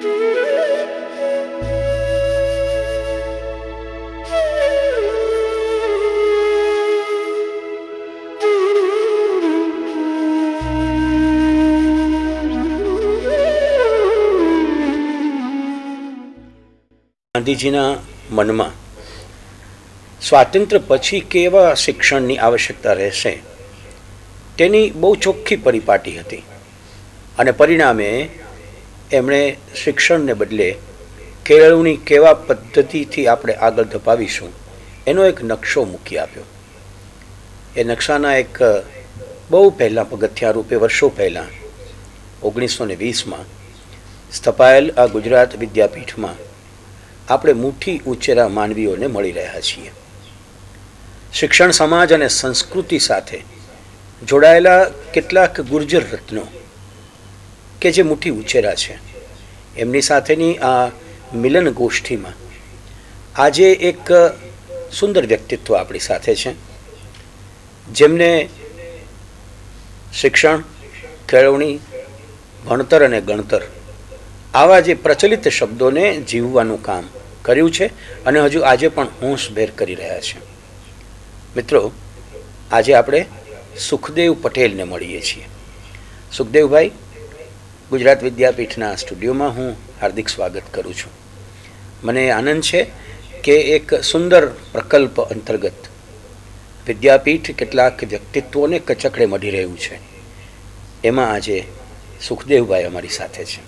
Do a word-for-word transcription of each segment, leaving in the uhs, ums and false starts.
ગાંધીજીના મનમાં સ્વાતંત્ર્ય પછી કેવા શિક્ષણની આવશ્યકતા રહેશે તેની બહુ ચોખ્ખી પરિપાટી હતી અને પરિણામે એમણે શિક્ષણને બદલે કેળવણી કેવા પદ્ધતિથી આપણે આગળ ધપાવીશું એનો એક નકશો મૂકી આપ્યો. એ નકશાના એક બહુ પહેલાં પગથિયા રૂપે વર્ષો પહેલાં ઓગણીસો ને વીસમાં સ્થપાયેલ આ ગુજરાત વિદ્યાપીઠમાં આપણે મુઠ્ઠી ઉંચેરા માનવીઓને મળી રહ્યા છીએ. શિક્ષણ સમાજ અને સંસ્કૃતિ સાથે જોડાયેલા કેટલાક ગુર્જર રત્નો કે જે મુઠ્ઠી ઉંચેરા છે એમની સાથેની આ મિલન ગોષ્ઠીમાં આજે એક સુંદર વ્યક્તિત્વ આપણી સાથે છે જેમને શિક્ષણ, કેળવણી, ભણતર અને ગણતર આવા જે પ્રચલિત શબ્દોને જીવવાનું કામ કર્યું છે અને હજુ આજે પણ હોંશભેર કરી રહ્યા છે. મિત્રો, આજે આપણે સુખદેવ પટેલને મળીએ છીએ. સુખદેવભાઈ, ગુજરાત વિદ્યાપીઠના સ્ટુડિયોમાં હું હાર્દિક સ્વાગત કરું છું. મને આનંદ છે કે એક સુંદર પ્રકલ્પ અંતર્ગત વિદ્યાપીઠ કેટલાક વ્યક્તિત્વોને કચકડે મઢી રહ્યું છે. એમાં આજે સુખદેવભાઈ અમારી સાથે છે.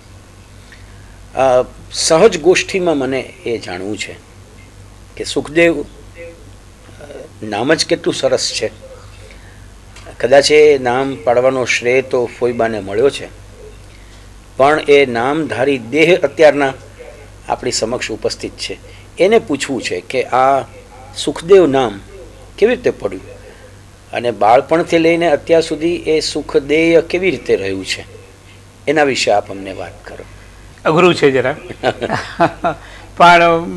સહજ ગોષ્ઠીમાં મને એ જાણવું છે કે સુખદેવ નામ જ કેટલું સરસ છે. કદાચ એ નામ પાડવાનો શ્રેય તો ફોઈબાને મળ્યો છે, પણ એ નામધારી દેહ અત્યારના આપણી સમક્ષ ઉપસ્થિત છે. એને પૂછવું છે કે આ સુખદેવ નામ કેવી રીતે પડ્યું અને બાળપણથી લઈને અત્યાર સુધી એ સુખદેય કેવી રીતે રહ્યું છે, એના વિશે આપ અમને વાત કરો. અઘરું છે જરા, પણ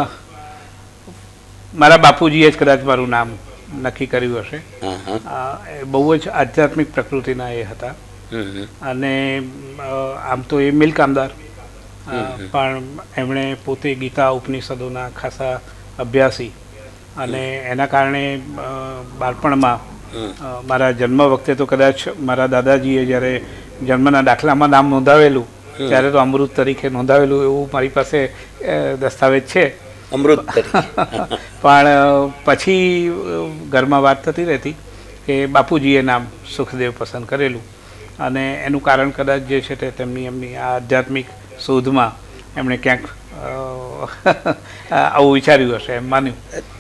મારા બાપુજીએ જ કદાચ મારું નામ નક્કી કર્યું હશે. બહુ જ આધ્યાત્મિક પ્રકૃતિના એ હતા અને આમ તો એ મિલ કામદાર, પણ એમણે પોતે ગીતા ઉપનિષદોના ખાસા અભ્યાસી અને એના કારણે બાળપણમાં મારા જન્મ વખતે તો કદાચ મારા દાદાજીએ જ્યારે જન્મના દાખલામાં નામ નોંધાવેલું ત્યારે તો અમૃત તરીકે નોંધાવેલું એવું મારી પાસે દસ્તાવેજ છે. અમૃત પણ પછી ઘરમાં વાત થતી રહેતી કે બાપુજીએ નામ સુખદેવ પસંદ કરેલું અને એનું કારણ કદાચ જે છે તે તેમની એમની આ આધ્યાત્મિક શોધમાં એમણે ક્યાંક આવું વિચાર્યું હશે એમ માન્યું.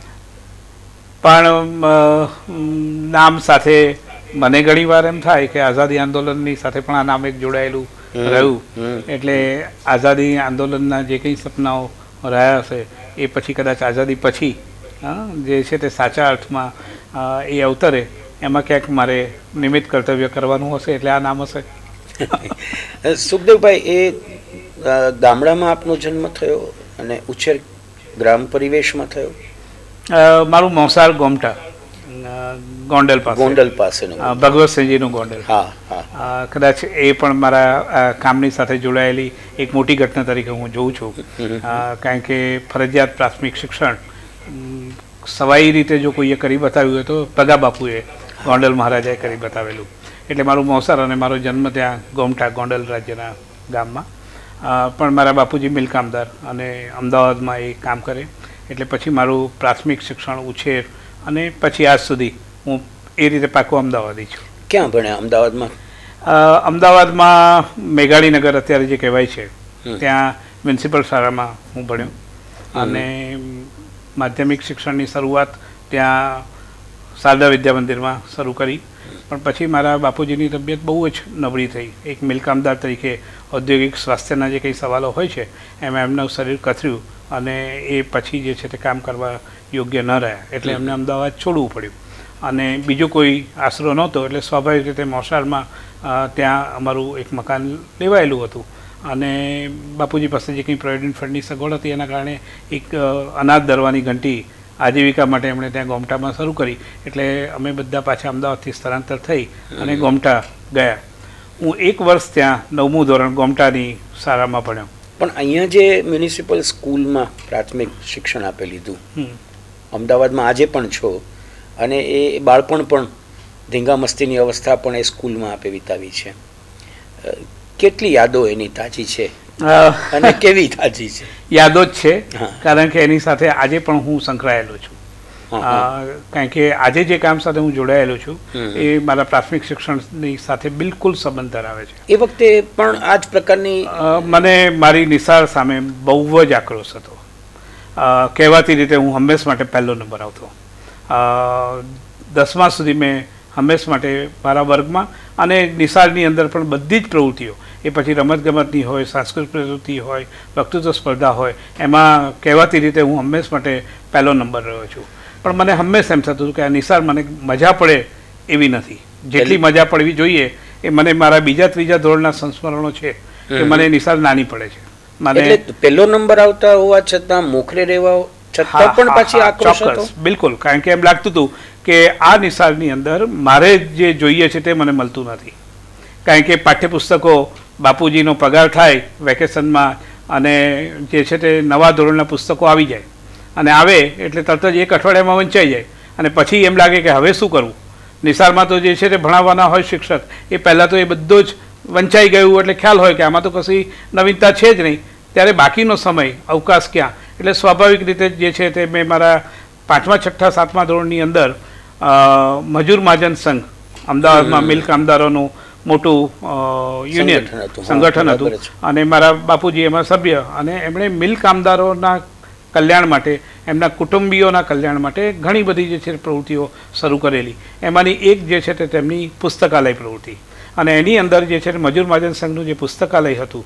પણ નામ સાથે મને ઘણી વાર એમ થાય કે આઝાદી આંદોલનની સાથે પણ આ નામ એક જોડાયેલું રહ્યું, એટલે આઝાદી આંદોલનના જે કંઈ સપનાઓ રહ્યા હશે એ પછી કદાચ આઝાદી પછી જે છે તે સાચા અર્થમાં એ અવતરે એમાં ક્યાંક મારે નિમિત્ત કર્તવ્ય કરવાનું હશે એટલે આ નામ હશે. સુખદેવભાઈ, એ ગામડામાં આપનો જન્મ થયો અને ઉછેર ગ્રામ પરિવેશમાં થયો? મારું મોસાર ગોમટા, ગોંડલ પાસે, ગોંડલ પાસેનું ભગવતસિંહજીનું ગોંડલ. હા હા, કદાચ એ પણ મારા કામની સાથે જોડાયેલી એક મોટી ઘટના તરીકે હું જોઉં છું. કારણ કે ફરજિયાત પ્રાથમિક શિક્ષણ સવાઈ રીતે જો કોઈએ કરી બતાવ્યું હોય તો પગા બાપુએ ગોંડલ મહારાજાએ કરી બતાવેલું. એટલે મારું મોસાર અને મારો જન્મ ત્યાં ગોમટા, ગોંડલ રાજ્યના ગામમાં. પણ મારા બાપુજી મિલ કામદાર અને અમદાવાદમાં એ કામ કરે, એટલે પછી મારું પ્રાથમિક શિક્ષણ, ઉછેર અને પછી આજ સુધી હું એ રીતે પાકો અમદાવાદી છું. ક્યાં ભણ્યા અમદાવાદમાં? અમદાવાદમાં મેઘાણીનગર અત્યારે જે કહેવાય છે ત્યાં મ્યુનિસિપલ શાળામાં હું ભણ્યો અને માધ્યમિક શિક્ષણની શરૂઆત ત્યાં શારદા વિદ્યા મંદિરમાં શરૂ કરી. પણ પછી મારા બાપુજીની તબિયત બહુ જ નબળી થઈ. એક મિલકામદાર તરીકે ઔદ્યોગિક સ્વાસ્થ્યના જે કંઈ સવાલો હોય છે એમાં એમનું શરીર કથર્યું અને એ પછી જે છે તે કામ કરવા યોગ્ય ન રહ્યા, એટલે એમને અમદાવાદ છોડવું પડ્યું અને બીજો કોઈ આશરો નહોતો. એટલે સ્વાભાવિક રીતે મોસાળમાં ત્યાં અમારું એક મકાન લેવાયેલું હતું અને બાપુજી પાસે જે કંઈ પ્રોવિડન્ટ ફંડની સગવડ હતી એના કારણે એક અનાજ દરવાની ઘંટી આજીવિકા માટે એમણે ત્યાં ગોમટામાં શરૂ કરી. એટલે અમે બધા પાછા અમદાવાદથી સ્થળાંતર થઈ અને ગોમટા ગયા. હું એક વર્ષ ત્યાં નવમું ધોરણ ગોમટાની શાળામાં ભણ્યો. પણ અહીંયા જે મ્યુનિસિપલ સ્કૂલમાં પ્રાથમિક શિક્ષણ આપી લીધું, અમદાવાદમાં આજે પણ છો, અને એ બાળપણ પણ ધીંગા મસ્તીની અવસ્થા પણ એ સ્કૂલમાં આપે વિતાવી છે. કેટલી યાદો એની તાજી છે અને કેવી તાજી છે? યાદો જ છે, કારણ કે એની સાથે આજે પણ હું સંકળાયેલો છું. કારણ કે આજે જે કામ સાથે હું જોડાયેલો છું એ મારા પ્રાથમિક શિક્ષણની સાથે બિલકુલ સંબંધ ધરાવે છે. એ વખતે પણ આ જ પ્રકારની મને મારી નિશાળ સામે બહુ જ આક્રોશ હતો. કહેવાતી રીતે હું હંમેશ માટે પહેલો નંબર આવતો. દસમા સુધી મેં હંમેશ માટે મારા વર્ગમાં અને નિશાળની અંદર પણ બધી જ પ્રવૃત્તિઓ, એ પછી રમતગમતની હોય, સાંસ્કૃતિક પ્રવૃત્તિ હોય, વક્તૃત્વ સ્પર્ધા હોય, એમાં કહેવાતી રીતે હું હંમેશ માટે પહેલો નંબર રહ્યો છું. પણ મને હંમેશા એમ થતું હતું કે આ નિશાળ મને મજા પડે એવી નથી. જેટલી મજા પડવી જોઈએ એ મને મારા બીજા ત્રીજા ધોરણના સંસ્મરણો છે કે મને નિશાળ નાની પડે છે. મને પહેલો નંબર આવતા હોવા છતાં મોખરે રહેવા છતાં પણ પાછી આક્રોશ હતો. બિલકુલ, કારણ કે એમ લાગતું હતું કે આ નિશાળની અંદર મારે જે જોઈએ છે તે મને મળતું નથી. કારણ કે પાઠ્યપુસ્તકો, બાપુજીનો પગાર થાય વેકેશનમાં, અને જે છે તે નવા ધોરણના પુસ્તકો આવી જાય, અને આવે એટલે તરત જ એક અઠવાડિયામાં વંચાઈ જાય, અને પછી એમ લાગે કે હવે શું કરવું. નિશાળમાં તો જે છે તે ભણાવવાના હોય શિક્ષક, એ પહેલાં તો એ બધું જ વંચાઈ ગયું એટલે ખ્યાલ હોય કે આમાં તો કશી નવીનતા છે જ નહીં. ત્યારે બાકીનો સમય અવકાશ ક્યાં, એટલે સ્વાભાવિક રીતે જે છે તે મેં મારા પાંચમા છઠ્ઠા સાતમા ધોરણની અંદર મજૂર મહાજન સંઘ, અમદાવાદમાં મિલ કામદારોનું મોટું યુનિયન સંગઠન હતું, અને મારા બાપુજી એમાં સભ્ય, અને એમણે મિલ કામદારોના કલ્યાણ માટે, એમના કુટુંબીઓના કલ્યાણ માટે ઘણી બધી જે છે પ્રવૃત્તિઓ શરૂ કરેલી. એમાંની એક જે છે તે તેમની પુસ્તકાલય પ્રવૃત્તિ, અને એની અંદર જે છે મજૂર મહાજન સંઘનું જે પુસ્તકાલય હતું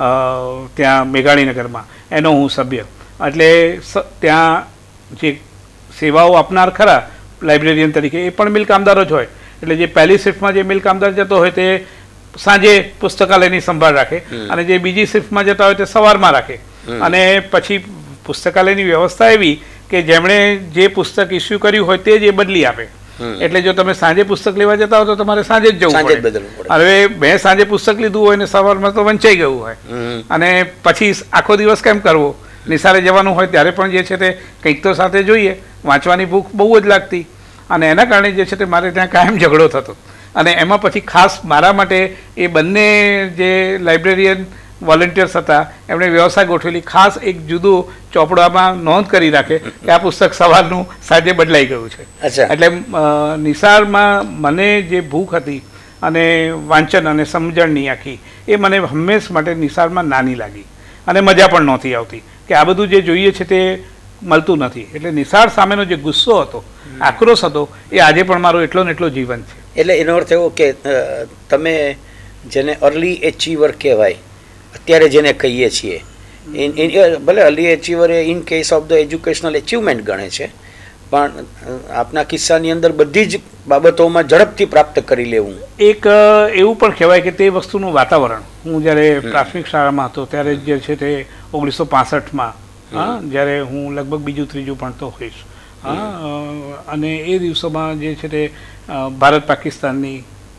ત્યાં મેઘાણીનગરમાં, એનો હું સભ્ય. એટલે ત્યાં જે સેવાઓ આપનાર ખરા લાઇબ્રેરિયન તરીકે, એ પણ મિલ કામદારો જ હોય. એટલે જે પહેલી શિફ્ટમાં જે મિલ કામદાર જતો હોય તે સાંજે પુસ્તકાલયની સંભાળ રાખે, અને જે બીજી શિફ્ટમાં જતા હોય તે સવારમાં રાખે. અને પછી પુસ્તકાલયની વ્યવસ્થા એવી કે જેમણે જે પુસ્તક ઇસ્યુ કર્યું હોય તે જ એ બદલી આપે. એટલે જો તમે સાંજે પુસ્તક લેવા જતા હો તો તમારે સાંજે જ જવું પડે. હવે મેં સાંજે પુસ્તક લીધું હોય ને સવારમાં તો વંચાઈ ગયું હોય, અને પછી આખો દિવસ કેમ કરવો? નિશાળે જવાનું હોય ત્યારે પણ જે છે તે કંઈક તો સાથે જોઈએ. વાંચવાની ભૂખ બહુ જ લાગતી, અને એના કારણે જે છે તે મારે ત્યાં કાયમ ઝઘડો થતો. અને એમાં પછી ખાસ મારા માટે એ બંને જે લાઇબ્રેરિયન વોલેન્ટિયર્સ હતા એમણે વ્યવસ્થા ગોઠવેલી, ખાસ એક જુદું ચોપડામાં નોંધ કરી રાખે કે આ પુસ્તક સવારનું સાંજે બદલાઈ ગયું છે. એટલે નિશાળમાં મને જે ભૂખ હતી અને વાંચન અને સમજણની આખી, એ મને હંમેશ માટે નિશાળમાં નાની લાગી, અને મજા પણ નહોતી આવતી કે આ બધું જે જોઈએ છે તે મળતું નથી. એટલે નિશાળ સામેનો જે ગુસ્સો હતો, આક્રોશ હતો, એ આજે પણ મારો એટલો ને એટલો જીવન છે. એટલે એનો અર્થ એવો કે તમે જેને અર્લી એચીવર કહેવાય અત્યારે જેને કહીએ છીએ, ભલે અર્લી એચીવર એ in case of the educational achievement ગણે છે, પણ આપના કિસ્સાની અંદર બધી જ બાબતોમાં ઝડપથી પ્રાપ્ત કરી લેવું એક એવું પણ કહેવાય કે તે વસ્તુનું વાતાવરણ. હું જ્યારે પ્રાથમિક શાળામાં હતો ત્યારે જે છે તે ઓગણીસો પાસઠમાં, હા, જ્યારે હું લગભગ બીજું ત્રીજું ભણતો હોઈશ, હા, અને એ દિવસોમાં જે છે તે ભારત પાકિસ્તાનની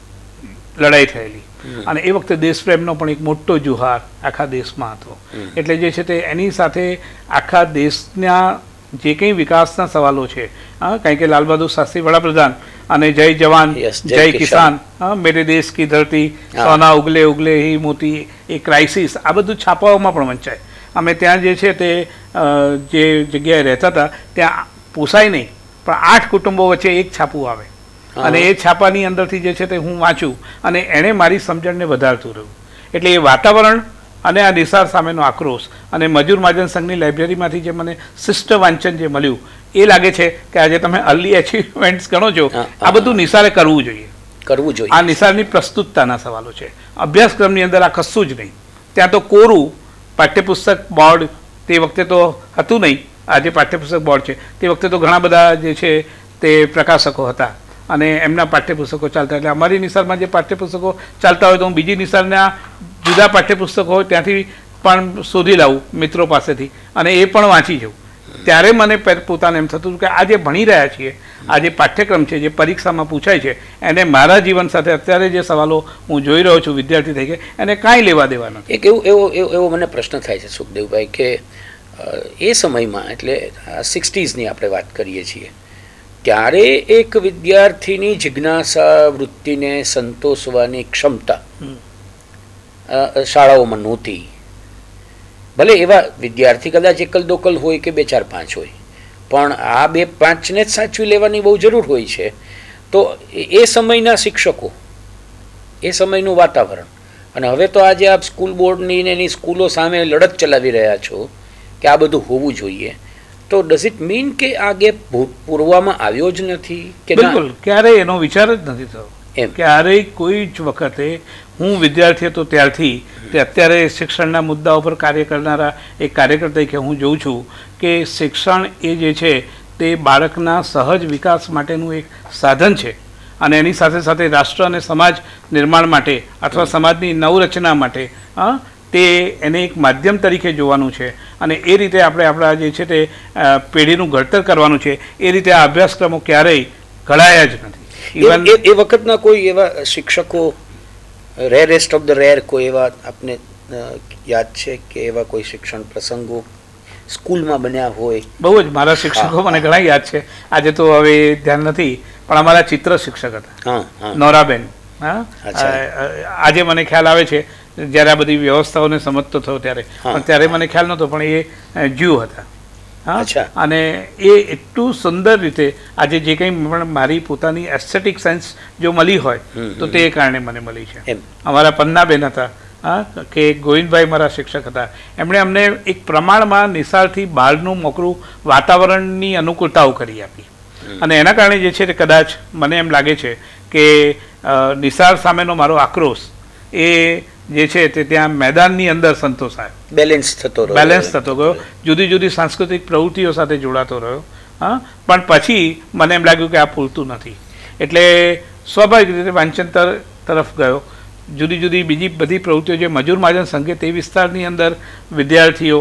લડાઈ થયેલી, અને એ વખતે દેશપ્રેમનો પણ એક મોટો જુહાર આખા દેશમાં હતો. એટલે જે છે તે એની સાથે આખા દેશના જે કંઈ વિકાસના સવાલો છે, હા, કારણ કે લાલ બહાદુર શાસ્ત્રી વડાપ્રધાન અને જય જવાન જય કિસાન, હા, મેરે દેશ કી ધરતી, સોના ઉગલે ઉગલે હી મોતી, એ ક્રાઇસિસ, આ બધું છાપાઓમાં પણ વંચાય. અમે ત્યાં જે છે તે જે જગ્યાએ રહેતા હતા ત્યાં પોસાય નહીં, પણ આઠ કુટુંબો વચ્ચે એક છાપું આવે, અને એ છાપાની અંદરથી જે છે તે હું વાંચું, અને એણે મારી સમજણને વધારતું રહ્યું. એટલે એ વાતાવરણ અને આ નિશાળ સામેનો આક્રોશ, અને મજૂર મહાજન સંઘની લાઇબ્રેરીમાંથી જે મને શિષ્ટ વાંચન જે મળ્યું, એ લાગે છે કે આજે તમે અર્લી એચિવમેન્ટ્સ ગણો છો, આ બધું નિશાળે કરવું જોઈએ. કરવું જોઈએ. આ નિશાળની પ્રસ્તુતતાના સવાલો છે. અભ્યાસક્રમની અંદર આ કશું જ નહીં. ત્યાં તો કોરું પાઠ્યપુસ્તક બોર્ડ તે વખતે તો હતું નહીં, આજે પાઠ્યપુસ્તક બોર્ડ છે, તે વખતે તો ઘણા બધા જે છે તે પ્રકાશકો હતા, અને એમના પાઠ્યપુસ્તકો ચાલતા. એટલે અમારી નિશાળમાં જે પાઠ્યપુસ્તકો ચાલતા હોય તો હું બીજી નિશાળના જુદા પાઠ્યપુસ્તકો હોય ત્યાંથી પણ શોધી લાવું મિત્રો પાસેથી, અને એ પણ વાંચી જાઉં. ત્યારે મને પોતાને એમ થતું હતું કે આ જે ભણી રહ્યા છીએ, આ જે પાઠ્યક્રમ છે, જે પરીક્ષામાં પૂછાય છે, એને મારા જીવન સાથે અત્યારે જે સવાલો હું જોઈ રહ્યો છું વિદ્યાર્થી તરીકે, એને કાંઈ લેવા દેવા નથી. એક એવું એવો એવો એવો મને પ્રશ્ન થાય છે સુખદેવભાઈ કે એ સમયમાં, એટલે સિક્સટીઝની આપણે વાત કરીએ છીએ, ત્યારે એક વિદ્યાર્થીની જિજ્ઞાસા વૃત્તિને સંતોષવાની ક્ષમતા શાળાઓમાં નહોતી. ભલે એવા વિદ્યાર્થી કદાચ એકલ દોકલ હોય કે બે ચાર પાંચ હોય, પણ આ બે પાંચને જ સાચવી લેવાની બહુ જરૂર હોય છે. તો એ સમયના શિક્ષકો, એ સમયનું વાતાવરણ, અને હવે તો આજે આપ સ્કૂલ બોર્ડની ને એની સ્કૂલો સામે લડત ચલાવી રહ્યા છો કે આ બધું હોવું જોઈએ, તો ડઝ ઇટ મીન કે આ ગેપ પૂરવામાં આવ્યો જ નથી? કે બિલકુલ, ક્યારેય એનો વિચાર જ નથી થયો. એમ ક્યારેય કોઈ જ વખતે હું વિદ્યાર્થી હતો ત્યારથી તે અત્યારે શિક્ષણના મુદ્દાઓ પર કાર્ય કરનારા એક કાર્યકર તરીકે હું જોઉં છું કે શિક્ષણ એ જે છે તે બાળકના સહજ વિકાસ માટેનું એક સાધન છે, અને એની સાથે સાથે રાષ્ટ્ર અને સમાજ નિર્માણ માટે અથવા સમાજની નવરચના માટે તે એને એક માધ્યમ તરીકે જોવાનું છે, અને એ રીતે આપણે આપણા જે છે તે પેઢીનું ઘડતર કરવાનું છે. એ રીતે આ અભ્યાસક્રમો ક્યારેય ઘડાયા જ નથી. ઇવન એ વખતના કોઈ એવા શિક્ષકો, રેરેસ્ટ ઓફ ધ રેર, કોઈ એવા આપને યાદ છે કે એવા કોઈ શિક્ષણ પ્રસંગો સ્કૂલમાં બન્યા હોય? બહુ જ મારા શિક્ષકો મને ઘણા યાદ છે. આજે તો હવે ધ્યાન નથી, પણ અમારા ચિત્ર શિક્ષક હતા નોરાબેન. હા, આજે મને ખ્યાલ આવે છે જ્યારે આ બધી વ્યવસ્થાઓને સમજતો થયો ત્યારે, પણ ત્યારે મને ખ્યાલ નહોતો, પણ એ જ્યુ હતા. હા, અને એ એટલું સુંદર રીતે આજે જે કંઈ પણ મારી પોતાની એસ્થેટિક સેન્સ જો મળી હોય તો તે કારણે મને મળી છે. અમારા પન્નાબેન હતા, હા, કે ગોવિંદભાઈ મારા શિક્ષક હતા, એમણે અમને એક પ્રમાણમાં નિશાળથી બહારનું મોકળું વાતાવરણની અનુકૂળતાઓ કરી આપી, અને એના કારણે જે છે તે કદાચ મને એમ લાગે છે કે નિશાળ સામેનો મારો આક્રોશ એ જે છે તે ત્યાં મેદાનની અંદર સંતોષાય, બેલેન્સ થતો રહ્યો બેલેન્સ થતો ગયો, જુદી જુદી સાંસ્કૃતિક પ્રવૃત્તિઓ સાથે જોડાતો રહ્યો. હા, પણ પછી મને એમ લાગ્યું કે આ પૂરતું નથી, એટલે સ્વાભાવિક રીતે વાંચન તરફ ગયો. જુદી જુદી બીજી બધી પ્રવૃત્તિઓ જે મજૂર મહાજન સંઘે તે વિસ્તારની અંદર વિદ્યાર્થીઓ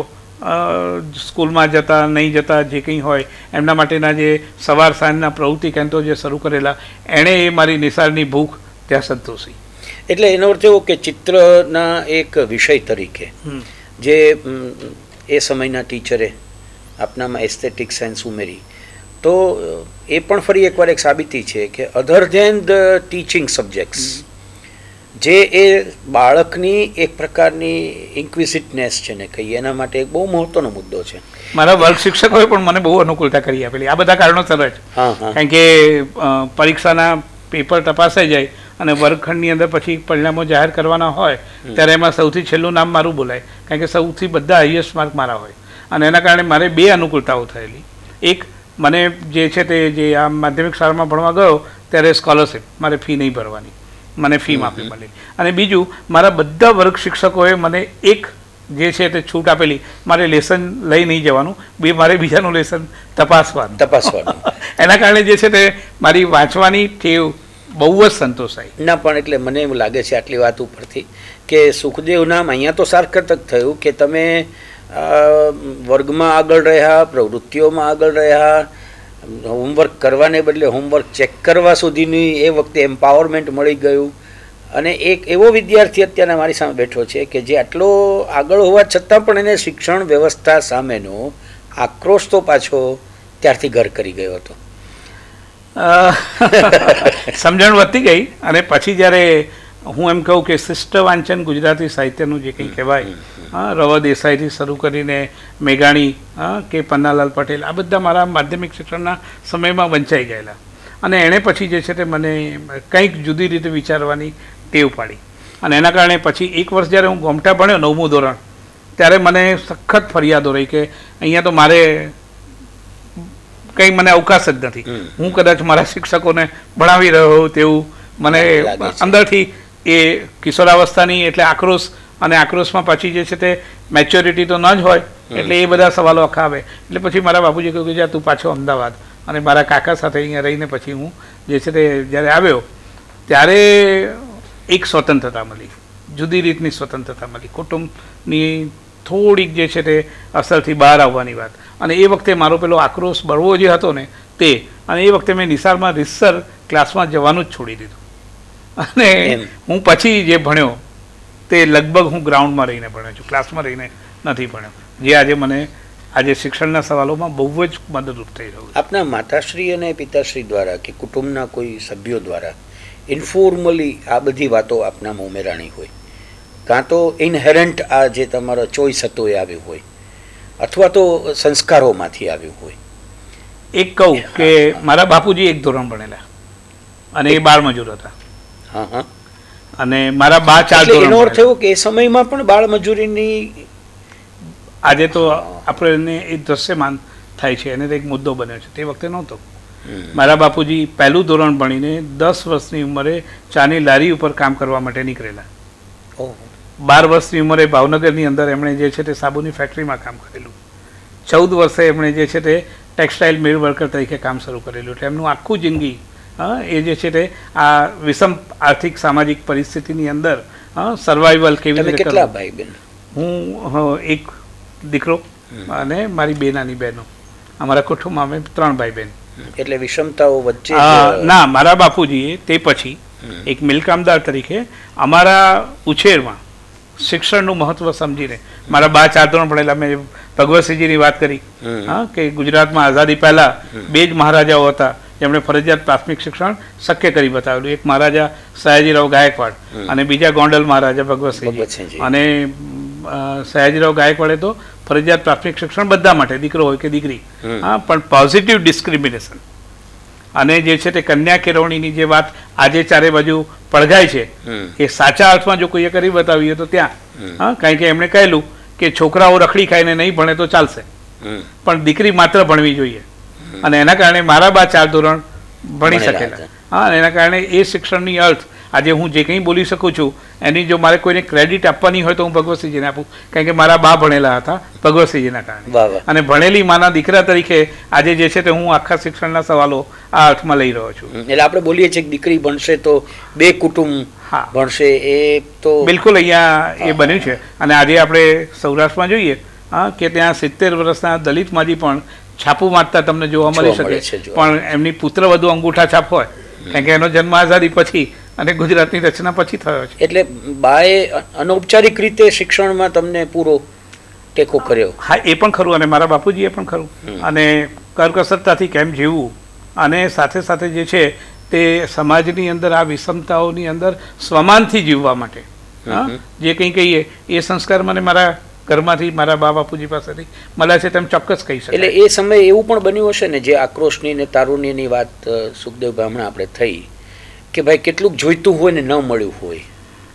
સ્કૂલમાં જતા નહીં જતા જે કંઈ હોય એમના માટેના જે સવાર સાંજના પ્રવૃત્તિ કેન્દ્રો જે શરૂ કરેલા, એણે એ મારી નિશાળની ભૂખ ત્યાં સંતોષી. એટલે એનો અર્થ એવો કે ચિત્રના એક વિષય તરીકે જે એ સમયના ટીચરે આપનામાં એસ્થેટિક સેન્સ ઉમેરી, તો એ પણ ફરી એકવાર એક સાબિતી છે કે other than the teaching subjects, જે એ બાળકની એક પ્રકારની ઇન્ક્વિઝિટનેસ છે ને કહીએ, એના માટે એક બહુ મહત્વનો મુદ્દો છે. મારા વર્ગ શિક્ષકોએ પણ મને બહુ અનુકૂળતા કરી આપેલી આ બધા કારણોસર જ. કારણ કે પરીક્ષાના પેપર તપાસાઈ જાય અને વર્ગખંડની અંદર પછી પરિણામો જાહેર કરવાના હોય ત્યારે એમાં સૌથી છેલ્લું નામ મારું બોલાય, કારણ કે સૌથી બધા હાઈએસ્ટ માર્ક મારા હોય, અને એના કારણે મારે બે અનુકૂળતાઓ થયેલી. એક, મને જે છે તે જે આ માધ્યમિક શાળામાં ભણવા ગયો ત્યારે સ્કોલરશીપ, મારે ફી નહીં ભરવાની, મને ફી માફી મળી. અને બીજું, મારા બધા વર્ગ શિક્ષકોએ મને એક જે છે તે છૂટ આપેલી, મારે લેસન લઈ નહીં જવાનું, બે મારે બીજાનું લેસન તપાસવાનું તપાસવાનું એના કારણે જે છે તે મારી વાંચવાની ટેવ બહુ જ સંતોષાય. ના, પણ એટલે મને એવું લાગે છે આટલી વાત ઉપરથી કે સુખદેવ નામ અહીંયા તો સાર્થક થયું કે તમે વર્ગમાં આગળ રહ્યા, પ્રવૃત્તિઓમાં આગળ રહ્યા, હોમવર્ક કરવાને બદલે હોમવર્ક ચેક કરવા સુધીની એ વખતે એમ્પાવરમેન્ટ મળી ગયું, અને એક એવો વિદ્યાર્થી અત્યારે મારી સામે બેઠો છે કે જે આટલો આગળ હોવા છતાં પણ એને શિક્ષણ વ્યવસ્થા સામેનો આક્રોશ તો પાછો ત્યારથી ઘર કરી ગયો હતો. સમજણ વધતી ગઈ, અને પછી જ્યારે હું એમ કહું કે શિષ્ટ વાંચન ગુજરાતી સાહિત્યનું જે કંઈ કહેવાય, હા, રવ દેસાઈથી શરૂ કરીને મેઘાણી, હા, કે પન્નાલાલ પટેલ, આ બધા મારા માધ્યમિક શિક્ષણના સમયમાં વંચાઈ ગયેલા, અને એણે પછી જે છે તે મને કંઈક જુદી રીતે વિચારવાની ટેવ પાડી. અને એના કારણે પછી એક વર્ષ જ્યારે હું ગોમટા ભણ્યો નવમું ધોરણ, ત્યારે મને સખત ફરિયાદો રહી કે અહીંયા તો મારે કંઈ મને અવકાશ જ નથી, હું કદાચ મારા શિક્ષકોને ભણાવી રહ્યો હોઉં તેવું મને અંદરથી એ કિશોરાવસ્થાની એટલે આક્રોશ, અને આક્રોશમાં પછી જે છે તે મેચ્યોરિટી તો ન જ હોય, એટલે એ બધા સવાલો આખા આવે. એટલે પછી મારા બાપુજી કહ્યું કે જા તું પાછો અમદાવાદ, અને મારા કાકા સાથે અહીંયા રહીને પછી હું જે છે તે જ્યારે આવ્યો ત્યારે એક સ્વતંત્રતા મળી, જુદી રીતની સ્વતંત્રતા મળી. કુટુંબની થોડીક જે છે તે અસરથી બહાર આવવાની વાત. અને એ વખતે મારો પેલો આક્રોશ બળવો જે હતો ને તે, અને એ વખતે મેં નિસારમાં રીતસર ક્લાસમાં જવાનું જ છોડી દીધું. અને હું પછી જે ભણ્યો તે લગભગ હું ગ્રાઉન્ડમાં રહીને ભણ્યો છું, ક્લાસમાં રહીને નથી ભણ્યો, જે આજે મને આજે શિક્ષણના સવાલોમાં બહુ જ મદદરૂપ થઈ રહ્યું. આપના માતાશ્રી અને પિતાશ્રી દ્વારા કે કુટુંબના કોઈ સભ્યો દ્વારા ઇન્ફોર્મલી આ બધી વાતો આપનામાં ઉમેરાણી હોય, કાં તો ઇનહેરન્ટ આ જે તમારો ચોઈસ હતો એ આવ્યું હોય, અથવા તો સંસ્કારોમાંથી આવ્યું હોય? એક કહું કે મારા બાપુજી એક ધોરણ ભણેલા અને એ બાળ મજૂર હતા. હા હા. અને મારા બા ચાર ધોરણ. એનો અર્થ એવો કે એ સમયમાં પણ બાળ મજૂરીની, આજે તો આપણે એ દ્રશ્યમાન થાય છે અને એક મુદ્દો બન્યો છે, તે વખતે નહોતો. મારા બાપુજી પહેલું ધોરણ ભણીને દસ વર્ષની ઉંમરે ચાની લારી ઉપર કામ કરવા માટે નીકળેલા. બાર વર્ષની ઉંમરે ભાવનગરની અંદર એમણે જે છે તે સાબુની ફેક્ટરીમાં કામ કરેલું. ચૌદ વર્ષે એમણે જે છે તે ટેક્સટાઇલ મિલ વર્કર તરીકે કામ શરૂ કરેલું. એટલે એમનું આખું જિંદગી એ જે છે તે આ વિષમ આર્થિક સામાજિક પરિસ્થિતિની અંદર સર્વાઈવલ કેવી રીતે. કેટલા ભાઈ બહેન? હું એક દીકરો અને મારી બે નાની બહેનો. અમારા કુટુંબમાં અમે ત્રણ ભાઈ બહેન. એટલે વિષમતાઓ વચ્ચે ના, મારા બાપુજીએ તે પછી એક મિલકામદાર તરીકે અમારા ઉછેરમાં શિક્ષણનું મહત્વ સમજીને, મારા બા ચાર ધોરણ ભણેલા, મેં ભગવતસિંહજીની વાત કરી હા કે ગુજરાતમાં આઝાદી પહેલા બે જ મહારાજાઓ હતા જેમણે ફરજિયાત પ્રાથમિક શિક્ષણ શક્ય કરી બતાવેલું. એક મહારાજા સયાજીરાવ ગાયકવાડ અને બીજા ગોંડલ મહારાજા ભગવતસિંહજી. અને સયાજીરાવ ગાયકવાડે તો ફરજિયાત પ્રાથમિક શિક્ષણ બધા માટે, દીકરો હોય કે દીકરી, હા, પણ પોઝિટિવ ડિસ્ક્રિમિનેશન અને જે છે તે કન્યા કેળવણીની જે વાત આજે ચારે બાજુ પડઘાય છે એ સાચા અર્થમાં જો કોઈએ કરી બતાવીએ તો ત્યાં, હા, કારણ કે એમણે કહેલું કે છોકરાઓ રખડી ખાઈને નહીં ભણે તો ચાલશે, પણ દીકરી માત્ર ભણવી જોઈએ. અને એના કારણે મારા બા ચાર ધોરણ ભણી શકેલા. હા, અને એના કારણે એ શિક્ષણની અર્થ આજે હું જે કંઈ બોલી શકું છું એની જો મારે કોઈને ક્રેડિટ આપવાની હોય તો હું ભગવતસિંહજીને આપું, કારણ કે મારા બા ભણેલા હતા ભગવતસિંહજીના કારણે. અને ભણેલી માના દીકરા તરીકે આજે જે છે તે હું આખા શિક્ષણના સવાલો આ અર્થમાં લઈ રહ્યો છું. એટલે આપણે બોલીએ છીએ કે દીકરી ભણશે તો બે કુટુંબ ભણશે, એ તો બિલકુલ અહીંયા એ બન્યું છે. અને આજે આપણે સૌરાષ્ટ્રમાં જોઈએ હા કે ત્યાં સિત્તેર વર્ષના દલિત માજી પણ છાપું વાંચતા તમને જોવા મળી શકે, પણ એમની પુત્ર વધુ અંગૂઠા છાપ હોય, કારણ કે એનો જન્મ આઝાદી પછી અને ગુજરાતની રચના પછી થયો છે. એટલે બાએ અનૌપચારિક રીતે શિક્ષણમાં તમને પૂરો ટેકો કર્યો. હા, એ પણ ખરું, અને મારા બાપુજીએ પણ ખરું. અને કરકસરતાથી કેમ જીવવું અને સાથે સાથે જે છે તે સમાજની અંદર આ વિષમતાઓની અંદર સ્વમાનથી જીવવા માટે હા જે કંઈ કહીએ એ સંસ્કાર મને મારા ઘરમાંથી, મારા બા બાપુજી પાસેથી મળ્યા છે તેમ ચોક્કસ કહી શકે. એટલે એ સમયે એવું પણ બન્યું હશે ને, જે આક્રોશની ને તારુણ્યની વાત સુખદેવભાઈ હમણાં આપણે થઈ કે ભાઈ કેટલુંક જોઈતું હોય ને ન મળ્યું હોય,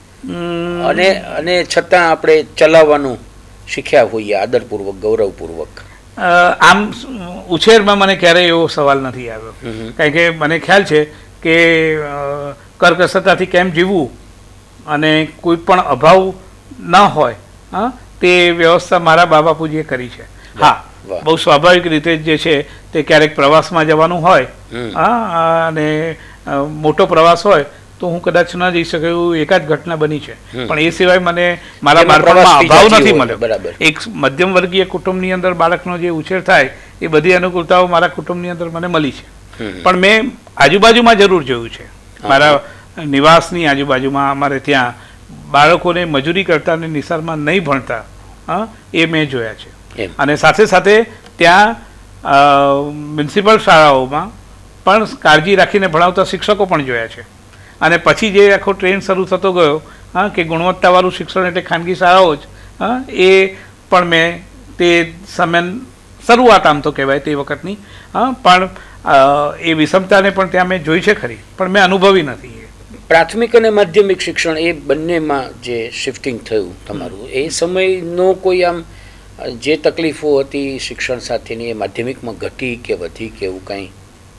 અને અને છતાં આપણે ચલાવવાનું શીખ્યા હોઈએ આદરપૂર્વક, ગૌરવપૂર્વક. આમ ઉછેરમાં મને ક્યારેય એવો સવાલ નથી આવ્યો, કારણ કે મને ખ્યાલ છે કે કરકસરતાથી કેમ જીવવું અને કોઈ પણ અભાવ ન હોય હા તે વ્યવસ્થા મારા બા બાપુજીએ કરી છે. હા, બહુ સ્વાભાવિક રીતે જે છે તે ક્યારેક પ્રવાસમાં જવાનું હોય હા અને મોટો પ્રવાસ હોય તો હું કદાચ ન જઈ શકે એવું એકાદ ઘટના બની છે, પણ એ સિવાય મને મારા બાળપણમાં અભાવ નથી મળ્યો. એક મધ્યમ વર્ગીય કુટુંબની અંદર બાળકનો જે ઉછેર થાય એ બધી અનુકૂળતાઓ મારા કુટુંબની અંદર મને મળી છે. પણ મેં આજુબાજુમાં જરૂર જોયું છે, મારા નિવાસની આજુબાજુમાં અમારે ત્યાં બાળકોને મજૂરી કરતા અને નિસારમાં નહીં ભણતા હા એ મેં જોયા છે. અને સાથે સાથે ત્યાં મ્યુનિસિપલ શાળાઓમાં પણ કાળજી રાખીને ભણાવતા શિક્ષકો પણ જોયા છે. અને પછી જે આખો ટ્રેન્ડ શરૂ થતો ગયો હા કે ગુણવત્તાવાળું શિક્ષણ એટલે ખાનગી શાળાઓ જ હા એ પણ મેં તે સમય શરૂઆત આમ તો કહેવાય તે વખતની હા પણ એ વિષમતાને પણ ત્યાં મેં જોઈ છે ખરી, પણ મેં અનુભવી નથી. પ્રાથમિક અને માધ્યમિક શિક્ષણ એ બંનેમાં જે શિફ્ટિંગ થયું તમારું, એ સમયનો કોઈ આમ જે તકલીફો હતી શિક્ષણ સાથેની એ માધ્યમિકમાં ઘટી કે વધી કે એવું કંઈ?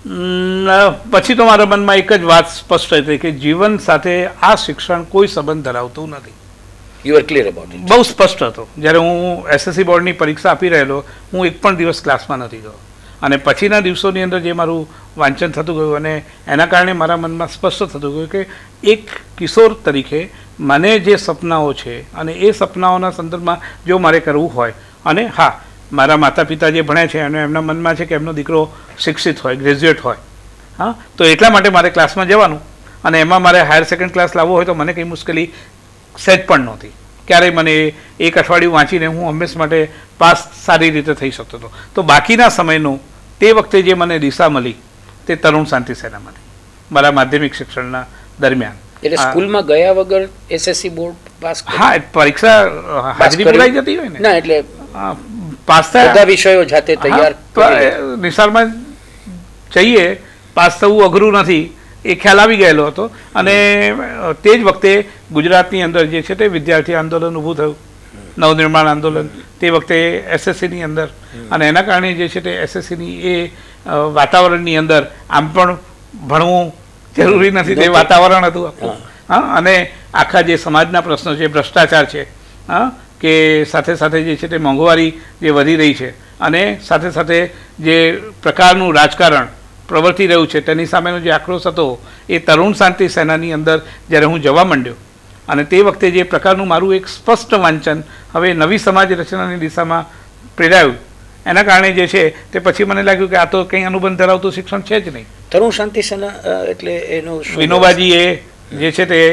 પછી તો મારા મનમાં એક જ વાત સ્પષ્ટ હતી કે જીવન સાથે આ શિક્ષણ કોઈ સંબંધ ધરાવતું નથી. You are clear about it? બહુ સ્પષ્ટ હતો. જ્યારે હું એસએસસી બોર્ડની પરીક્ષા આપી રહેલો, હું એક પણ દિવસ ક્લાસમાં નથી ગયો, અને પછીના દિવસોની અંદર જે મારું વાંચન થતું ગયું અને એના કારણે મારા મનમાં સ્પષ્ટ થતું ગયું કે એક કિશોર તરીકે મને જે સપનાઓ છે અને એ સપનાઓના સંદર્ભમાં જો મારે કરવું હોય, અને હા, મારા માતા પિતા જે ભણ્યા છે અને એમના મનમાં છે કે એમનો દીકરો શિક્ષિત હોય, ગ્રેજ્યુએટ હોય, હા, તો એટલા માટે મારે ક્લાસમાં જવાનું, અને એમાં મારે હાયર સેકન્ડ ક્લાસ લાવવો હોય તો મને કંઈ મુશ્કેલી સહેજ પણ નહોતી. ક્યારેય મને એક અઠવાડિયું વાંચીને હું હંમેશા માટે પાસ સારી રીતે થઈ શકતો હતો. તો બાકીના સમયનું તે વખતે જે મને દિશા મળી તે તરુણ શાંતિ સેના મળી મારા માધ્યમિક શિક્ષણના દરમિયાન. એટલે સ્કૂલમાં ગયા વગર એસએસસી બોર્ડ પાસ? હા, પરીક્ષા હાજરી પુરાઈ જતી હોય ને. ના, એટલે પાસ થાય બધા વિષયો જાતે તૈયાર. નિશાળમાં જઈએ, પાસ થવું અઘરું નથી એ ખ્યાલ આવી ગયેલો હતો. અને તે જ વખતે ગુજરાતની અંદર જે છે તે વિદ્યાર્થી આંદોલન ઊભું થયું, નવનિર્માણ આંદોલન, તે વખતે એસએસસીની અંદર. અને એના કારણે જે છે તે એસએસસીની એ વાતાવરણની અંદર આમ પણ ભણવું જરૂરી નથી તે વાતાવરણ હતું આખું. હા, અને આખા જે સમાજના પ્રશ્નો છે, ભ્રષ્ટાચાર છે, હા, કે સાથે સાથે જે છે તે મોંઘવારી જે વધી રહી છે, અને સાથે સાથે જે પ્રકારનું રાજકારણ પ્રવર્તી રહ્યું છે તેની સામેનો જે આક્રોશ હતો એ તરુણ શાંતિ સેનાની અંદર જ્યારે હું જવા માંડ્યો, અને તે વખતે જે પ્રકારનું મારું એક સ્પષ્ટ વાંચન હવે નવી સમાજ રચનાની દિશામાં પ્રેરાયું, એના કારણે જે છે તે પછી મને લાગ્યું કે આ તો કંઈ અનુબંધ ધરાવતું શિક્ષણ છે જ નહીં. તરુણ શાંતિ સેના એટલે એનું વિનોબાજીએ જે છે તે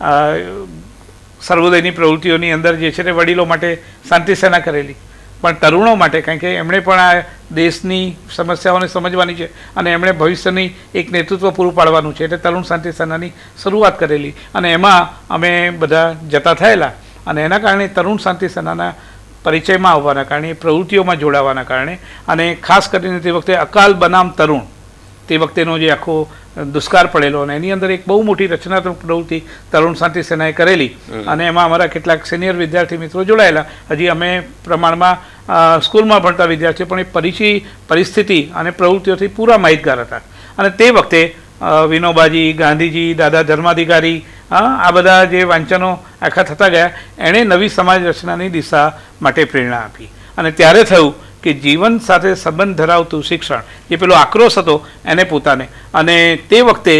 સર્વોદયની પ્રવૃત્તિઓની અંદર જે છે તે વડીલો માટે શાંતિ સેના કરેલી, પણ તરુણો માટે, કારણ કે એમણે પણ આ દેશની સમસ્યાઓને સમજવાની છે અને એમણે ભવિષ્યની એક નેતૃત્વ પૂરું પાડવાનું છે, એટલે તરુણ શાંતિ સેનાની શરૂઆત કરેલી. અને એમાં અમે બધા જતા થયેલા, અને એના કારણે તરુણ શાંતિ સેનાના પરિચયમાં આવવાના કારણે, પ્રવૃત્તિઓમાં જોડાવાના કારણે, અને ખાસ કરીને તે વખતે અકાલ બનામ તરુણ, તે વખતેનો જે આખો દુષ્કાળ પડેલો, અને એની અંદર એક બહુ મોટી રચનાત્મક પ્રવૃત્તિ તરુણ શાંતિ સેનાએ કરેલી. અને એમાં અમારા કેટલાક સિનિયર વિદ્યાર્થી મિત્રો જોડાયેલા. હજી અમે પ્રમાણમાં સ્કૂલમાં ભણતા વિદ્યાર્થીઓ પણ એ પરિચય, પરિસ્થિતિ અને પ્રવૃત્તિઓથી પૂરા માહિતગાર હતા. અને તે વખતે વિનોબાજી, ગાંધીજી, દાદા ધર્માધિકારી, આ બધા જે વાંચનો આખા થતા ગયા, એણે નવી સમાજ રચનાની દિશા માટે પ્રેરણા આપી. અને ત્યારે થયું કે જીવન સાથે સંબંધ ધરાવતું શિક્ષણ, જે પેલો આક્રોશ હતો એને પોતાને, અને તે વખતે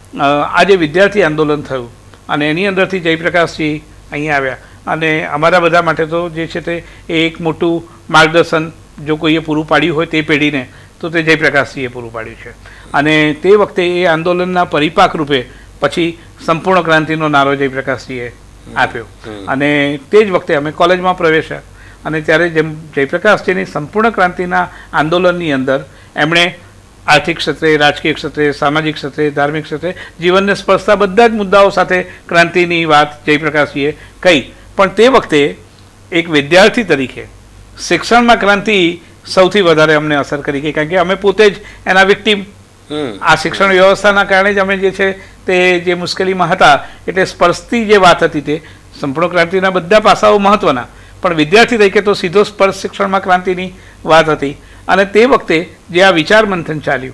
આ જે વિદ્યાર્થી આંદોલન થયું, અને એની અંદરથી જયપ્રકાશજી અહીંયા આવ્યા, અને અમારા બધા માટે તો જે છે તે એક મોટું માર્ગદર્શન જો કોઈએ પૂરું પાડ્યું હોય તે પેઢીને, તો તે જયપ્રકાશજીએ પૂરું પાડ્યું છે. અને તે વખતે એ આંદોલનના પરિપાક રૂપે પછી સંપૂર્ણ ક્રાંતિનો નારો જયપ્રકાશજીએ આપ્યો. અને તે જ વખતે અમે કોલેજમાં પ્રવેશ્યા, અને ત્યારે જેમ જયપ્રકાશજીની સંપૂર્ણ ક્રાંતિના આંદોલનની અંદર એમણે આર્થિક ક્ષેત્રે, રાજકીય ક્ષેત્રે, સામાજિક ક્ષેત્રે, ધાર્મિક ક્ષેત્રે જીવનને સ્પર્શતા બધા જ મુદ્દાઓ સાથે ક્રાંતિની વાત જયપ્રકાશજીએ કહી. પણ તે વખતે એક વિદ્યાર્થી તરીકે શિક્ષણમાં ક્રાંતિ સૌથી વધારે અમને અસર કરી ગઈ, કારણ કે અમે પોતે જ એના વિક્ટીમ, આ શિક્ષણ વ્યવસ્થાના કારણે જ અમે જે છે તે જે મુશ્કેલીમાં હતા, એટલે સ્પર્શતી જે વાત હતી તે સંપૂર્ણ ક્રાંતિના બધા પાસાઓ મહત્વના, પણ વિદ્યાર્થી તરીકે તો સીધો સ્પર્શ શિક્ષણમાં ક્રાંતિની વાત હતી. અને તે વખતે જે આ વિચાર મંથન ચાલ્યું,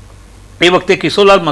એ વખતે કિશોરલાલ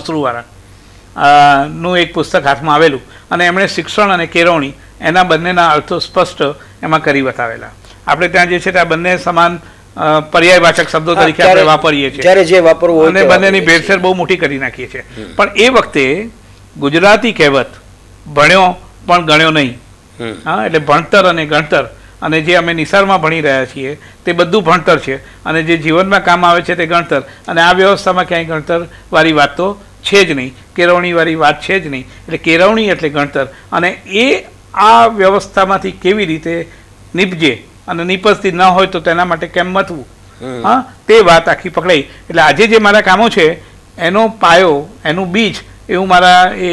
મસરૂવાળા નું એક પુસ્તક હાથમાં આવેલું, અને એમણે શિક્ષણ અને કેળવણી એના બંનેના અર્થો સ્પષ્ટ એમાં કરી બતાવેલા. આપણે ત્યાં જે છે તે આ બંને સમાન પર્યાયવાચક શબ્દો તરીકે આપણે વાપરીએ છીએ, જ્યારે જે વાપરવું અને બંનેની ભેળસેળ બહુ મોટી કરી નાખીએ છીએ. પણ એ વખતે ગુજરાતી કહેવત ભણ્યો પણ ગણ્યો નહીં, હા, એટલે ભણતર અને ગણતર, અને જે અમે નિસારમાં ભણી રહ્યા છીએ તે બધું ભણતર છે, અને જે જીવનમાં કામ આવે છે તે ગણતર. અને આ વ્યવસ્થામાં ક્યાંય ગણતરવાળી વાત તો છે જ નહીં, કેળવણીવાળી વાત છે જ નહીં. એટલે કેળવણી એટલે ગણતર, અને એ આ વ્યવસ્થામાંથી કેવી રીતે નીપજે અને નીપજતી ન હોય તો તેના માટે કેમ મથવું, હા, તે વાત આખી પકડાઈ. એટલે આજે જે મારા કામો છે એનો પાયો, એનું બીજ એવું મારા એ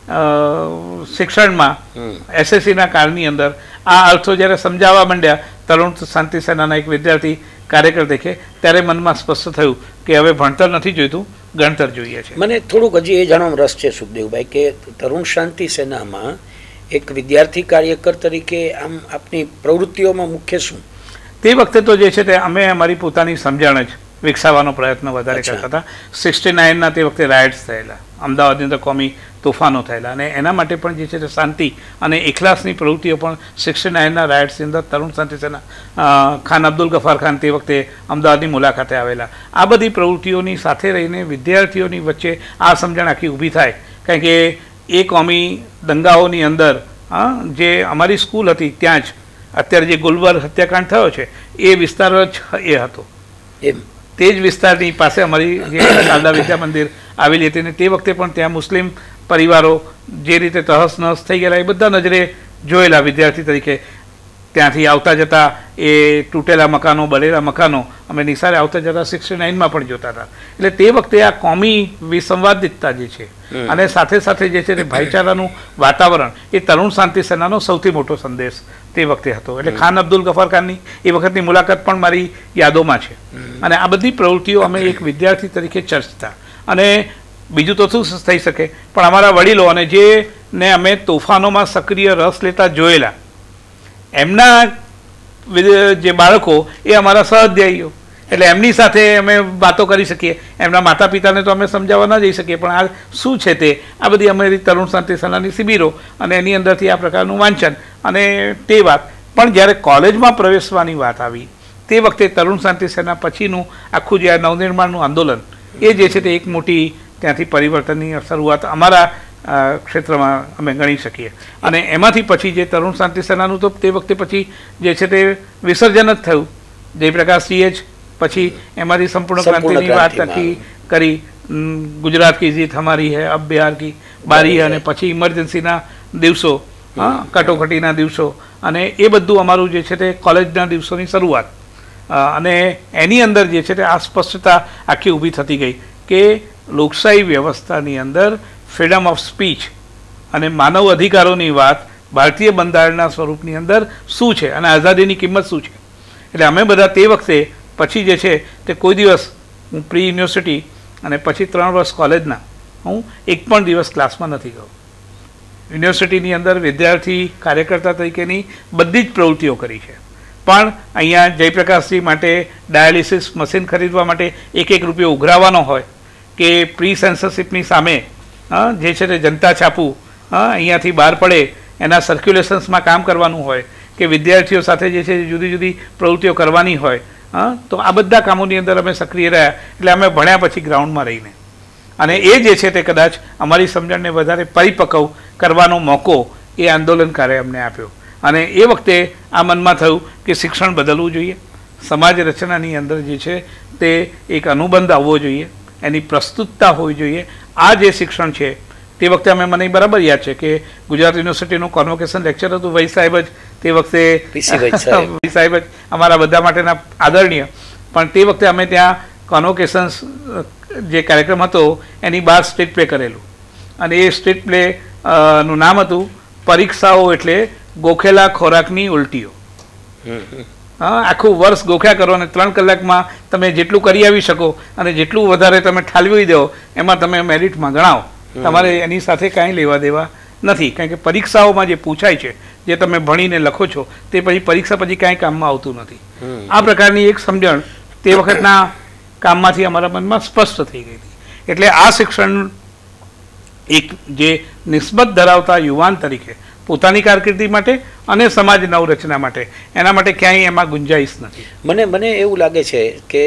શિક્ષણમાં એસએસસીના કાળની અંદર આ અર્થો જ્યારે સમજાવવા માંડ્યા તરુણ શાંતિ સેનાના એક વિદ્યાર્થી કાર્યકર દેખે, ત્યારે મનમાં સ્પષ્ટ થયું કે હવે ભણતર નથી જોઈતું, ગણતર જોઈએ છે. મને થોડુંક હજી એ જાણવામાં રસ છે સુખદેવભાઈ, કે તરુણ શાંતિ સેનામાં એક વિદ્યાર્થી કાર્યકર તરીકે આમ આપની પ્રવૃત્તિઓમાં મુખ્ય શું? તે વખતે તો જે છે તે અમે અમારી પોતાની સમજણ જ વિકસાવવાનો પ્રયત્ન વધારે કરતા હતા. સિક્સટી નાઇનના તે વખતે રાઇટ્સ થયેલા, અમદાવાદની અંદર કોમી તોફાનો થયેલા, અને એના માટે પણ જે છે તે શાંતિ અને એકલાસની પ્રવૃત્તિઓ પણ સિક્સટી નાઇનના રાઇટ્સની અંદર તરુણ શાંતિ સેના, ખાન અબ્દુલ ગફાર ખાન તે વખતે અમદાવાદની મુલાકાતે આવેલા. આ બધી પ્રવૃત્તિઓની સાથે રહીને વિદ્યાર્થીઓની વચ્ચે આ સમજણ આખી ઊભી થાય, કારણ કે એ કોમી દંગાઓની અંદર હા જે અમારી સ્કૂલ હતી ત્યાં જ અત્યારે જે ગુલબર્ગ હત્યાકાંડ થયો છે એ વિસ્તાર જ એ હતો. એમ તે જ વિસ્તારની પાસે અમારી જે શારદા વિદ્યા મંદિર આવેલી હતી ને તે વખતે પણ ત્યાં મુસ્લિમ પરિવારો જે રીતે તહસ નહસ થઈ ગયેલા એ બધા નજરે જોયેલા વિદ્યાર્થી તરીકે. ત્યાંથી આવતા જતા એ તૂટેલા મકાનો બળેલા મકાનો અમે નિસારે આવતા જતા સિક્સટી નાઇનમાં પણ જોતા હતા. એટલે તે વખતે આ કોમી વિસંવાદિતતા જે છે અને સાથે સાથે જે છે તે ભાઈચારાનું વાતાવરણ એ તરુણ શાંતિ સેનાનો સૌથી મોટો સંદેશ તે વખતે હતો. એટલે ખાન અબ્દુલ ગફાર ખાનની એ વખતની મુલાકાત પણ મારી યાદોમાં છે. અને આ બધી પ્રવૃત્તિઓ અમે એક વિદ્યાર્થી તરીકે ચર્ચતા. અને બીજું તો શું થઈ શકે પણ અમારા વડીલો અને જેને અમે તોફાનોમાં સક્રિય રસ લેતા જોયેલા એમના જે બાળકો એ અમારા સહઅધ્યાયીઓ એટલે એમની સાથે અમે વાતો કરી શકીએ. એમના માતા પિતાને તો અમે સમજાવવા ન જઈ શકીએ પણ આ શું છે તે આ બધી અમારી તરુણ શાંતિ સેનાની શિબિરો અને એની અંદરથી આ પ્રકારનું વાંચન અને તે વાત. પણ જ્યારે કોલેજમાં પ્રવેશવાની વાત આવી તે વખતે તરુણ શાંતિ સેના પછીનું આખું જે નવનિર્માણનું આંદોલન એ જે છે તે એક મોટી ત્યાંથી પરિવર્તનની શરૂઆત અમારા ક્ષેત્રમાં અમે ગણી શકીએ. અને એમાંથી પછી જે તરુણ શાંતિ સેનાનું તો તે વખતે પછી જે છે તે વિસર્જન જ થયું. જયપ્રકાશજીએ જ પછી એમાંથી સંપૂર્ણ ક્રાંતિની વાત આખી કરી. ગુજરાત કી જીત હમારી હૈ, અબ બિહાર કી બારી, અને પછી ઇમરજન્સીના દિવસો, હા કટોકટીના દિવસો, અને એ બધું અમારું જે છે તે કોલેજના દિવસોની શરૂઆત. અને એની અંદર જે છે તે આ સ્પષ્ટતા આખી ઊભી થતી ગઈ કે લોકશાહી વ્યવસ્થાની અંદર ફ્રીડમ ઓફ સ્પીચ અને માનવ અધિકારોની વાત ભારતીય બંધારણના સ્વરૂપની અંદર શું છે અને આઝાદીની કિંમત શું છે. એટલે અમે બધા તે વખતે પછી જે છે તે કોઈ દિવસ હું પ્રી યુનિવર્સિટી અને પછી ત્રણ વર્ષ કોલેજના હું એક પણ દિવસ ક્લાસમાં નથી ગયો. યુનિવર્સિટીની અંદર વિદ્યાર્થી કાર્યકર્તા તરીકેની બધી જ પ્રવૃત્તિઓ કરી છે. પણ અહીંયા જયપ્રકાશજી માટે ડાયાલિસિસ મશીન ખરીદવા માટે એક એક રૂપિયો ઉઘરાવવાનો હોય કે પ્રી સેન્સરશીપની સામે જે છે તે જનતા છાપું અહીંયાથી બહાર પડે એના સર્ક્યુલેશન્સમાં કામ કરવાનું હોય કે વિદ્યાર્થીઓ સાથે જે છે જુદી જુદી પ્રવૃત્તિઓ કરવાની હોય. તો આ બધા કામોની અંદર અમે સક્રિય રહ્યા. એટલે અમે ભણ્યા પછી ગ્રાઉન્ડમાં રહીને અને એ જે છે તે કદાચ અમારી સમજણને વધારે પરિપક્વ કરવાનો મોકો એ આંદોલનકારે અમને આપ્યો. અને એ વખતે આ મનમાં થયું કે શિક્ષણ બદલવું જોઈએ. સમાજ રચનાની અંદર જે છે તે એક અનુબંધ આવવો જોઈએ, એની પ્રસ્તુતતા હોવી જોઈએ. આ જે શિક્ષણ છે તે વખતે અમે મને બરાબર યાદ છે કે ગુજરાત યુનિવર્સિટીનું કોન્વોકેશન લેક્ચર હતું. વૈ સાહેબ જ તે વખતે વૈ સાહેબ જ અમારા બધા માટેના આદરણીય. પણ તે વખતે અમે ત્યાં કોન્વોકેશન્સ જે કાર્યક્રમ હતો એની બહાર સ્ટેટ પ્લે કરેલું. અને એ સ્ટેટ પ્લે નું નામ હતું પરીક્ષાઓ એટલે ગોખેલા ખોરાકની ઉલટીઓ. હા, આખું વર્ષ ગોખ્યા કરો અને ત્રણ કલાકમાં તમે જેટલું કરી આવી શકો અને જેટલું વધારે તમે ઠાલવી દો એમાં તમે મેરિટમાં ગણાવો. તમારે એની સાથે કાંઈ લેવા દેવા નથી. કારણ કે પરીક્ષાઓમાં જે પૂછાય છે, જે તમે ભણીને લખો છો તે પછી પરીક્ષા પછી કાંઈ કામમાં આવતું નથી. આ પ્રકારની એક સમજણ તે વખતના કામમાંથી અમારા મનમાં સ્પષ્ટ થઈ ગઈ હતી. એટલે આ શિક્ષણ એક જે નિસ્બત ધરાવતા યુવાન તરીકે પોતાની કારકિર્દી માટે અને સમાજ નવરચના માટે એના માટે ક્યાંય એમાં ગુંજાઈશ નથી. મને મને એવું લાગે છે કે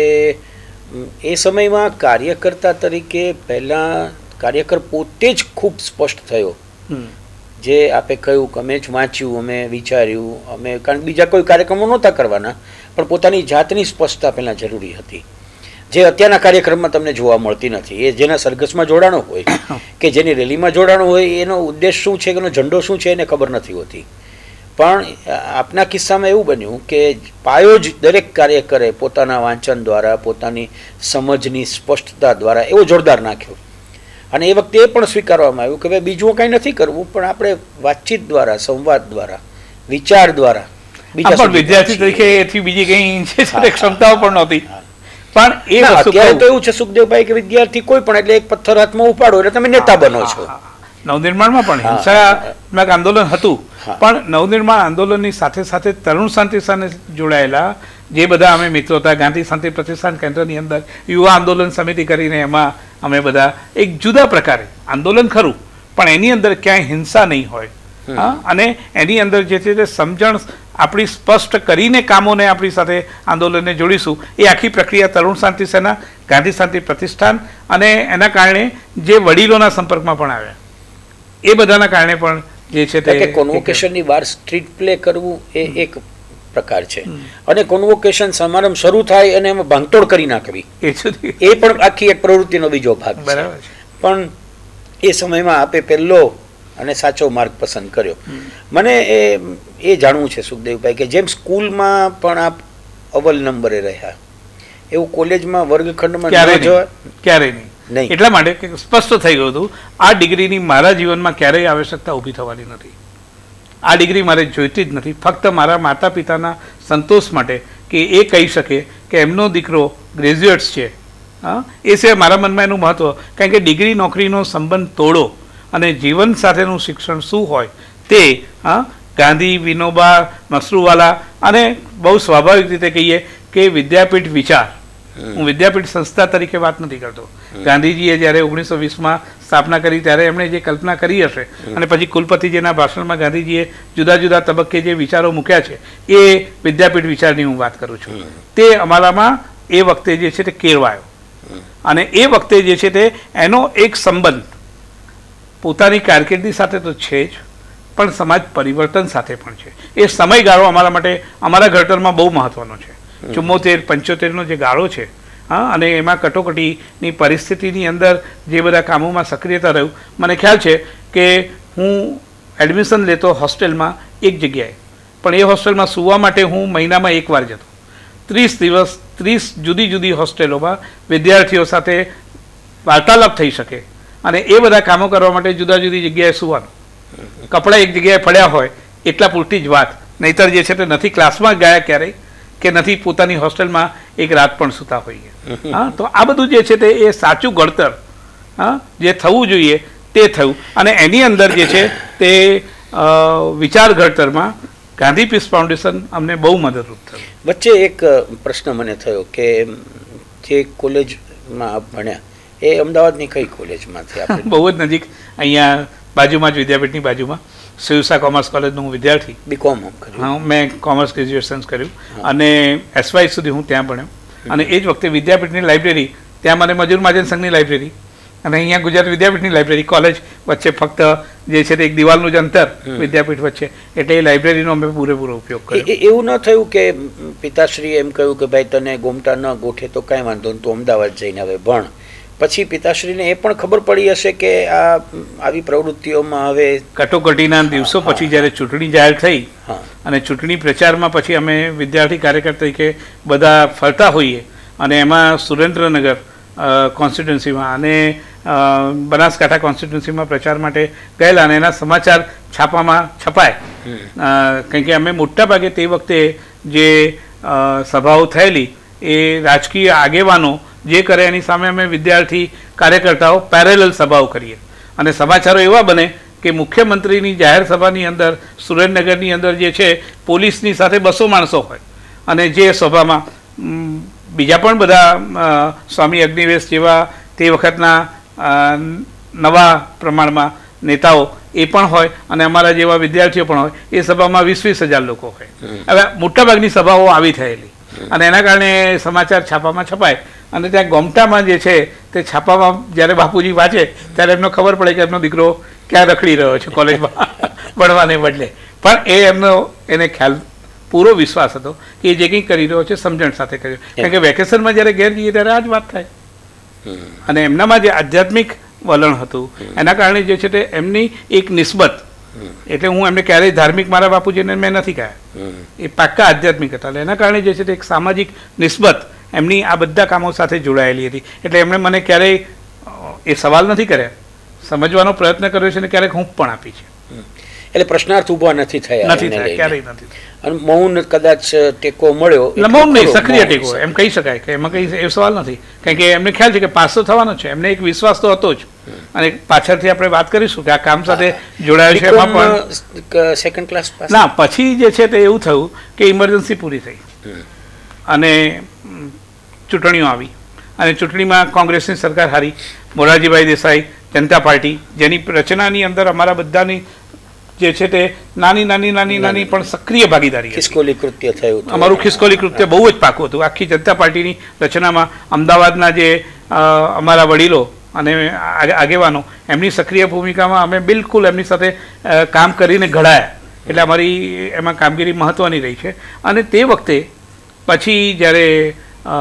એ સમયમાં કાર્યકર્તા તરીકે પહેલાં કાર્યકર પોતે જ ખૂબ સ્પષ્ટ થયો. જે આપે કહ્યું કે અમે જ વાંચ્યું, અમે વિચાર્યું, અમે કારણ બીજા કોઈ કાર્યક્રમો નહોતા કરવાના પણ પોતાની જાતની સ્પષ્ટતા પહેલાં જરૂરી હતી, જે અત્યારના કાર્યક્રમમાં તમને જોવા મળતી નથી. એ જેના સરઘસમાં જોડાણો હોય કે જેની રેલીમાં જોડાણો હોય એનો ઉદ્દેશ શું છે, એનો ઝંડો શું છે એને ખબર નથી હોતી. પણ આપના કિસ્સામાં એવું બન્યું કે પાયો જ દરેક કાર્યકરે પોતાના વાંચન દ્વારા, પોતાની સમજની સ્પષ્ટતા દ્વારા એવો જોરદાર નાખ્યો. અને એ વખતે એ પણ સ્વીકારવામાં આવ્યું કે ભાઈ બીજું કંઈ નથી કરવું, પણ આપણે વાતચીત દ્વારા, સંવાદ દ્વારા, વિચાર દ્વારા બીજા વિદ્યાર્થી તરીકે એથી બીજી કંઈ ક્ષમતાઓ પણ નહોતી. પણ એ અત્યારે તો એવું છે સુખદેવભાઈ કે વિદ્યાર્થી કોઈ પણ એટલે એક પથ્થર હાથમાં ઉપાડો એટલે તમે નેતા બનો છો. નવનિર્માણમાં પણ હિંસાત્મક આંદોલન હતું, પણ નવનિર્માણ આંદોલનની સાથે સાથે તરુણ શાંતિ સાથે જોડાયેલા જે બધા અમે મિત્રો હતા, ગાંધી શાંતિ પ્રતિષ્ઠાન કેન્દ્રની અંદર યુવા આંદોલન સમિતિ કરીને એમાં અમે બધા એક જુદા પ્રકારે આંદોલન ખરું પણ એની અંદર ક્યાંય હિંસા નહીં હોય. અને એની અંદર જે છે તે સમજણ આપણી સ્પષ્ટ કરીને કામોને આપણી સાથે આંદોલનને જોડીશું. એ આખી પ્રક્રિયા તરુણ શાંતિ સેના, ગાંધી શાંતિ પ્રતિષ્ઠાન અને એના કારણે જે વડીલોના સંપર્કમાં પણ આવ્યા એ બધાના કારણે પણ જે છે તે કોન્વોકેશનની વાર સ્ટ્રીટ પ્લે કરવું એ એક પ્રકાર છે, અને કોન્વોકેશન સમારંભ શરૂ થાય અને એમાં ભાંગતોડ કરી નાખવી એ એ પણ આખી એક પ્રવૃત્તિનો બીજો ભાગ છે. બરાબર છે. પણ એ સમયમાં આપે પહેલો અને સાચો માર્ગ પસંદ કર્યો. મને એ એ જાણવું છે સુખદેવભાઈ કે જેમ સ્કૂલમાં પણ આપ અવ્વલ નંબરે રહ્યા, એવું કોલેજમાં વર્ગખંડમાં ક્યારેય નહીં. એટલા માટે કે સ્પષ્ટ થઈ ગયું હતું આ ડિગ્રીની મારા જીવનમાં ક્યારેય આવશ્યકતા ઊભી થવાની નથી. આ ડિગ્રી મારે જોઈતી જ નથી, ફક્ત મારા માતા પિતાના સંતોષ માટે કે એ કહી શકે કે એમનો દીકરો ગ્રેજ્યુએટ્સ છે. હા, એ સિવાય મારા મનમાં એનું મહત્વ, કારણ કે ડિગ્રી નોકરીનો સંબંધ તોડો અને જીવન સાથેનું શિક્ષણ શું હોય તે હા ગાંધી, વિનોબા, મસરૂવાલા અને બહુ સ્વાભાવિક રીતે કહીએ કે વિદ્યાપીઠ વિચાર, હું વિદ્યાપીઠ સંસ્થા તરીકે વાત નથી કરતો. ગાંધીજીએ જ્યારે ઓગણીસો વીસમાં સ્થાપના કરી ત્યારે એમણે જે કલ્પના કરી હશે અને પછી કુલપતિજીના ભાષણમાં ગાંધીજીએ જુદા જુદા તબક્કે જે વિચારો મૂક્યા છે એ વિદ્યાપીઠ વિચારની હું વાત કરું છું. તે અમારામાં એ વખતે જે છે તે કેળવાયો, અને એ વખતે જે છે તે એનો એક સંબંધ પોતાની કારકિર્દી સાથે તો છે જ, પણ સમાજ પરિવર્તન સાથે પણ છે. એ સમયગાળો અમારા માટે અમારા ઘડતરમાં બહુ મહત્વનો છે. ચુમ્મોતેર પંચોતેરનો જે ગાળો છે, હા, અને એમાં કટોકટીની પરિસ્થિતિની અંદર જે બધા કામોમાં સક્રિયતા રહ્યું. મને ખ્યાલ છે કે હું એડમિશન લેતો હોસ્ટેલમાં એક જગ્યાએ, પણ એ હોસ્ટેલમાં સૂવા માટે હું મહિનામાં એકવાર જતો. ત્રીસ દિવસ ત્રીસ જુદી જુદી હોસ્ટેલોમાં વિદ્યાર્થીઓ સાથે વાર્તાલાપ થઈ શકે અને એ બધા કામો કરવા માટે જુદા જુદી જગ્યાએ સૂવાનું. કપડાં એક જગ્યાએ પડ્યા હોય એટલા પૂરતી જ વાત, નહીતર જે છે તે નથી ક્લાસમાં ગયા ક્યારેય કે નથી પોતાની હોસ્ટેલમાં એક રાત પણ સૂતા હોઈએ. હા, તો આ બધું જે છે તે એ સાચું ઘડતર હા જે થવું જોઈએ તે થયું, અને એની અંદર જે છે તે વિચાર ઘડતરમાં ગાંધી પીસ ફાઉન્ડેશન અમને બહુ મદદરૂપ થયું. વચ્ચે એક પ્રશ્ન મને થયો કે જે કોલેજમાં આપ ભણ્યા એ અમદાવાદની કઈ કોલેજમાંથી? આપણે બહુ જ નજીક, અહીંયા બાજુમાં જ વિદ્યાપીઠની બાજુમાં શિવસા કોમર્સ કોલેજનો હું વિદ્યાર્થી. બીકોમ કર્યું? હા, મેં કોમર્સ ગ્રેજ્યુએશન કર્યું અને એસવાય સુધી હું ત્યાં ભણ્યો. અને એ જ વખતે વિદ્યાપીઠની લાઇબ્રેરી, ત્યાં મને મજૂર મહાજન સંઘની લાઇબ્રેરી અને અહીંયા ગુજરાત વિદ્યાપીઠની લાઇબ્રેરી, કોલેજ વચ્ચે ફક્ત જે છે તે એક દિવાલનું જ અંતર વિદ્યાપીઠ વચ્ચે, એટલે એ લાઇબ્રેરીનો અમે પૂરેપૂરો ઉપયોગ કર્યો. એવું ન થયું કે પિતાશ્રીએ એમ કહ્યું કે ભાઈ તને ગોમતા ન ગોઠે તો કાંઈ વાંધો નહીં, તું અમદાવાદ જઈને હવે ભણ? પછી પિતાશ્રીને એ પણ ખબર પડી હશે કે આ આવી પ્રવૃત્તિઓમાં હવે કટોકટીના દિવસો પછી જ્યારે ચૂંટણી જાહેર થઈ અને ચૂંટણી પ્રચારમાં પછી અમે વિદ્યાર્થી કાર્યકર તરીકે બધા ફરતા હોઈએ, અને એમાં સુરેન્દ્રનગર કોન્સ્ટિટ્યુન્સીમાં અને બનાસકાંઠા કોન્સ્ટિટ્યુન્સીમાં પ્રચાર માટે ગયેલા, અને એના સમાચાર છાપામાં છપાય. કારણ કે અમે મોટાભાગે તે વખતે જે સભાઓ થયેલી એ રાજકીય આગેવાનો જે કરે એની સામે અમે વિદ્યાર્થી કાર્યકર્તાઓ પેરેલલ સભાઓ કરીએ, અને સમાચારો એવા બને કે મુખ્યમંત્રીની જાહેર સભાની અંદર સુરેન્દ્રનગરની અંદર જે છે પોલીસની સાથે બસો માણસો હોય, અને જે સભામાં બીજા પણ બધા સ્વામી અગ્નિવેશ જેવા તે વખતના નવા પ્રમાણમાં નેતાઓ એ પણ હોય, અને અમારા જેવા વિદ્યાર્થીઓ પણ હોય. એ સભામાં વીસ વીસ હજાર લોકો હોય. હવે મોટાભાગની સભાઓ આવી થયેલી, અને એના કારણે સમાચાર છાપામાં છપાય, અને ત્યાં ગોમટામાં જે છે તે છાપામાં જ્યારે બાપુજી વાંચે ત્યારે એમને ખબર પડે કે એમનો દીકરો ક્યાં રખડી રહ્યો છે કોલેજમાં ભણવાને બદલે. પણ એ એમનો એને ખ્યાલ પૂરો વિશ્વાસ હતો કે એ જે કંઈ કરી રહ્યો છે સમજણ સાથે કર્યો, કારણ કે વેકેશનમાં જ્યારે ઘેર જઈએ ત્યારે આ જ વાત થાય. અને એમનામાં જે આધ્યાત્મિક વલણ હતું એના કારણે જે છે તે એમની એક નિસ્બત, એટલે હું એમને ક્યારેય ધાર્મિક મારા બાપુજીને મેં નથી કહ્યા, એ પાક્કા આધ્યાત્મિક હતા. એના કારણે જે છે તે એક સામાજિક નિસ્બત એમની આ બધા કામો સાથે જોડાયેલી હતી. એટલે એમણે મને ક્યારેય એ સવાલ નથી કર્યા, સમજવાનો પ્રયત્ન કર્યો છે અને ક્યારેક હું પણ આપી છે. એટલે પ્રશ્નાર્થ ઉભા નથી થયા? નથી થયા, ક્યારેય નથી. અને મૌન કદાચ ટેકો મળ્યો? મૌન નહીં, સક્રિય ટેકો એમ કહી શકાય, કે એમાં કઈ એ સવાલ નથી. કારણ કે એમને ખ્યાલ છે કે પાસ તો થવાનો છે, એમને એક વિશ્વાસ તો હતો જ. અને પાછળથી આપણે વાત કરીશું કે આ કામ સાથે જોડાયેલ છે. એમાં પણ સેકન્ડ ક્લાસ પાસ? ના, પછી જે છે તે એવું થયું કે ઇમરજન્સી પૂરી થઈ અને ચૂંટણીઓ આવી, અને ચૂંટણીમાં કોંગ્રેસની સરકાર હારી. મોરારજીભાઈ દેસાઈ જનતા પાર્ટી, જેની રચનાની અંદર અમારા બધાની જે છે તે નાની નાની નાની નાની પણ સક્રિય ભાગીદારી, ખિસકોલી કૃત્ય થયું. અમારું ખિસકોલી કૃત્ય બહુ જ પાકું હતું. આખી જનતા પાર્ટીની રચનામાં અમદાવાદના જે અમારા વડીલો અને આગેવાનો એમની સક્રિય ભૂમિકામાં અમે બિલકુલ એમની સાથે કામ કરીને ઘડાયા, એટલે અમારી એમાં કામગીરી મહત્ત્વની રહી છે. અને તે વખતે પછી જ્યારે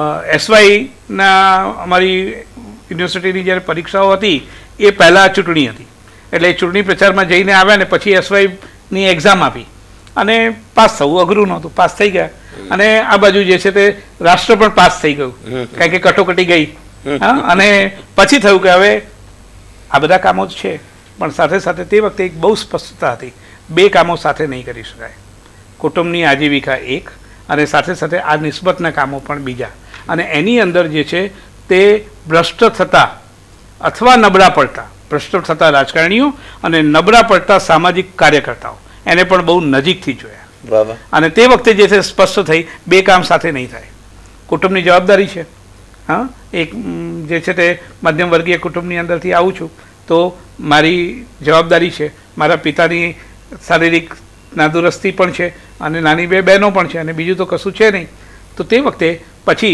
એસવાયના અમારી યુનિવર્સિટીની જ્યારે પરીક્ષાઓ હતી એ પહેલાં ચૂંટણી હતી, એટલે ચૂંટણી પ્રચારમાં જઈને આવ્યા ને પછી એસવાયની એક્ઝામ આપી અને પાસ થવું અઘરું નહોતું, પાસ થઈ ગયા. અને આ બાજુ જે છે તે રાષ્ટ્ર પણ પાસ થઈ ગયું, કારણ કે કટોકટી ગઈ. હા, અને પછી થયું કે હવે આ બધા કામો જ છે, પણ સાથે સાથે તે વખતે એક બહુ સ્પષ્ટતા હતી, બે કામો સાથે નહીં કરી શકાય. કુટુંબની આજીવિકા એક, અને સાથે સાથે આ નિસ્બતના કામો પણ બીજા. અને એની અંદર જે છે તે ભ્રષ્ટ થતા અથવા નબળા પડતા, ભ્રષ્ટ થતા રાજકારણીઓ અને નબળા પડતા સામાજિક કાર્યકર્તાઓ એને પણ બહુ નજીકથી જોયા. અને તે વખતે જે છે સ્પષ્ટ થઈ બે કામ સાથે નહીં થાય. કુટુંબની જવાબદારી છે. હા, એક જે છે તે મધ્યમ વર્ગીય કુટુંબની અંદરથી આવું છું, તો મારી જવાબદારી છે, મારા પિતાની શારીરિક નાદુરસ્તી પણ છે અને નાની બે બહેનો પણ છે, અને બીજું તો કશું છે નહીં. તો તે વખતે પછી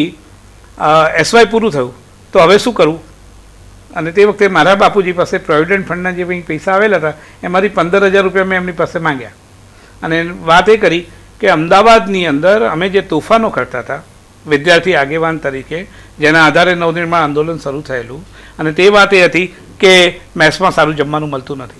એસવાય પૂરું થયું, તો હવે શું કરવું? અને તે વખતે મારા બાપુજી પાસે પ્રોવિડન્ટ ફંડના જે કંઈ પૈસા આવેલા હતા એમાંથી પંદર હજાર રૂપિયા મેં એમની પાસે માંગ્યા. અને વાત એ કરી કે અમદાવાદની અંદર અમે જે તોફાનો કરતા હતા વિદ્યાર્થી આગેવાન તરીકે, જેના આધારે નવનિર્માણ આંદોલન શરૂ થયેલું, અને તે વાત એ હતી કે મેસમાં સારું જમવાનું મળતું નથી,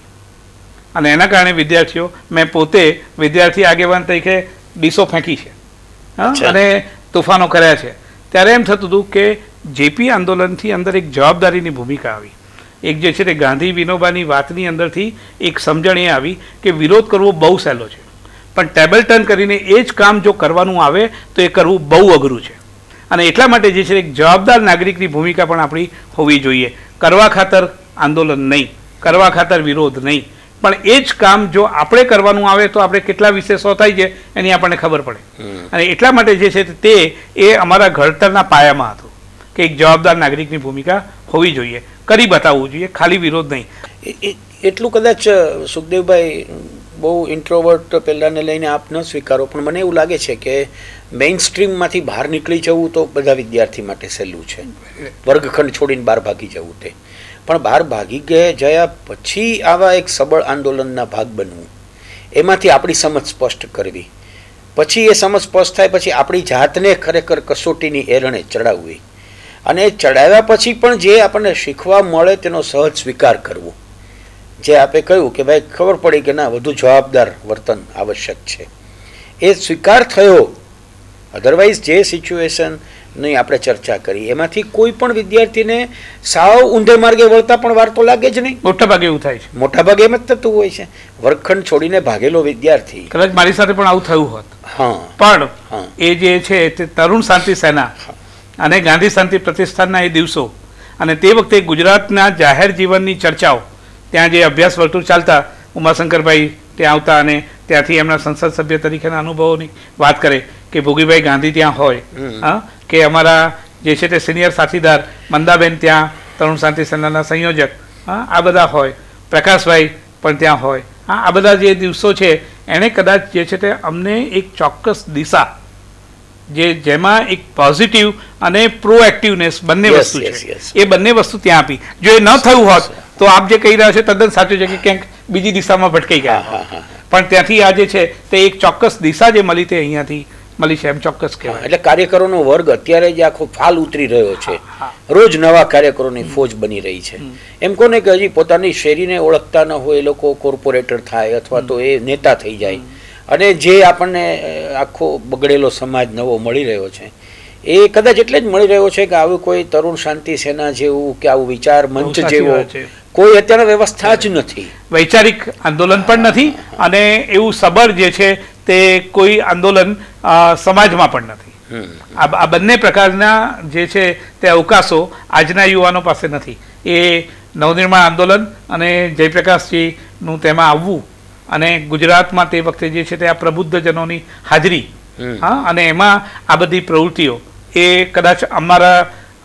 અને એના કારણે વિદ્યાર્થીઓ, મેં પોતે વિદ્યાર્થી આગેવાન તરીકે ડીશો ફેંકી છે, હા, અને તોફાનો કર્યા છે. ત્યારે એમ થતું હતું કે જેપી આંદોલનથી અંદર એક જવાબદારીની ભૂમિકા આવી. એક જે છે તે ગાંધી વિનોબાની વાતની અંદરથી એક સમજણ એ આવી કે વિરોધ કરવો બહુ સહેલો છે, પણ ટેબલ ટર્ન કરીને એ જ કામ જો કરવાનું આવે તો એ કરવું બહુ અઘરું છે. અને એટલા માટે જે છે એક જવાબદાર નાગરિકની ભૂમિકા પણ આપણી હોવી જોઈએ. કરવા ખાતર આંદોલન નહીં, કરવા ખાતર વિરોધ નહીં, પણ એ જ કામ જો આપણે કરવાનું આવે તો આપણે કેટલા વિશેષો થાય છે એની આપણને ખબર પડે. અને એટલા માટે જે છે તે એ અમારા ઘડતરના પાયામાં હતું કે એક જવાબદાર નાગરિકની ભૂમિકા હોવી જોઈએ, કરી બતાવવું જોઈએ, ખાલી વિરોધ નહીં. એટલું કદાચ સુખદેવભાઈ બહુ ઇન્ટ્રોવર્ટ પહેલાંને લઈને આપ ન સ્વીકારો, પણ મને એવું લાગે છે કે મેઇન સ્ટ્રીમમાંથી બહાર નીકળી જવું તો બધા વિદ્યાર્થી માટે સહેલું છે, વર્ગખંડ છોડીને બહાર ભાગી જવું તે. પણ બહાર ભાગી ગયા જયા પછી આવા એક સબળ આંદોલનના ભાગ બનવું, એમાંથી આપણી સમજ સ્પષ્ટ કરવી, પછી એ સમજ સ્પષ્ટ થાય પછી આપણી જાતને ખરેખર કસોટીની એરણે ચડાવવી, અને ચડાવ્યા પછી પણ જે આપણને શીખવા મળે તેનો સહજ સ્વીકાર કરવો. જે આપે કહ્યું કે ભાઈ ખબર પડી કે ના વધુ જવાબદાર વર્તન આવશ્યક છે, એ સ્વીકાર થયો. અધરવાઇઝ જે સિચ્યુએશનની આપણે ચર્ચા કરી એમાંથી કોઈ પણ વિદ્યાર્થીને સાવ ઊંધે માર્ગે વળતા પણ વાર તો લાગે જ નહીં. મોટા ભાગે એવું થાય છે, મોટા ભાગે એમ જ થતું હોય છે. વર્ગખંડ છોડીને ભાગેલો વિદ્યાર્થી, કદાચ મારી સાથે પણ આવું થયું હોત. હા, પણ એ જે છે તે તરુણ શાંતિ સેના અને ગાંધી શાંતિ પ્રતિષ્ઠાનના એ દિવસો, અને તે વખતે ગુજરાતના જાહેર જીવનની ચર્ચાઓ, ત્યાં જે અભ્યાસ વર્તુળ ચાલતા, ઉમાશંકરભાઈ ત્યાં આવતા અને ત્યાંથી એમના સંસદ સભ્ય તરીકેના અનુભવોની વાત કરે કે ભોગીભાઈ ગાંધી ત્યાં હોય, હા, કે અમારા જે છે તે સિનિયર સાથીદાર મંદાબેન ત્યાં તરુણ શાંતિ સેનાના સંયોજક, હા, આ બધા હોય, પ્રકાશભાઈ પણ ત્યાં હોય. હા, આ બધા જે દિવસો છે એણે કદાચ જે છે તે અમને એક ચોક્કસ દિશા, જે જેમાં એક પોઝિટિવ અને પ્રોએક્ટિવનેસ બંને વસ્તુ છે, એ બંને વસ્તુ ત્યાં આપી. જો એ ન થયું હોત તો આપ જે કહી રહ્યા છો તદ્દન સાચું છે કે ક્યાંક બીજી દિશામાં ભટકાઈ ગયા, પણ ત્યાંથી આ જે છે તે એક ચોક્કસ દિશા જે મળી તે અહીંયાથી મળી છે એમ ચોક્કસ કહેવાય. એટલે કાર્યકરોનો વર્ગ અત્યારે જે આખો ફાલ ઉતરી રહ્યો છે, રોજ નવા કાર્યકરોની ફોજ બની રહી છે. એમ કોને કે હજી પોતાની શેરીને ઓળખતા ન હોય એ લોકો કોર્પોરેટર થાય અથવા તો એ નેતા થઈ જાય, અને જે આપણને આખો બગડેલો સમાજ નવો મળી રહ્યો છે એ કદાચ એટલે જ મળી રહ્યો છે કે આવું કોઈ તરુણ શાંતિ સેના જેવું કે આવું વિચાર મંચ જેવો કોઈ અત્યારે વ્યવસ્થા જ નથી, વૈચારિક આંદોલન પણ નથી, અને એવું સબળ જે છે તે કોઈ આંદોલન સમાજમાં પણ નથી. આ બંને પ્રકારના જે છે તે અવકાશો આજના યુવાનો પાસે નથી. એ નવનિર્માણ આંદોલન અને જયપ્રકાશજીનું તેમાં આવવું, અને ગુજરાતમાં તે વખતે જે છે તે આ પ્રબુદ્ધજનોની હાજરી, હા, અને એમાં આ બધી પ્રવૃત્તિઓ એ કદાચ અમારા,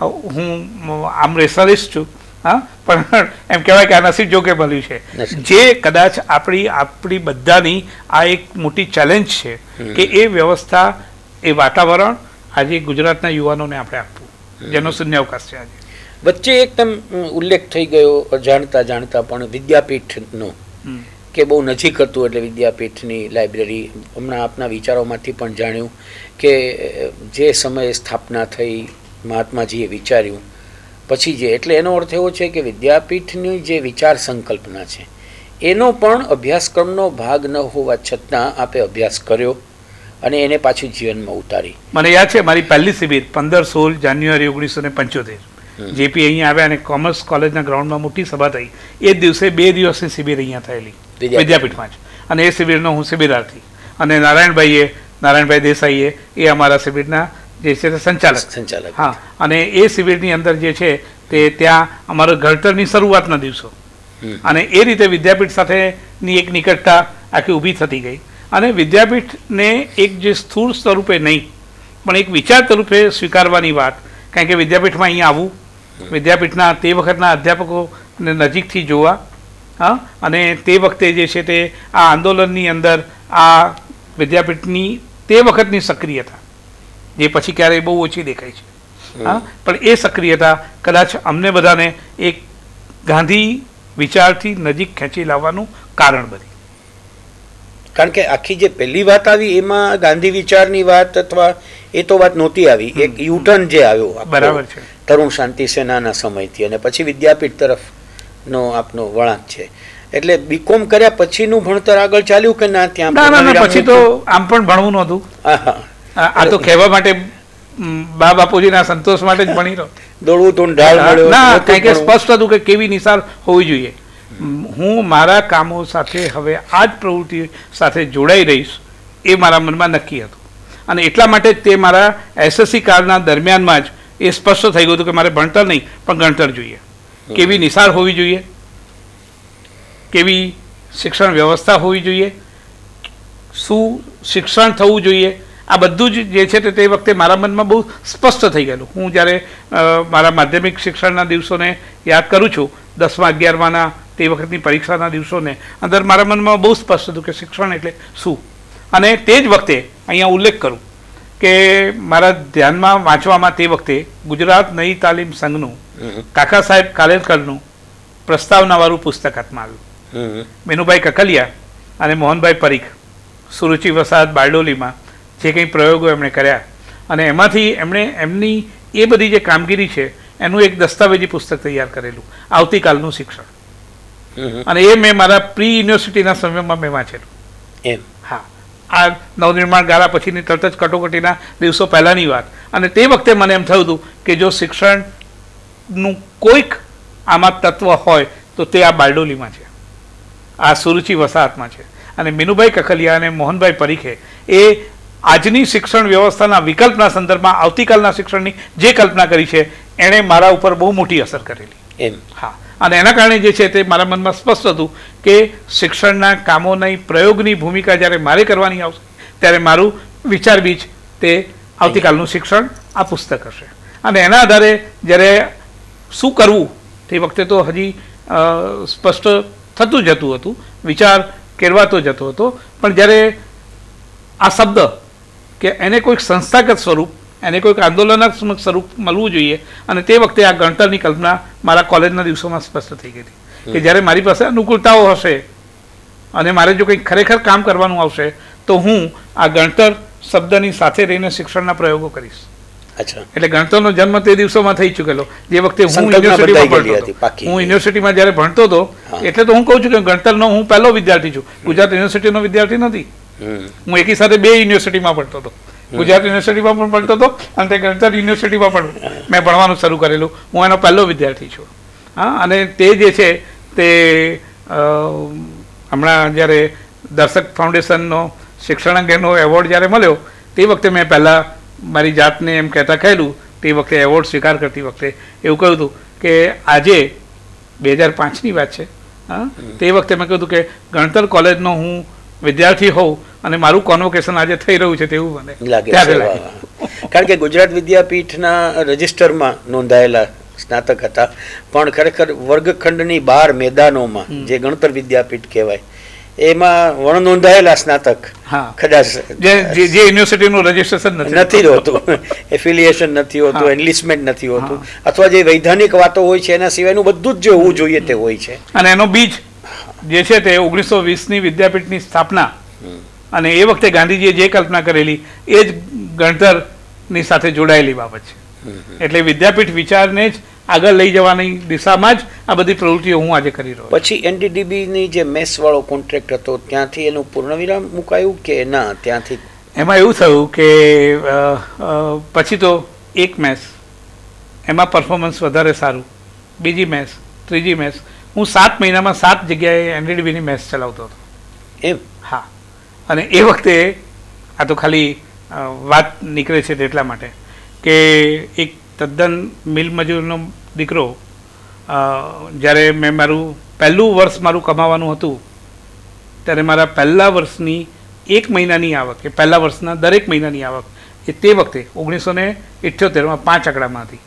હું આમ રેસલિસ્ટ છું, હા, પણ એમ કહેવાય કે આ નસીબ જોકે મળ્યું છે, જે કદાચ આપણી આપણી બધાની આ એક મોટી ચેલેન્જ છે કે એ વ્યવસ્થા, એ વાતાવરણ આજે ગુજરાતના યુવાનોને આપણે આપવું, જેનો શૂન્યાવકાશ છે આજે. વચ્ચે એકદમ ઉલ્લેખ થઈ ગયો જાણતા જાણતા પણ વિદ્યાપીઠનો કે બહુ નજીક હતું એટલે વિદ્યાપીઠની લાઇબ્રેરી. હમણાં આપના વિચારોમાંથી પણ જાણ્યું કે જે સમયે સ્થાપના થઈ મહાત્માજીએ વિચાર્યું પછી જે, એટલે એનો અર્થ એવો છે કે વિદ્યાપીઠની જે વિચાર સંકલ્પના છે એનો પણ અભ્યાસક્રમનો ભાગ ન હોવા છતાં આપે અભ્યાસ કર્યો અને એને પાછું જીવનમાં ઉતારી. મને યાદ છે મારી પહેલી શિબિર પંદર સોળ જાન્યુઆરી ઓગણીસો ને પંચોતેર જેપી અહીંયા આવ્યા અને કોમર્સ કોલેજના ગ્રાઉન્ડમાં મોટી સભા થઈ. એ દિવસે બે દિવસની શિબિર અહીંયા થયેલી વિદ્યાપીઠમાં જ, અને એ શિબિરનો હું શિબિરાર્થી અને નારાયણભાઈએ નારાયણભાઈ દેસાઈએ એ અમારા શિબિરના જે છે તે સંચાલક સંચાલક હા. અને એ શિબિરની અંદર જે છે તે ત્યાં અમારા ઘડતરની શરૂઆતના દિવસો અને એ રીતે વિદ્યાપીઠ સાથેની એક નિકટતા આખી ઊભી થતી ગઈ. અને વિદ્યાપીઠને એક જે સ્થૂળ સ્વરૂપે નહીં પણ એક વિચાર સ્વરૂપે સ્વીકારવાની વાત, કારણ કે વિદ્યાપીઠમાં અહીંયા આવવું, વિદ્યાપીઠના તે વખતના અધ્યાપકોને નજીકથી જોવા, હા, અને તે વખતે જે છે તે આ આંદોલનની અંદર આ વિદ્યાપીઠની તે વખતની સક્રિયતા જે પછી ક્યારેય બહુ ઓછી દેખાય છે, હા, પણ એ સક્રિયતા કદાચ અમને બધાને એક ગાંધી વિચારથી નજીક ખેંચી લાવવાનું કારણ બની. કારણ કે આખી જે પહેલી વાત આવી એમાં ગાંધી વિચારની વાત અથવા એ તો વાત નહોતી આવી, એક યુટર્ન જે આવ્યો બરાબર છે તરુણ શાંતિ સેનાના સમયથી અને પછી વિદ્યાપીઠ તરફનો આપનો વળાંક છે. એટલે બીકોમ કર્યા પછીનું ભણતર આગળ ચાલ્યું કે ના? ત્યાં પછી તો આમ પણ ભણવું નહોતું, આ તો કહેવા માટે બા બાપુજીના સંતોષ માટે જ ભણી રહ્યો, દોડવું તો ઢાળ મળ્યો ના, કારણ કે સ્પષ્ટ હતું કે કેવી નિસાર હોવી જોઈએ. હું મારા કામો સાથે હવે આ જ પ્રવૃત્તિ સાથે જોડાઈ રહીશ એ મારા મનમાં નક્કી હતું. અને એટલા માટે તે મારા એસએસસી કાળના દરમિયાનમાં જ એ સ્પષ્ટ થઈ ગયું હતું કે મારે ભણતર નહીં પણ ગણતર જોઈએ, કેવી નિસાર હોવી જોઈએ, કેવી શિક્ષણ વ્યવસ્થા હોવી જોઈએ, શું શિક્ષણ થવું જોઈએ, આ બધું જ જે છે તે વખતે મારા મનમાં બહુ સ્પષ્ટ થઈ ગયેલું. હું જ્યારે મારા માધ્યમિક શિક્ષણના દિવસોને યાદ કરું છું, દસમા અગિયારમાના તે વખતની પરીક્ષાના દિવસોને અંદર મારા મનમાં બહુ સ્પષ્ટ હતું કે શિક્ષણ એટલે શું. અને તે જ વખતે અહીંયા ઉલ્લેખ કરું કે મારા ધ્યાનમાં વાંચવામાં તે વખતે ગુજરાત નઈ તાલીમ સંઘનું કાકા સાહેબ કાલેલકરનું પ્રસ્તાવનાવાળું પુસ્તક હાથમાં આવ્યું. મેનુભાઈ કકલિયા અને મોહનભાઈ પરીખ સુરુચિ વસાહત બારડોલીમાં જે કંઈ પ્રયોગો એમણે કર્યા અને એમાંથી એમણે એમની એ બધી જે કામગીરી છે એનું એક દસ્તાવેજી પુસ્તક તૈયાર કરેલું, આવતીકાલનું શિક્ષણ. અને એ મેં મારા પ્રી યુનિવર્સિટીના સમયમાં મેં વાંચેલું. એમ? હા, આ નવનિર્માણ ગાળા પછીની તરત જ કટોકટીના દિવસો પહેલાંની વાત. અને તે વખતે મને એમ થયું હતું કે જો શિક્ષણનું કોઈક આમાં તત્વ હોય તો તે આ બારડોલીમાં છે, આ સુરુચિ વસાહતમાં છે. અને મીનુભાઈ કકલિયા અને મોહનભાઈ પરીખે એ આજની શિક્ષણ વ્યવસ્થાના વિકલ્પના સંદર્ભમાં આવતીકાલના શિક્ષણની જે કલ્પના કરી છે એણે મારા ઉપર બહુ મોટી અસર કરેલી. એમ? હા. અને એના કારણે જે છે તે મારા મનમાં સ્પષ્ટ હતું કે શિક્ષણના કામોની પ્રયોગની ભૂમિકા જ્યારે મારે કરવાની આવશે ત્યારે મારું વિચાર બીજ તે આવતીકાલનું શિક્ષણ આ પુસ્તક હશે. અને એના આધારે જ્યારે શું કરવું તે વખતે તો હજી સ્પષ્ટ થતું જતું હતું, વિચાર કેળવાતો જતો હતો, પણ જ્યારે આ શબ્દ કે એને કોઈક સંસ્થાગત સ્વરૂપ, એને કોઈક આંદોલનાત્મક સ્વરૂપ મળવું જોઈએ, અને તે વખતે આ ગણતરની કલ્પના મારા કોલેજના દિવસોમાં સ્પષ્ટ થઈ ગઈ હતી કે જ્યારે મારી પાસે અનુકૂળતાઓ હશે અને મારે જો કંઈક ખરેખર કામ કરવાનું આવશે તો હું આ ગણતર શબ્દની સાથે રહીને શિક્ષણના પ્રયોગો કરીશ. એટલે ગણતરનો જન્મ તે દિવસોમાં થઈ ચૂકેલો, જે વખતે હું યુનિવર્સિટીમાં ભણતો હતો. હું યુનિવર્સિટીમાં જ્યારે ભણતો હતો એટલે તો હું કહું છું કે ગણતરનો હું પહેલો વિદ્યાર્થી છું, ગુજરાત યુનિવર્સિટીનો વિદ્યાર્થી નથી. હું એકી સાથે બે યુનિવર્સિટીમાં ભણતો હતો, ગુજરાત યુનિવર્સિટીમાં પણ ભણતો હતો અને તે ગણતર યુનિવર્સિટીમાં પણ મેં ભણવાનું શરૂ કરેલું. હું એનો પહેલો વિદ્યાર્થી છું. હા, અને તે જે છે તે હમણાં જ્યારે દર્શક ફાઉન્ડેશનનો શિક્ષણ અંગેનો એવોર્ડ જ્યારે મળ્યો તે વખતે મેં પહેલાં મારી જાતને એમ કહેતા કહેલું, તે વખતે એવોર્ડ સ્વીકાર કરતી વખતે એવું કહ્યું હતું કે આજે બે હજાર પાંચની વાત છે, હા, તે વખતે મેં કહ્યું કે ગણતર કોલેજનો હું વિદ્યાર્થી હોઉં અને મારું કોન્વોકેશન આજે થઈ રહ્યું છે તેવું મને લાગે. કારણ કે ગુજરાત વિદ્યાપીઠના રજિસ્ટરમાં નોંધાયેલા સ્નાતક હતા, પણ ખરેખર વર્ગખંડની બહાર મેદાનોમાં જે ગણતર વિદ્યાપીઠ કહેવાય એમાં વણ નોંધાયેલા સ્નાતક હા કદાચ જે જે જે યુનિવર્સિટીનું રજિસ્ટ્રેશન નથી નથી હોતું, એફિલિએશન નથી હોતું, એનલિસ્ટમેન્ટ નથી હોતું, અથવા જે વૈધાનિક વાતો હોય છે એના સિવાયનું બધું જ જે હોવું જોઈએ તે હોય છે. અને એનો બીજ જે છે તે ઓગણીસો વીસની વિદ્યાપીઠની સ્થાપના અને એ વખતે ગાંધીજીએ જે કલ્પના કરેલી એ જ ગણતરની સાથે જોડાયેલી બાબત છે. એટલે વિદ્યાપીઠ વિચારને જ આગળ લઈ જવાની દિશામાં જ આ બધી પ્રવૃત્તિઓ હું આજે કરી રહ્યો. પછી એનડીડીબીની જે મેસ વાળો કોન્ટ્રાક્ટ હતો ત્યાંથી એનું પૂર્ણવિરામ મુકાયું કે ના? ત્યાંથી એમાં એવું થયું કે પછી તો એક મેસ એમાં પરફોર્મન્સ વધારે સારું, બીજી મેસ, ત્રીજી મેસ, હું સાત મહિનામાં સાત જગ્યાએ એનડીડીબીની મેસ ચલાવતો હતો. એમ? હા. અને એ વખતે આ તો ખાલી વાત નીકળે છે એટલા માટે કે એક તદ્દન મિલ મજૂરનો દીકરો જ્યારે મેં મારું પહેલું વર્ષ મારું કમાવાનું હતું ત્યારે મારા પહેલા વર્ષની એક મહિનાની આવક કે પહેલા વર્ષના દરેક મહિનાની આવક એ તે વખતે ઓગણીસો ને ઇઠ્યોતેરમાં પાંચ આંકડામાં હતી.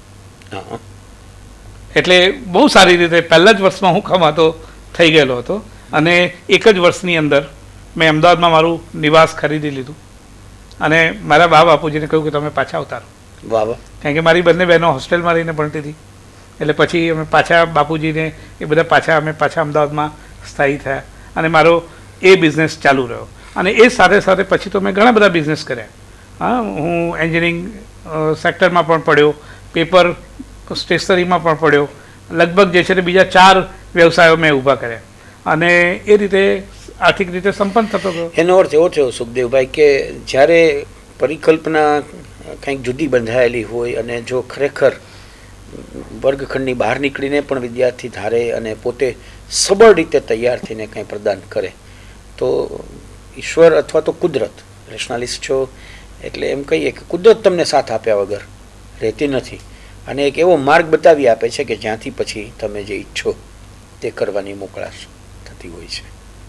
એટલે બહુ સારી રીતે પહેલા જ વર્ષમાં હું કમાતો થઈ ગયેલો હતો અને એક જ વર્ષની અંદર મેં અમદાવાદમાં મારું નિવાસ ખરીદી લીધું અને મારા બા બાપુજીને કહ્યું કે તમે પાછા અવતારો. વાહ વાહ. કારણ કે મારી બંને બહેનો હોસ્ટેલમાં રહીને ભણતી હતી એટલે પછી અમે પાછા બાપુજીને એ બધા પાછા અમે પાછા અમદાવાદમાં સ્થાયી થયા અને મારો એ બિઝનેસ ચાલુ રહ્યો. અને એ સાથે સાથે પછી તો મેં ઘણા બધા બિઝનેસ કર્યા. હા, હું એન્જિનિયરિંગ સેક્ટરમાં પણ પડ્યો, પેપર સ્ટેશનરીમાં પણ પડ્યો, લગભગ જે છે તે બીજા ચાર વ્યવસાયો મેં ઊભા કર્યા અને એ રીતે આર્થિક રીતે સંપન્ન થતો ગયો. એનો અર્થ એવો થયો સુખદેવભાઈ કે જ્યારે પરિકલ્પના કંઈક જુદી બંધાયેલી હોય અને જો ખરેખર વર્ગખંડની બહાર નીકળીને પણ વિદ્યાર્થી ધારે અને પોતે સબળ રીતે તૈયાર થઈને કંઈ પ્રદાન કરે તો ઈશ્વર અથવા તો કુદરત, રેશનાલિસ્ટ છો એટલે એમ કહીએ કે કુદરત તમને સાથ આપ્યા વગર રહેતી નથી અને એક એવો માર્ગ બતાવી આપે છે કે જ્યાંથી પછી તમે જે ઈચ્છો તે કરવાની મોકળાશ થતી હોય છે.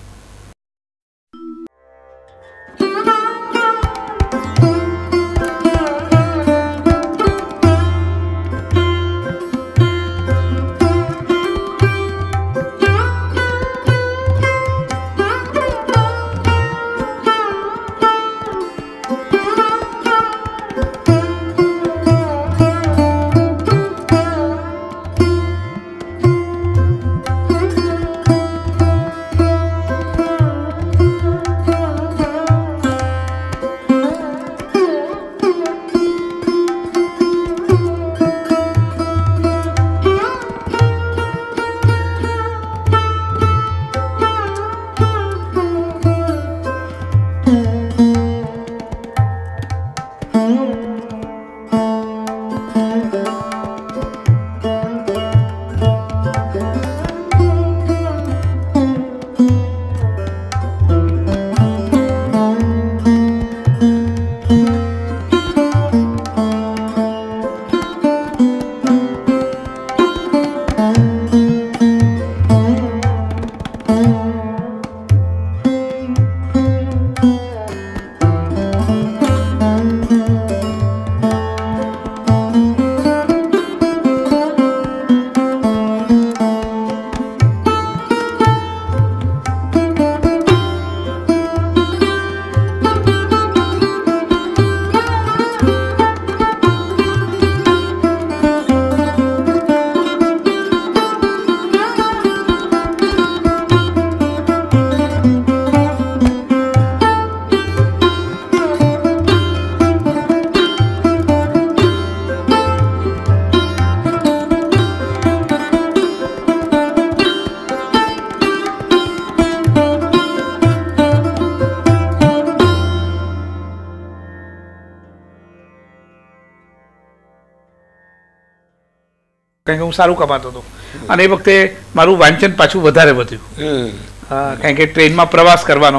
કારણ કે હું સારું કમાતો હતો અને એ વખતે મારું વાંચન પાછું વધારે વધ્યું કારણ કે ટ્રેનમાં પ્રવાસ કરવાનો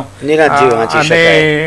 અને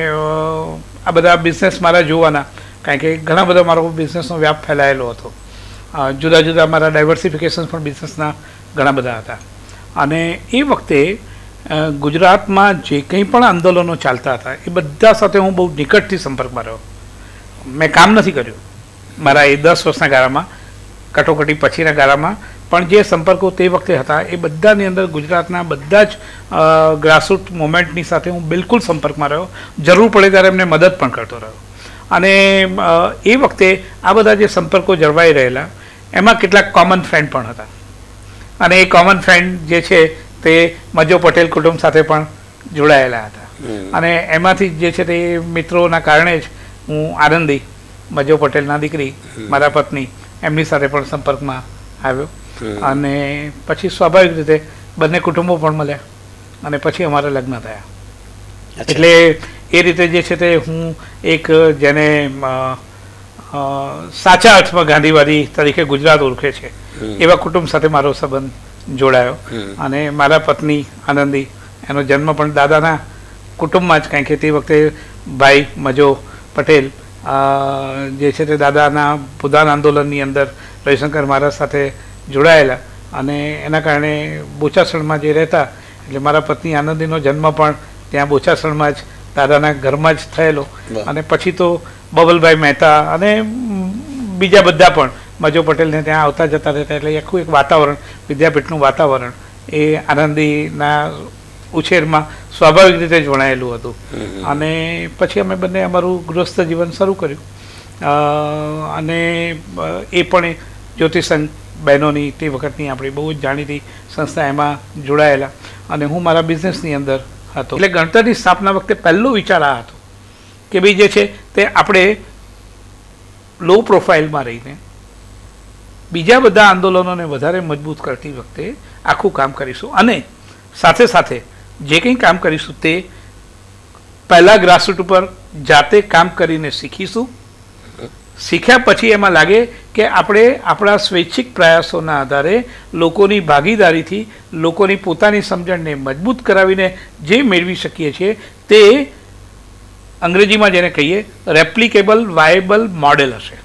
આ બધા બિઝનેસ મારા જોવાના કારણ કે ઘણા બધા મારો બિઝનેસનો વ્યાપ ફેલાયેલો હતો. જુદા જુદા મારા ડાયવર્સિફિકેશન પણ બિઝનેસના ઘણા બધા હતા અને એ વખતે ગુજરાતમાં જે કંઈ પણ આંદોલનો ચાલતા હતા એ બધા સાથે હું બહુ નિકટથી સંપર્કમાં રહ્યો. મેં કામ નથી કર્યું મારા એ દસ વર્ષના ગાળામાં, કટોકટી પછીના ગાળામાં પણ જે સંપર્કો તે વખતે હતા એ બધાની અંદર ગુજરાતના બધા જ ગ્રાસરૂટ મુવમેન્ટની સાથે હું બિલકુલ સંપર્કમાં રહ્યો, જરૂર પડે ત્યારે એમને મદદ પણ કરતો રહ્યો. અને એ વખતે આ બધા જે સંપર્કો જળવાઈ રહેલા એમાં કેટલાક કોમન ફ્રેન્ડ પણ હતા, અને એ કોમન ફ્રેન્ડ જે છે તે મજો પટેલ કુટુંબ સાથે પણ જોડાયેલા હતા. અને એમાંથી જે છે તે મિત્રોના કારણે જ હું આનંદી મજો પટેલના દીકરી મારા પત્ની એમની સાથે પણ સંપર્કમાં આવ્યો. અને પછી સ્વાભાવિક રીતે બંને કુટુંબો પણ મળ્યા અને પછી અમારા લગ્ન થયા. એટલે એ રીતે જે છે તે હું એક જેને સાચા અર્થમાં ગાંધીવાદી તરીકે ગુજરાત ઓળખે છે એવા કુટુંબ સાથે મારો સંબંધ જોડાયો. અને મારા પત્ની આનંદી એનો જન્મ પણ દાદાના કુટુંબમાં જ, કારણ કે તે વખતે ભાઈ મજો પટેલ જે છે તે દાદાના ભૂદાન આંદોલનની અંદર રવિશંકર મહારાજ સાથે જોડાયેલા, અને એના કારણે બોચાસણમાં જે રહેતા એટલે મારા પત્ની આનંદીનો જન્મ પણ ત્યાં બોચાસણમાં જ દાદાના ઘરમાં જ થયેલો. અને પછી તો બબલભાઈ મહેતા અને બીજા બધા પણ મજો પટેલને ત્યાં આવતા જતા રહેતા, એટલે આખું એક વાતાવરણ, વિદ્યાપીઠનું વાતાવરણ એ આનંદીના ઉછેરમાં સ્વાભાવિક રીતે જ વણાયેલું હતું. અને પછી અમે બંને અમારું ગૃહસ્થ જીવન શરૂ કર્યું. અને એ પણ જ્યોતિષ બહેનોની તે વખતની આપણી બહુ જ જાણીતી સંસ્થા એમાં જોડાયેલા, અને હું મારા બિઝનેસની અંદર હતો. એટલે ગણતરની સ્થાપના વખતે પહેલો વિચાર આ હતો કે ભાઈ જે છે તે આપણે લો પ્રોફાઇલમાં રહીને બીજા બધા આંદોલનોને વધારે મજબૂત કરતી વખતે આખું કામ કરીશું, અને સાથે સાથે જે કંઈ કામ કરીશું તે પહેલાં ગ્રાસરૂટ ઉપર જાતે કામ કરીને શીખીશું. શીખ્યા પછી એમાં લાગે કે આપણે આપણા સ્વૈચ્છિક પ્રયાસોના આધારે લોકોની ભાગીદારીથી લોકોની પોતાની સમજણને મજબૂત કરાવીને જે મેળવી શકીએ છીએ તે અંગ્રેજીમાં જેને કહીએ રેપ્લિકેબલ વાયેબલ મોડેલ હશે.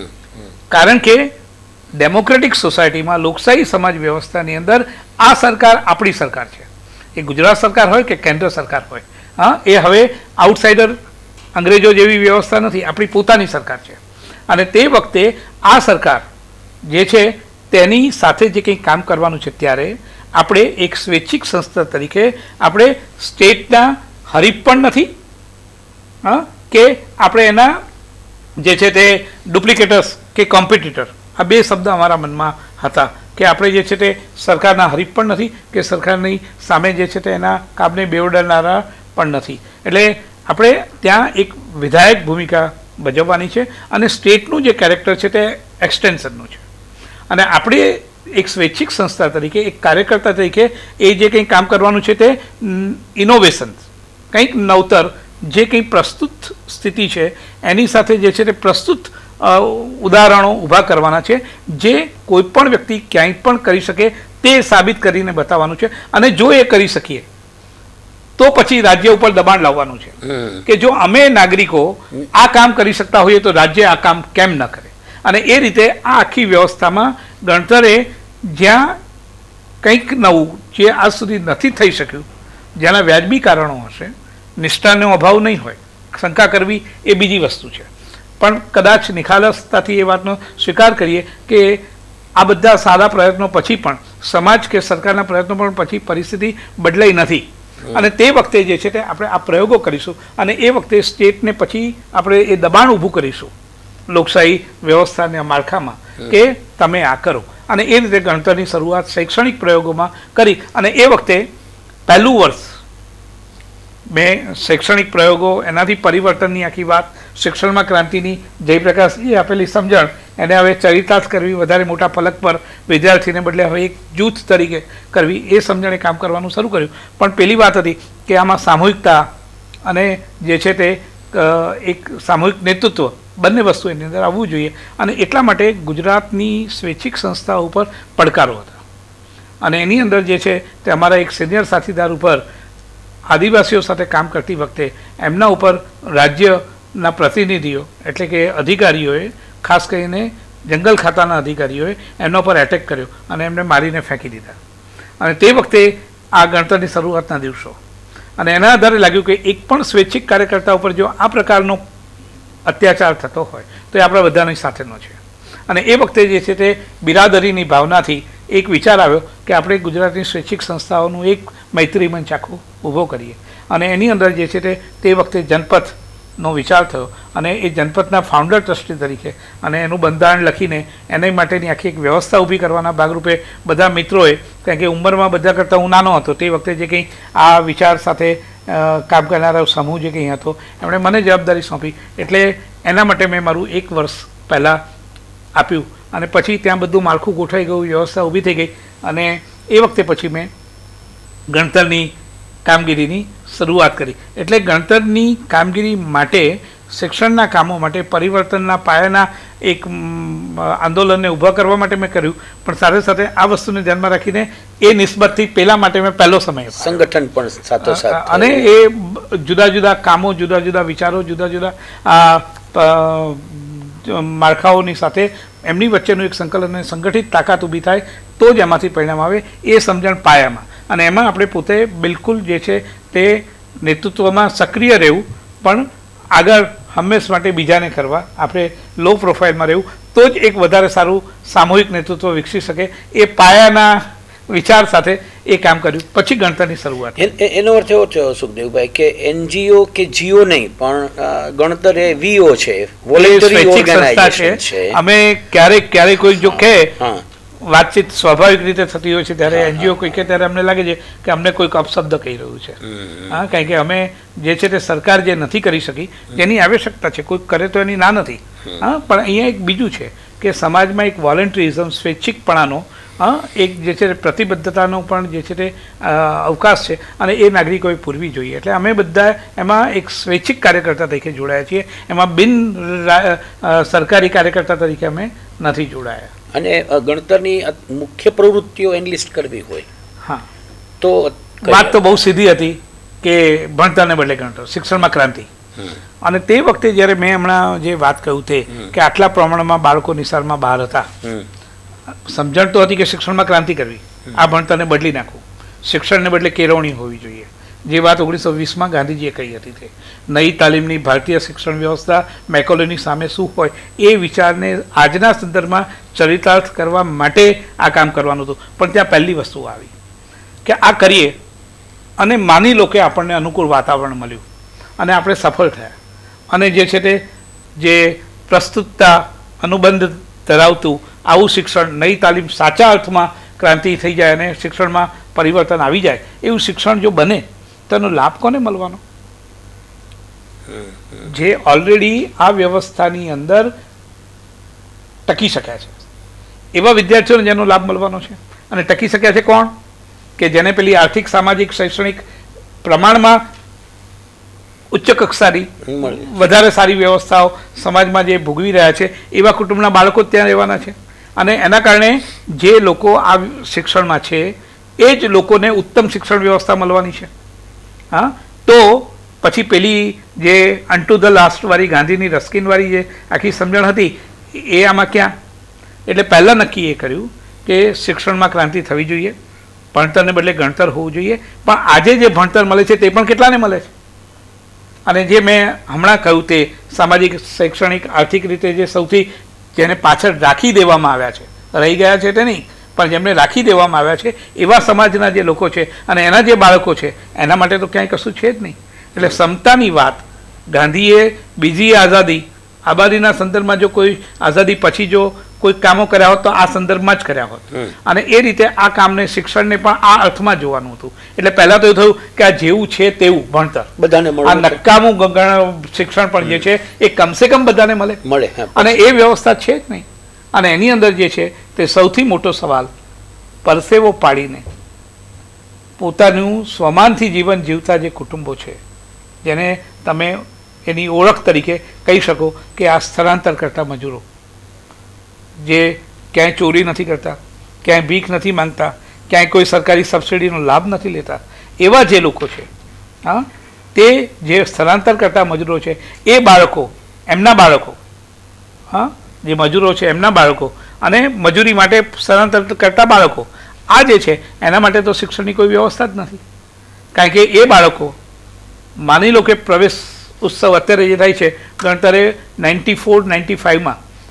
કારણ કે ડેમોક્રેટિક સોસાયટીમાં લોકશાહી સમાજ વ્યવસ્થાની અંદર આ સરકાર આપણી સરકાર છે, એ ગુજરાત સરકાર હોય કે કેન્દ્ર સરકાર હોય, હા, એ હવે આઉટસાઇડર અંગ્રેજો જેવી વ્યવસ્થા નથી, આપણી પોતાની સરકાર છે. અને તે વખતે આ સરકાર જે છે તેની સાથે જે કંઈ કામ કરવાનું છે ત્યારે આપણે એક સ્વૈચ્છિક સંસ્થા તરીકે આપણે સ્ટેટના હરીફ પણ નથી, હા, કે આપણે એના જે છે તે ડુપ્લિકેટર્સ કે કોમ્પિટિટર, આ બે શબ્દ અમારા મનમાં હતા કે આપણે જે છે તે સરકારના હરીફ પણ નથી કે સરકારની સામે જે છે તે એના કામને બેવડાવનારા પણ નથી. એટલે આપણે ત્યાં એક વિધાયક ભૂમિકા ભજવવાની છે, અને સ્ટેટનું જે કેરેક્ટર છે તે એક્સટેન્શનનું છે. અને આપણે એક સ્વૈચ્છિક સંસ્થા તરીકે, એક કાર્યકર્તા તરીકે એ જે કંઈ કામ કરવાનું છે તે ઇનોવેશન, કંઈક નવતર જે કંઈ પ્રસ્તુત સ્થિતિ છે એની સાથે જે છે તે પ્રસ્તુત ઉદાહરણો ઊભા કરવાના છે, જે કોઈ પણ વ્યક્તિ ક્યાંય પણ કરી શકે તે સાબિત કરીને બતાવવાનું છે. અને જો એ કરી શકીએ તો પછી રાજ્ય ઉપર દબાણ લાવવાનું છે કે જો અમે નાગરિકો આ કામ કરી શકતા હોઈએ તો રાજ્ય આ કામ કેમ ન કરે. અને એ રીતે આ આખી વ્યવસ્થામાં ગણતરે જ્યાં કંઈક નવું જે આજ સુધી નથી થઈ શક્યું, જેના વ્યાજબી કારણો હશે, નિષ્ઠાનો અભાવ નહીં હોય, શંકા કરવી એ બીજી વસ્તુ છે, પણ કદાચ નિખાલસતાથી એ વાતનો સ્વીકાર કરીએ કે આ બધા સારા પ્રયત્નો પછી પણ સમાજ કે સરકારના પ્રયત્નો પણ પછી પરિસ્થિતિ બદલાઈ નથી. અને તે વખતે જે છે તે આપણે આ પ્રયોગો કરીશું, અને એ વખતે સ્ટેટને પછી આપણે એ દબાણ ઊભું કરીશું લોકશાહી વ્યવસ્થાના માળખામાં કે તમે આ કરો. અને એ રીતે ગણતરની શરૂઆત શૈક્ષણિક પ્રયોગોમાં કરી. અને એ વખતે પહેલું વર્ષ મેં શૈક્ષણિક પ્રયોગો, એનાથી પરિવર્તનની આખી વાત, શિક્ષણમાં ક્રાંતિની જયપ્રકાશજીએ આપેલી સમજણ એને હવે ચરિતાર્થ કરવી, વધારે મોટા ફલક પર વિદ્યાર્થીને બદલે હવે એક જૂથ તરીકે કરવી, એ સમજણે કામ કરવાનું શરૂ કર્યું. પણ પેલી વાત હતી કે આમાં સામૂહિકતા અને જે છે તે એક સામૂહિક નેતૃત્વ બંને વસ્તુ એની અંદર આવવું જોઈએ. અને એટલા માટે ગુજરાતની સ્વૈચ્છિક સંસ્થાઓ ઉપર પડકારો હતા, અને એની અંદર જે છે તે અમારા એક સિનિયર સાથીદાર ઉપર આદિવાસીઓ સાથે કામ કરતી વખતે એમના ઉપર રાજ્યના પ્રતિનિધિઓ એટલે કે અધિકારીઓએ, ખાસ કરીને જંગલ ખાતાના અધિકારીઓએ એમના ઉપર એટેક કર્યો અને એમને મારીને ફેંકી દીધા. અને તે વખતે આ ગણતરની શરૂઆતના દિવસો, અને એના આધારે લાગ્યું કે એક પણ સ્વૈચ્છિક કાર્યકર્તા ઉપર જો આ પ્રકારનો અત્યાચાર થતો હોય તો એ આપણા બધાની સાથેનો છે. અને એ વખતે જે છે તે બિરાદરીની ભાવનાથી એક વિચાર આવ્યો કે આપણે ગુજરાતની શૈક્ષિક સંસ્થાઓનું એક મૈત્રી મંચ આખું ઊભો કરીએ અને એની અંદર જે છે તે તે વખતે જનપથનો વિચાર થયો અને એ જનપથના ફાઉન્ડર ટ્રસ્ટી તરીકે અને એનું બંધારણ લખીને એની માટેની આખી એક વ્યવસ્થા ઊભી કરવાના ભાગરૂપે બધા મિત્રોએ, કારણ કે ઉંમરમાં બધા કરતાં હું નાનો હતો તે વખતે જે કંઈ આ વિચાર સાથે કામ કરનારો સમૂહ જે કંઈ હતો એમણે મને જવાબદારી સોંપી. એટલે એના માટે મેં મારું એક વર્ષ પહેલાં આપ્યું અને પછી ત્યાં બધું માળખું ગોઠવાઈ ગયું, વ્યવસ્થા ઊભી થઈ ગઈ અને એ વખતે પછી મેં ગણતરની કામગીરીની શરૂઆત કરી. એટલે ગણતરની કામગીરી માટે, શિક્ષણના કામો માટે, પરિવર્તનના પાયાના એક આંદોલનને ઊભા કરવા માટે મેં કર્યું, પણ સાથે સાથે આ વસ્તુને ધ્યાનમાં રાખીને એ નિસ્બતથી પહેલા માટે મેં પહેલો સમય સંગઠન પણ સાથોસાથ અને એ જુદા જુદા કામો, જુદા જુદા વિચારો, જુદા જુદા માળખાઓની સાથે એમની વચ્ચેનું એક સંકલન અને સંગઠિત તાકાત ઊભી થાય તો જ એમાંથી પરિણામ આવે, એ સમજણ પાયામાં. અને એમાં આપણે પોતે બિલકુલ જે છે તે નેતૃત્વમાં સક્રિય રહેવું, પણ આગળ હંમેશ માટે બીજાને કરવા, આપણે લો પ્રોફાઇલમાં રહેવું તો જ એક વધારે સારું સામૂહિક નેતૃત્વ વિકસી શકે. એ પાયાના વિચાર સાથે એ કામ કર્યું. પછી ગણતરની શરૂઆત. એનો અર્થ એવો થયો સુખદેવભાઈ કે એનજીઓ કે જીઓ નહીં પણ ગણતર એ વીઓ છે, વોલેન્ટરી ઓર્ગેનાઇઝેશન છે. અમે ક્યારેક ક્યારેક કોઈ જો કહે વાતચીત સ્વાભાવિક રીતે થતી હોય છે ત્યારે એનજીઓ કોઈ કહે ત્યારે અમને લાગે છે કે અમને કોઈક અપશબ્દ કહી રહ્યું છે. હા, કારણ કે અમે જે છે તે સરકાર જે નથી કરી શકી તેની આવશ્યકતા છે, કોઈ કરે તો એની ના નથી. હા, પણ અહીંયા એક બીજું છે કે સમાજમાં એક વોલેન્ટરિઝમ, સ્વૈચ્છિકપણાનો એક જે છે પ્રતિબદ્ધતાનો પણ જે છે તે અવકાશ છે અને એ નાગરિકોએ પૂરવી જોઈએ. એટલે અમે બધા એમાં એક સ્વૈચ્છિક કાર્યકર્તા તરીકે જોડાયા છીએ, એમાં બિન સરકારી કાર્યકર્તા તરીકે અમે નથી જોડાયા. અને ગણતરની મુખ્ય પ્રવૃત્તિઓ એનલિસ્ટ કરવી હોય હા તો વાત તો બહુ સીધી હતી કે ભણતરને બદલે ગણતર, શિક્ષણમાં ક્રાંતિ. અને તે વખતે જ્યારે મેં હમણાં જે વાત કહ્યું તે કે આટલા પ્રમાણમાં બાળકો નિશાળમાં બહાર હતા, સમજણ તો હતી કે શિક્ષણમાં ક્રાંતિ કરવી, આ ભણતરને બદલી નાખવું, શિક્ષણને બદલે કેળવણી હોવી જોઈએ. જે વાત ઓગણીસો વીસમાં ગાંધીજીએ કહી હતી તે નવી તાલીમની ભારતીય શિક્ષણ વ્યવસ્થા મેકોલેની સામે શું હોય એ વિચારને આજના સંદર્ભમાં ચરિતાર્થ કરવા માટે આ કામ કરવાનું હતું. પણ ત્યાં પહેલી વસ્તુ આવી કે આ કરીએ અને માની લો કે આપણને અનુકૂળ વાતાવરણ મળ્યું અને આપણે સફળ થયા અને જે છે તે જે પ્રસ્તુતતા, અનુબંધ ધરાવતું આવું શિક્ષણ, નવી તાલીમ સાચા અર્થમાં ક્રાંતિ થઈ જાય અને શિક્ષણમાં પરિવર્તન આવી જાય એવું શિક્ષણ જો બને તેનો લાભ કોને મળવાનો? જે ઓલરેડી આ વ્યવસ્થાની અંદર ટકી શક્યા છે એવા વિદ્યાર્થીઓને જેનો લાભ મળવાનો છે. અને ટકી શક્યા છે કોણ? કે જેને પેલી આર્થિક, સામાજિક, શૈક્ષણિક પ્રમાણમાં ઉચ્ચ કક્ષાની વધારે સારી વ્યવસ્થાઓ સમાજમાં જે ભોગવી રહ્યા છે એવા કુટુંબના બાળકો જ ત્યાં રહેવાના છે. અને એના કારણે જે લોકો આ શિક્ષણમાં છે એ જ લોકોને ઉત્તમ શિક્ષણ વ્યવસ્થા મળવાની છે. હા, તો પછી પેલી જે અન્ટુ ધ લાસ્ટવાળી ગાંધીની રસ્કિનવાળી જે આખી સમજણ હતી એ આમાં ક્યાં? એટલે પહેલાં નક્કી એ કર્યું કે શિક્ષણમાં ક્રાંતિ થવી જોઈએ, ભણતરને બદલે ગણતર હોવું જોઈએ. પણ આજે જે ભણતર મળે છે તે પણ કેટલાને મળે છે? અને જે મેં હમણાં કહ્યું તે સામાજિક, શૈક્ષણિક, આર્થિક રીતે જે સૌથી જેને પાછળ રાખી દેવામાં આવ્યા છે, રહી ગયા છે તે નહીં પણ જેમને રાખી દેવામાં આવ્યા છે એવા સમાજના જે લોકો છે અને એના જે બાળકો છે એના માટે તો ક્યાંય કશું છે જ નહીં. એટલે સમતાની વાત ગાંધીએ બીજી આઝાદી, આબાદીના સંદર્ભમાં જો કોઈ આઝાદી પછી જો કોઈ કામો કર્યા હોત તો આ સંદર્ભમાં જ કર્યા હોત. અને એ રીતે આ કામને, શિક્ષણને પણ આ અર્થમાં જોવાનું હતું. એટલે પહેલાં તો એવું થયું કે આ જેવું છે તેવું ભણતર બધાને મળે, આ નકામું શિક્ષણ પણ જે છે એ કમસે કમ બધાને મળે મળે અને એ વ્યવસ્થા છે જ નહીં. અને એની અંદર જે છે તે સૌથી મોટો સવાલ, પરસેવો પાડીને પોતાનું સ્વમાનથી જીવન જીવતા જે કુટુંબો છે જેને તમે એની ઓળખ તરીકે કહી શકો કે આ સ્થળાંતર કરતા મજૂરો જે ક્યાંય ચોરી નથી કરતા, ક્યાંય ભીખ નથી માંગતા, ક્યાંય કોઈ સરકારી સબસિડીનો લાભ નથી લેતા, એવા જે લોકો છે હા તે જે સ્થળાંતર કરતા મજૂરો છે એ બાળકો, એમના બાળકો હા જે મજૂરો છે એમના બાળકો અને મજૂરી માટે સ્થળાંતર કરતા બાળકો આ જે છે એના માટે તો શિક્ષણની કોઈ વ્યવસ્થા જ નથી. કારણ કે એ બાળકો માની લો કે પ્રવેશ ઉત્સવ અત્યારે જે થાય છે ગણતરે નાઇન્ટી ફોર નાઇન્ટી ફાઇવમાં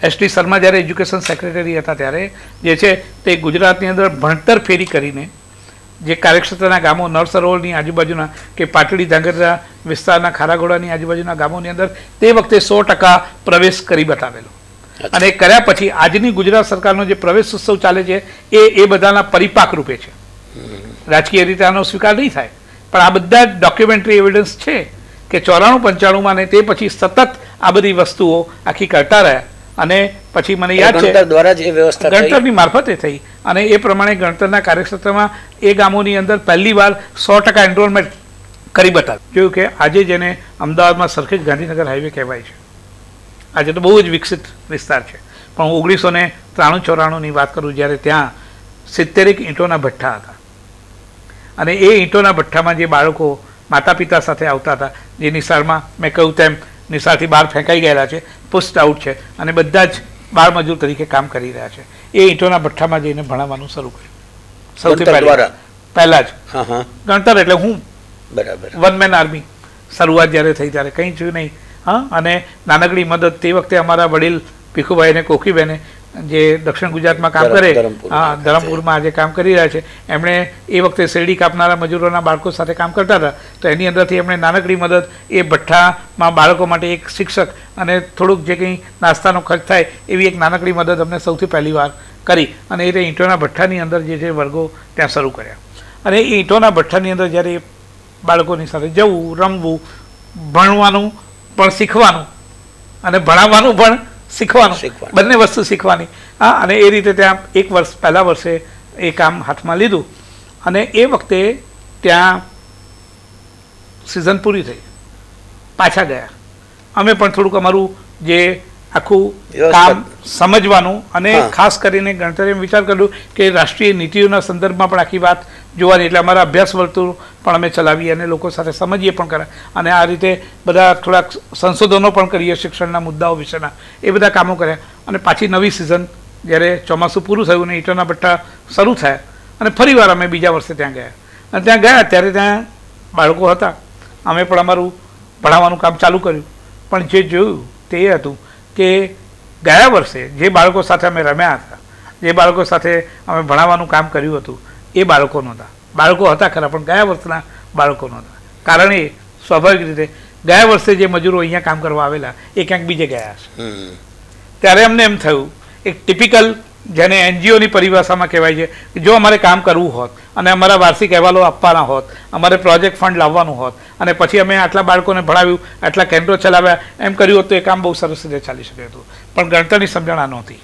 એસ ટી શર્મા જ્યારે એજ્યુકેશન સેક્રેટરી હતા ત્યારે જે છે તે ગુજરાતની અંદર ભણતર ફેરી કરીને જે કાર્યક્ષેત્રના ગામો નળ સરોવરની આજુબાજુના કે પાટડી ધાંગધ્રા વિસ્તારના ખારાગોડાની આજુબાજુના ગામોની અંદર તે વખતે સો ટકા પ્રવેશ કરી બતાવેલો અને કર્યા પછી આજની ગુજરાત સરકારનો જે પ્રવેશ ઉત્સવ ચાલે છે એ એ બધાના પરિપાક રૂપે છે. રાજકીય રીતે આનો સ્વીકાર નહીં થાય પણ આ બધા ડોક્યુમેન્ટરી એવિડન્સ છે કે ચોરાણું પંચાણુંમાં ને તે પછી સતત આ બધી વસ્તુઓ આખી કરતા રહ્યા અને પછી મને યાદ છે દ્વારા જે વ્યવસ્થા ગણતરની મારફતે થઈ અને એ પ્રમાણે ગણતરના કાર્યક્ષેત્રમાં એ ગામોની અંદર પહેલી વાર સો ટકા એનરોલમેન્ટ કરી બતાવ્યું. જોયું કે આજે જેને અમદાવાદમાં સરખેજ ગાંધીનગર હાઈવે કહેવાય છે, આજે તો બહુ જ વિકસિત વિસ્તાર છે, પણ હું ઓગણીસો ને ત્રાણું ચોરાણુંની વાત કરું જ્યારે ત્યાં સિત્તેરેક ઈંટોના ભઠ્ઠા હતા અને એ ઈંટોના ભઠ્ઠામાં જે બાળકો માતા પિતા સાથે આવતા હતા, જે નિશાળમાં મેં કહ્યું તેમ નિશાળથી બહાર ફેંકાઈ ગયેલા છે, પુસ્ટ આઉટ છે અને બધા જ બાળ મજૂર તરીકે કામ કરી રહ્યા છે, એ ઈંટોના ભઠ્ઠામાં જઈને ભણાવવાનું શરૂ કર્યું. સૌથી પહેલા પહેલા જ ગણતર એટલે હું બરાબર વન મેન આર્મી શરૂઆત જ્યારે થઈ ત્યારે કંઈ જોયું નહીં. હા, અને નાનકડી મદદ તે વખતે અમારા વડીલ ભીખુભાઈ અને કોકીબેને જે દક્ષિણ ગુજરાતમાં કામ કરે, હા ધરમપુરમાં આજે કામ કરી રહ્યા છે, એમણે એ વખતે શેરડી કાપનારા મજૂરોના બાળકો સાથે કામ કરતા હતા, તો એની અંદરથી એમણે નાનકડી મદદ એ ભઠ્ઠામાં બાળકો માટે એક શિક્ષક અને થોડુંક જે કંઈ નાસ્તાનો ખર્ચ થાય એવી એક નાનકડી મદદ અમને સૌથી પહેલી વાર કરી અને એ ઈંટોના ભઠ્ઠાની અંદર જે છે વર્ગો ત્યાં શરૂ કર્યા. અને એ ઈંટોના ભઠ્ઠાની અંદર જ્યારે બાળકોની સાથે જવું, રમવું, ભણવાનું પણ શીખવાનું અને ભણાવવાનું પણ શીખવાનું, બંને વસ્તુ શીખવાની. હા, અને એ રીતે ત્યાં એક વર્ષ પહેલા વર્ષે એ કામ હાથમાં લીધું અને એ વખતે ત્યાં સિઝન પૂરી થઈ, પાછા ગયા. અમે પણ થોડુંક અમારું જે આખું કામ સમજવાનું અને ખાસ કરીને ગણતરી વિચાર કર્યું કે રાષ્ટ્રીય નીતિઓના સંદર્ભમાં પણ આખી વાત જોવાની, એટલે અમારા અભ્યાસ વર્તુળ પણ અમે ચલાવીએ અને લોકો સાથે સમજીએ પણ કરે અને આ રીતે બધા થોડાક સંશોધનો પણ કરીએ શિક્ષણના મુદ્દાઓ વિશેના, એ બધા કામો કર્યા. અને પાછી નવી સિઝન જ્યારે ચોમાસું પૂરું થયું ને ઈંટોના ભઠ્ઠા શરૂ થયા અને ફરી વાર અમે બીજા વર્ષે ત્યાં ગયા અને ત્યાં ગયા ત્યારે ત્યાં બાળકો હતા, અમે પણ અમારું ભણાવવાનું કામ ચાલુ કર્યું. પણ જે જોયું તે એ હતું કે ગયા વર્ષે જે બાળકો સાથે અમે રમ્યા હતા, જે બાળકો સાથે અમે ભણાવવાનું કામ કર્યું હતું, એ બાળકો નહોતા. બાળકો હતા ખરા પણ ગયા વર્ષના બાળકો નહોતા. કારણ એ સ્વાભાવિક રીતે ગયા વર્ષે જે મજૂરો અહીંયા કામ કરવા આવેલા એ ક્યાંક બીજે ગયા છે. ત્યારે અમને એમ થયું એક ટિપિકલ જેને એનજીઓની પરિભાષામાં કહેવાય છે કે જો અમારે કામ કરવું હોત અને અમારા વાર્ષિક અહેવાલો આપવાના હોત, અમારે પ્રોજેક્ટ ફંડ લાવવાનું હોત અને પછી અમે આટલા બાળકોને ભણાવ્યું, આટલા કેન્દ્રો ચલાવ્યા, એમ કર્યું હોત તો એ કામ બહુ સરસ રીતે ચાલી શકે હતું. પણ ગણતરની સમજણ આ નહોતી.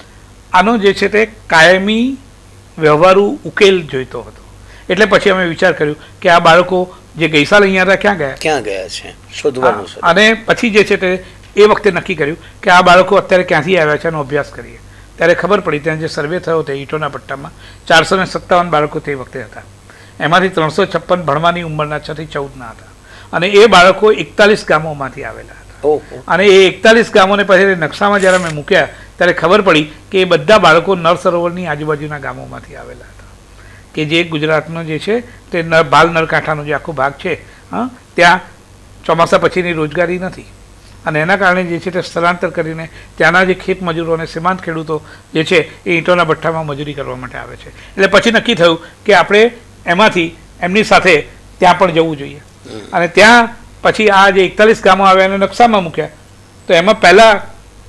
આનો જે છે તે કાયમી વ્યવહારુ ઉકેલ જોઈતો હતો. એટલે પછી અમે વિચાર કર્યું કે આ બાળકો જે ગઈ સાલ અહીંયા હતા ક્યાં ગયા ક્યાં ગયા છે શોધવાનું. અને પછી જે છે તે એ વખતે નક્કી કર્યું કે આ બાળકો અત્યારે ક્યાંથી આવ્યા છે એનો અભ્યાસ કરીએ. ત્યારે ખબર પડી ત્યાં જે સર્વે થયો તે ઈંટોના ભઠ્ઠામાં ચારસો ને સત્તાવન બાળકો તે વખતે હતા, એમાંથી ત્રણસો છપ્પન ભણવાની ઉંમરના છ થી ચૌદના હતા અને એ બાળકો એકતાલીસ ગામોમાંથી આવેલા હતા. અને એ એકતાલીસ ગામોને પછી નકશામાં જ્યારે અમે મૂક્યા ત્યારે ખબર પડી કે એ બધા બાળકો નળ સરોવરની આજુબાજુના ગામોમાંથી આવેલા હતા, કે જે ગુજરાતનો જે છે તે ભાલ નળકાંઠાનો જે આખો ભાગ છે, હા ત્યાં ચોમાસા પછીની રોજગારી નથી અને એના કારણે જે છે તે સ્થળાંતર કરીને ત્યાંના જે ખેત મજૂરો અને સીમાંત ખેડૂતો જે છે એ ઈંટોના ભઠ્ઠામાં મજૂરી કરવા માટે આવે છે. એટલે પછી નક્કી થયું કે આપણે એમાંથી એમની સાથે ત્યાં પણ જવું જોઈએ અને ત્યાં પછી આ જે એકતાલીસ ગામો આવ્યા એને નકશામાં મૂક્યા તો એમાં પહેલાં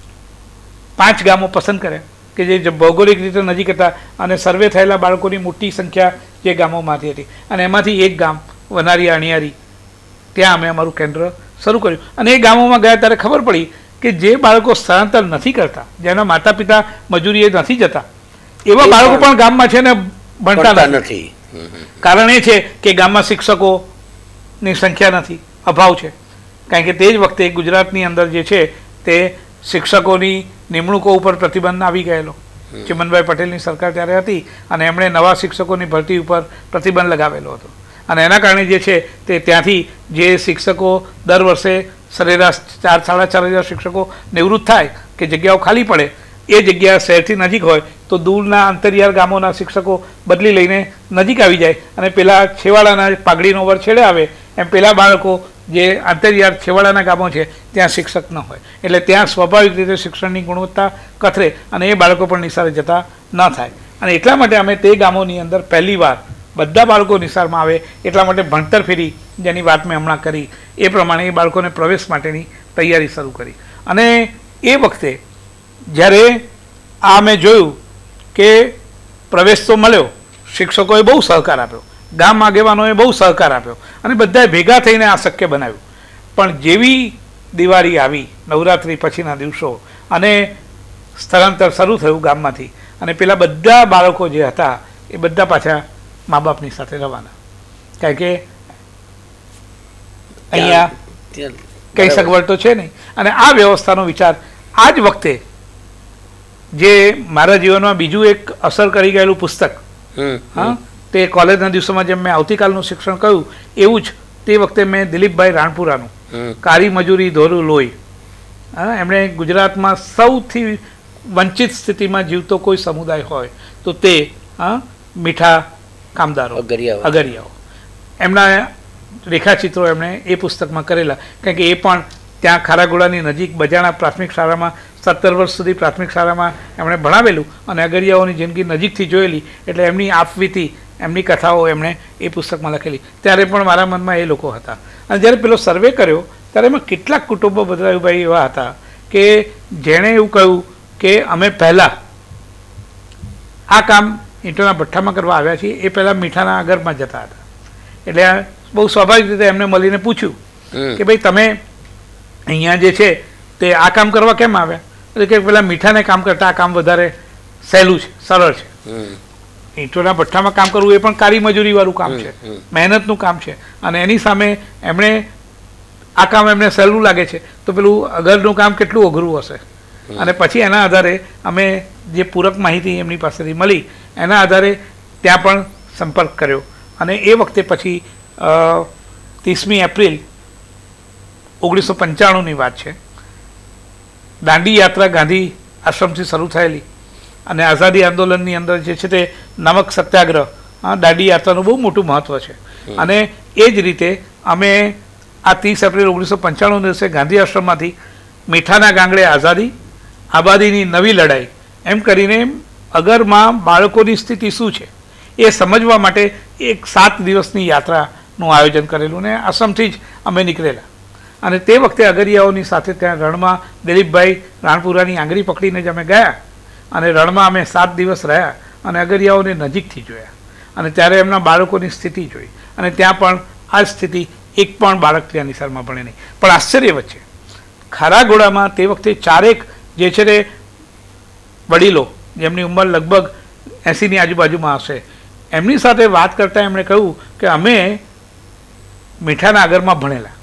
પાંચ ગામો પસંદ કર્યા કે જે ભૌગોલિક રીતે નજીક હતા અને સર્વે થયેલા બાળકોની મોટી સંખ્યા જે ગામોમાંથી હતી અને એમાંથી એક ગામ વનારી અણિયારી, ત્યાં અમે અમારું કેન્દ્ર શરૂ કર્યું. અને એ ગામોમાં ગયા ત્યારે ખબર પડી કે જે બાળકો સ્થળાંતર નથી કરતા, જેના માતા પિતા મજૂરીએ નથી જતા, એવા બાળકો પણ ગામમાં છે ને ભણતા નથી. કારણ એ છે કે ગામમાં શિક્ષકોની સંખ્યા નથી, અભાવ છે. કારણ કે તે જ વખતે ગુજરાતની અંદર જે છે તે શિક્ષકોની નિમણૂકો ઉપર પ્રતિબંધ આવી ગયેલો. ચિમનભાઈ પટેલની સરકાર ત્યારે હતી અને એમણે નવા શિક્ષકોની ભરતી ઉપર પ્રતિબંધ લગાવેલો હતો અને એના કારણે જે છે તે ત્યાંથી જે શિક્ષકો દર વર્ષે સરેરાશ ચાર સાડા ચાર હજાર શિક્ષકો નિવૃત્ત થાય કે જગ્યાઓ ખાલી પડે, એ જગ્યા શહેરથી નજીક હોય તો દૂરના અંતરિયાળ ગામોના શિક્ષકો બદલી લઈને નજીક આવી જાય અને પેલા છેવાડાના પાઘડીનો વર છેડે આવે એમ પેલા બાળકો જે અંતરિયાળ છેવાડાના ગામો છે ત્યાં શિક્ષક ન હોય, એટલે ત્યાં સ્વાભાવિક રીતે શિક્ષણની ગુણવત્તા કથરે અને એ બાળકો પણ નિશાળે જતા ન થાય. અને એટલા માટે અમે તે ગામોની અંદર પહેલી વાર બધા બાળકો નિશાળમાં આવે એટલા માટે ભણતર ફેરી જેની વાત મેં હમણાં કરી એ પ્રમાણે એ બાળકોને પ્રવેશ માટેની તૈયારી શરૂ કરી. અને એ વખતે જ્યારે આ મેં જોયું કે પ્રવેશ તો મળ્યો, શિક્ષકોએ બહુ સહકાર આપ્યો, ગામ આગેવાનોએ બહુ સહકાર આપ્યો અને બધાએ ભેગા થઈને આ શક્ય બનાવ્યું. પણ જેવી દિવાળી આવી, નવરાત્રિ પછીના દિવસો, અને સ્થળાંતર શરૂ થયું ગામમાંથી, અને પેલા બધા બાળકો જે હતા એ બધા પાછા મા બાપની સાથે રવાના, કારણ કે અહીંયા કંઈ સગવડ તો છે નહીં. અને આ વ્યવસ્થાનો વિચાર આ જ વખતે જે મારા જીવનમાં બીજું એક અસર કરી ગયેલું પુસ્તક, હા, તે કોલેજના દિવસોમાં જેમ મેં આવતીકાલનું શિક્ષણ કહ્યું એવું જ તે વખતે મેં દિલીપભાઈ રાણપુરાનું કાળી મજૂરી ધોરું લોહી, હા, એમણે ગુજરાતમાં સૌથી વંચિત સ્થિતિમાં જીવતો કોઈ સમુદાય હોય તો તે હા મીઠા કામદારો, અગરિયાઓ, એમના રેખાચિત્રો એમણે એ પુસ્તકમાં કરેલા. કારણ કે એ પણ ત્યાં ખારાગોડાની નજીક બજાણા પ્રાથમિક શાળામાં સત્તર વર્ષ સુધી પ્રાથમિક શાળામાં એમણે ભણાવેલું અને અગરિયાઓની જિંદગી નજીકથી જોયેલી, એટલે એમની આપવીતી, એમની કથાઓ એમણે એ પુસ્તકમાં લખેલી. ત્યારે પણ મારા મનમાં એ લોકો હતા. અને જ્યારે પેલો સર્વે કર્યો ત્યારે એમાં કેટલાક કુટુંબો બદલાયુભાઈ એવા હતા કે જેણે એવું કહ્યું કે અમે પહેલાં આ કામ ઈંટોના ભઠ્ઠામાં કરવા આવ્યા છીએ, એ પહેલાં મીઠાના આગરમાં જતા હતા. એટલે બહુ સ્વાભાવિક રીતે એમને મળીને પૂછ્યું કે ભાઈ તમે અહીંયા જે છે તે આ કામ કરવા કેમ આવ્યા? એટલે કે પેલા મીઠાને કામ કરતાં આ કામ વધારે સહેલું છે, સરળ છે. ઈંટોના ભઠ્ઠામાં કામ કરવું એ પણ કાળી મજૂરીવાળું કામ છે, મહેનતનું કામ છે, અને એની સામે એમણે આ કામ એમને સહેલું લાગે છે તો પેલું અગરનું કામ કેટલું અઘરું હશે. અને પછી એના આધારે અમે જે પૂરક માહિતી એમની પાસેથી મળી એના આધારે ત્યાં પણ સંપર્ક કર્યો. અને એ વખતે પછી ત્રીસમી એપ્રિલ ઓગણીસો પંચાણુંની વાત છે, દાંડી યાત્રા ગાંધી આશ્રમથી શરૂ થયેલી અને આઝાદી આંદોલનની અંદર જે છે તે નમક સત્યાગ્રહ, દાંડી યાત્રાનું બહુ મોટું મહત્ત્વ છે. અને એ જ રીતે અમે આ ત્રીસ એપ્રિલ ઓગણીસો પંચાણું દિવસે ગાંધી આશ્રમમાંથી મીઠાના ગાંગડે આઝાદી, આબાદીની નવી લડાઈ એમ કરીને અગરમાં બાળકોની સ્થિતિ શું છે એ સમજવા માટે એક સાત દિવસની યાત્રાનું આયોજન કરેલું ને આશ્રમથી જ અમે નીકળેલા. અને તે વખતે અગરિયાઓની સાથે ત્યાં રણમાં દિલીપભાઈ રાણપુરાની આંગળી પકડીને જ અમે ગયા અને રણમાં અમે સાત દિવસ રહ્યા અને અગરિયાઓને નજીકથી જોયા અને ત્યારે એમના બાળકોની સ્થિતિ જોઈ. અને ત્યાં પણ આ સ્થિતિ, એક પણ બાળક ત્યાં નિશાળમાં ભણે નહીં. પણ આશ્ચર્ય વચ્ચે ખારાગોડામાં તે વખતે ચારેક જે છે તે વડીલો જેમની ઉંમર લગભગ એંસીની આજુબાજુમાં હશે, એમની સાથે વાત કરતાં એમણે કહ્યું કે અમે મીઠાના આગરમાં ભણેલા,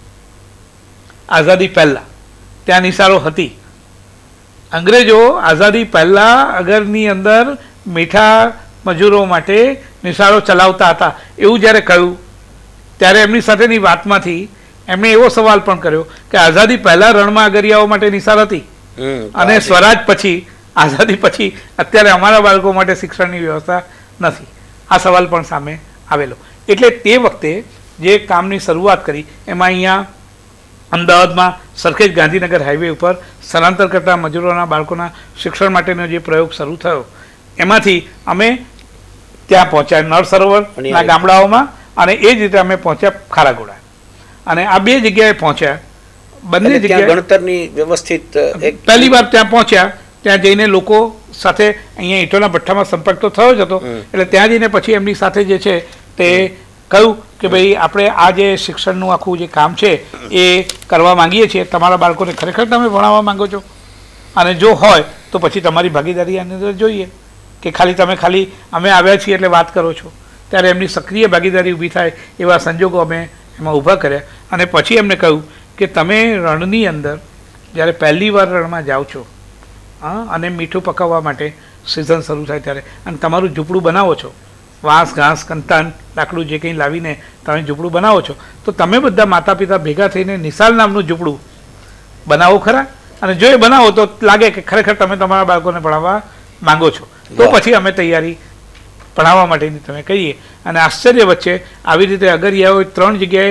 આઝાદી પહેલાં ત્યાં નિશાળો હતી. અંગ્રેજો આઝાદી પહેલાં અગરની અંદર મીઠા મજૂરો માટે નિશાળો ચલાવતા હતા એવું જ્યારે કહ્યું ત્યારે એમની સાથેની વાતમાંથી એમણે એવો સવાલ પણ કર્યો કે આઝાદી પહેલાં રણમાં અગરિયાઓ માટે નિશાળ હતી અને સ્વરાજ પછી, આઝાદી પછી અત્યારે અમારા બાળકો માટે શિક્ષણની વ્યવસ્થા નથી. આ સવાલ પણ સામે આવેલો. એટલે તે વખતે જે કામની શરૂઆત કરી એમાં અહીંયા અમદાવાદમાં સરખેજ ગાંધીનગર હાઈવે ઉપર સ્થળાંતર કરતા મજૂરોના બાળકોના શિક્ષણ માટેનો જે પ્રયોગ શરૂ થયો એમાંથી અમે ત્યાં પહોંચ્યા નળ સરોવરના ગામડાઓમાં અને એ જ રીતે અમે પહોંચ્યા ખારાગોડા. અને આ બે જગ્યાએ પહોંચ્યા, બંને જગ્યાએ ગણતરની વ્યવસ્થિત પહેલી વાર ત્યાં પહોંચ્યા. ત્યાં જઈને લોકો સાથે અહીંયા ઈંટોના ભઠ્ઠામાં સંપર્ક તો થયો જ હતો, એટલે ત્યાં જઈને પછી એમની સાથે જે છે તે કહ્યું કે ભાઈ આપણે આ જે શિક્ષણનું આખું જે કામ છે એ કરવા માંગીએ છીએ, તમારા બાળકોને ખરેખર તમે ભણાવવા માંગો છો અને જો હોય તો પછી તમારી ભાગીદારી આની અંદર જોઈએ કે ખાલી તમે ખાલી અમે આવ્યા છીએ એટલે વાત કરો છો. ત્યારે એમની સક્રિય ભાગીદારી ઊભી થાય એવા સંજોગો અમે એમાં ઊભા કર્યા. અને પછી એમને કહ્યું કે તમે રણની અંદર જ્યારે પહેલી વાર રણમાં જાઓ છો હા અને મીઠું પકાવવા માટે સિઝન શરૂ થાય ત્યારે અને તમારું ઝૂંપડું બનાવો છો, વાંસ ઘાસ કંતાન લાકડું જે કંઈ લાવીને તમે ઝૂંપડું બનાવો છો, તો તમે બધા માતા પિતા ભેગા થઈને નિશાળ નામનું ઝૂંપડું બનાવો ખરા. અને જો એ બનાવો તો લાગે કે ખરેખર તમે તમારા બાળકોને ભણાવવા માંગો છો તો પછી અમે તૈયારી ભણાવવા માટેની તમે કહીએ. અને આશ્ચર્ય વચ્ચે આવી રીતે અગરિયાઓએ ત્રણ જગ્યાએ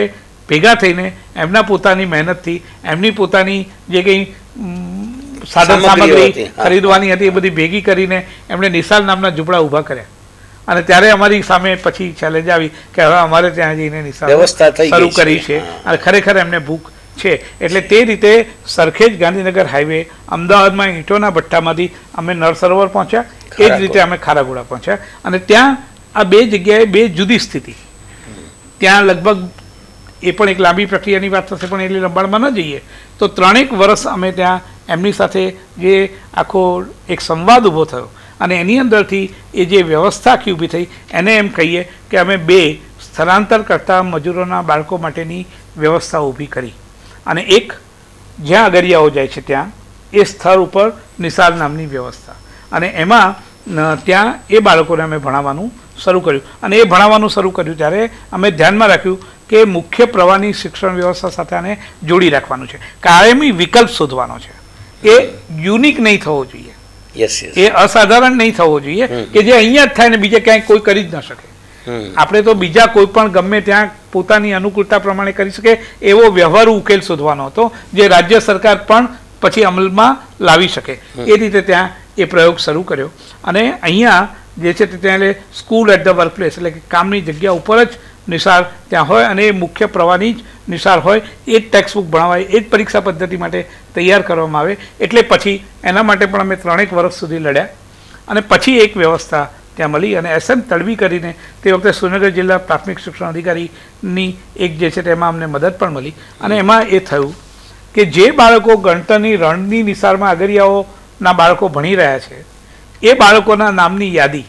ભેગા થઈને એમના પોતાની મહેનતથી એમની પોતાની જે કંઈ સાધન સામગ્રી ખરીદવાની હતી એ બધી ભેગી કરીને એમણે નિશાલ નામના ઝૂંપડા ઊભા કર્યા અને ત્યારે અમારી સામે પછી ચેલેન્જ આવી કે હવે અમારે ત્યાં જઈને નિશાળ વ્યવસ્થા શરૂ કરી છે અને ખરેખર એમને ભૂખ છે. એટલે તે રીતે સરખેજ ગાંધીનગર હાઈવે અમદાવાદમાં ઈંટોના ભઠ્ઠામાંથી અમે નળ સરોવર પહોંચ્યા, એ જ રીતે અમે ખારાગોડા પહોંચ્યા અને ત્યાં આ બે જગ્યાએ બે જુદી સ્થિતિ. ત્યાં લગભગ એ પણ એક લાંબી પ્રક્રિયાની વાત થશે પણ એટલી લંબાણમાં ન જઈએ તો ત્રણેક વર્ષ અમે ત્યાં એમની સાથે જે આખો એક સંવાદ ઊભો થયો અને એની અંદરથી એ જે વ્યવસ્થા આખી ઊભી થઈ એને એમ કહીએ કે અમે બે સ્થળાંતર કરતા મજૂરોના બાળકો માટેની વ્યવસ્થા ઊભી કરી અને એક જ્યાં અગરિયાઓ જાય છે ત્યાં એ સ્થળ ઉપર નિશાળ નામની વ્યવસ્થા અને એમાં ત્યાં એ બાળકોને અમે ભણાવવાનું શરૂ કર્યું અને એ ભણાવવાનું શરૂ કર્યું ત્યારે અમે ધ્યાનમાં રાખ્યું કે મુખ્ય પ્રવાહની શિક્ષણ વ્યવસ્થા સાથે આને જોડી રાખવાનું છે, કાયમી વિકલ્પ શોધવાનો છે, એ યુનિક નહીં થવો જોઈએ, એ અસાધારણ નહીં થવો જોઈએ કે જે અહીંયા જ થાય ને બીજે ક્યાંય કોઈ કરી જ ન શકે. આપણે તો બીજા કોઈ પણ ગમે ત્યાં પોતાની અનુકૂળતા પ્રમાણે કરી શકે એવો વ્યવહારુ ઉકેલ શોધવાનો હતો જે રાજ્ય સરકાર પણ પછી અમલમાં લાવી શકે. એ રીતે ત્યાં એ પ્રયોગ શરૂ કર્યો અને અહીંયા જે છે તે ત્યાં school at the work place એટલે કે કામની જગ્યા ઉપર જ નિશાળ ત્યાં હોય અને એ મુખ્ય પ્રવાહની જ નિશાળ હોય, એ જ ટેક્સ્ટ બુક ભણાવાય, એ જ પરીક્ષા પદ્ધતિ માટે તૈયાર કરવામાં આવે. એટલે પછી એના માટે પણ અમે ત્રણેક વર્ષ સુધી લડ્યા અને પછી એક વ્યવસ્થા ત્યાં મળી અને એસ એમ તડવી કરીને તે વખતે સુરેન્દ્રનગર જિલ્લા પ્રાથમિક શિક્ષણ અધિકારીની એક જે છે તેમાં અમને મદદ પણ મળી અને એમાં એ થયું કે જે બાળકો ગણતરની રણની નિશાળમાં અગરિયાઓના બાળકો ભણી રહ્યા છે એ બાળકોના નામની યાદી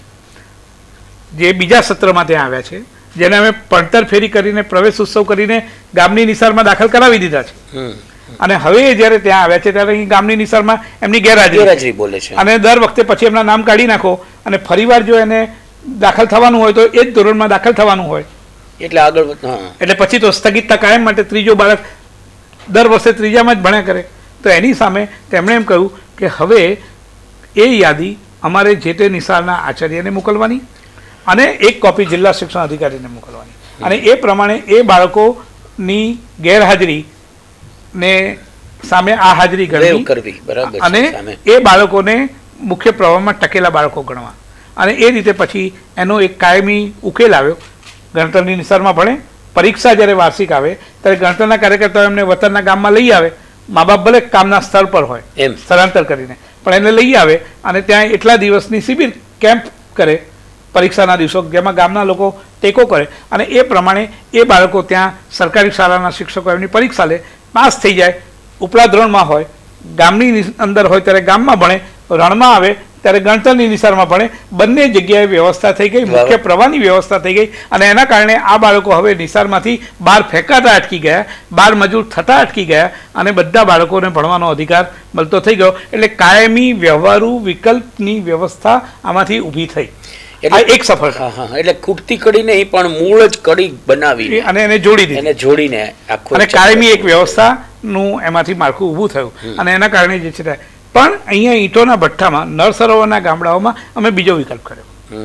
જે બીજા સત્રમાં ત્યાં આવ્યા છે, જેને અમે ભણતર ફેરી કરીને પ્રવેશ ઉત્સવ કરીને ગામની નિશાળમાં દાખલ કરાવી દીધા છે અને હવે જ્યારે ત્યાં આવ્યા છે ત્યારે અહીં ગામની નિશાળમાં એમની ગેરહાજરી બોલે છે અને દર વખતે પછી એમના નામ કાઢી નાખો અને ફરીવાર જો એને દાખલ થવાનું હોય તો એ જ ધોરણમાં દાખલ થવાનું હોય એટલે આગળ એટલે પછી તો સ્થગિતતા કાયમ માટે ત્રીજો બાળક દર વર્ષે ત્રીજામાં જ ભણ્યા કરે. તો એની સામે તેમણે એમ કહ્યું કે હવે એ યાદી અમારે જે તે નિશાળના આચાર્યને મોકલવાની અને એક કોપી જિલ્લા શિક્ષણ અધિકારીને મોકલવાની અને એ પ્રમાણે એ બાળકોની ગેરહાજરી ને સામે આ હાજરી ગણવી કરવી બરાબર અને એ બાળકોને મુખ્ય પ્રવાહમાં ટકેલા બાળકો ગણવા અને એ રીતે પછી એનો એક કાયમી ઉકેલ આવ્યો. ગણતરની નિશાળમાં ભણે, પરીક્ષા જ્યારે વાર્ષિક આવે ત્યારે ગણતરના કાર્યકર્તાઓ એમને વતનના ગામમાં લઈ આવે, મા બાપ ભલે કામના સ્થળ પર હોય એમ સ્થળાંતર કરીને પણ એને લઈ આવે અને ત્યાં એટલા દિવસની શિબિર કેમ્પ કરે પરીક્ષાના દિવસો જેમાં ગામના લોકો ટેકો કરે અને એ પ્રમાણે એ બાળકો ત્યાં સરકારી શાળાના શિક્ષકો એમની પરીક્ષા લે, પાસ થઈ જાય, ઉપલા ધોરણમાં હોય, ગામની અંદર હોય ત્યારે ગામમાં ભણે, રણમાં આવે ત્યારે ગણતરની નિશાળમાં ભણે. બંને જગ્યાએ વ્યવસ્થા થઈ ગઈ, મુખ્ય પ્રવાહની વ્યવસ્થા થઈ ગઈ અને એના કારણે આ બાળકો હવે નિશાળમાંથી બહાર ફેંકાતા અટકી ગયા, બહાર મજૂર થતા અટકી ગયા અને બધા બાળકોને ભણવાનો અધિકાર મળતો થઈ ગયો. એટલે કાયમી વ્યવહારુ વિકલ્પની વ્યવસ્થા આમાંથી ઊભી થઈ. એક સફળતા એટલે ખૂટતી કડીને એ પણ મૂળ જ કડી બનાવી અને એને જોડી દીધી એને જોડીને આખું અને કાયમી એક વ્યવસ્થાનું એમાંથી માળખું ઊભું થયું અને એના કારણે જે છે પણ અહીંયા ઈંટોના ભઠ્ઠામાં નળ સરોવરના ગામડાઓમાં અમે બીજો વિકલ્પ કર્યો.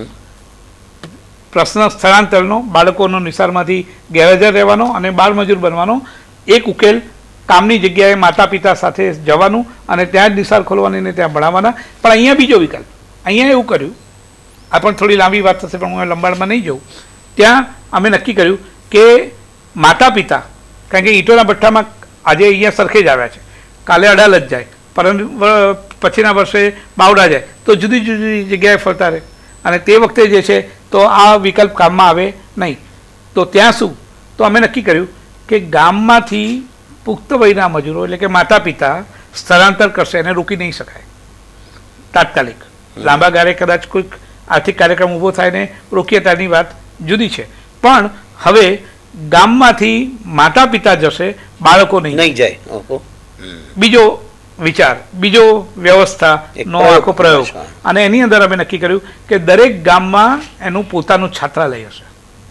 પ્રશ્ન સ્થળાંતરનો, બાળકોનો નિશાળમાંથી ગેરહાજર રહેવાનો અને બાળ મજૂર બનવાનો એક ઉકેલ, કામની જગ્યાએ માતા પિતા સાથે જવાનું અને ત્યાં જ નિશાળ ખોલવાની ને ત્યાં ભણાવવાના. પણ અહીંયા બીજો વિકલ્પ, અહીંયા એવું કર્યું, આ પણ થોડી લાંબી વાત થશે પણ હું લંબાણમાં નહીં જઉં. ત્યાં અમે નક્કી કર્યું કે માતા પિતા, કારણ કે ઈંટોના ભઠ્ઠામાં આજે અહીંયા સરખેજ આવ્યા છે, કાલે અડાલજ જાય, પરંતુ પછીના વર્ષે બાવડા જાય તો જુદી જુદી જગ્યાએ ફરતા રહે અને તે વખતે જે છે તો આ વિકલ્પ કામમાં આવે નહીં. તો ત્યાં શું, તો અમે નક્કી કર્યું કે ગામમાંથી પુખ્ત વયના મજૂરો એટલે કે માતા પિતા સ્થળાંતર કરશે એને રોકી નહીં શકાય તાત્કાલિક. લાંબા ગાળે કદાચ કોઈક આર્થિક કાર્યક્રમ ઊભો થાય ને રોકીએ ત્યારની વાત જુદી છે, પણ હવે ગામમાંથી માતા પિતા જશે, બાળકો નહીં નહીં જાય. બીજો વિચાર, બીજો વ્યવસ્થાનો આખો પ્રયોગ અને એની અંદર અમે નક્કી કર્યું કે દરેક ગામમાં એનું પોતાનું છાત્રાલય હશે.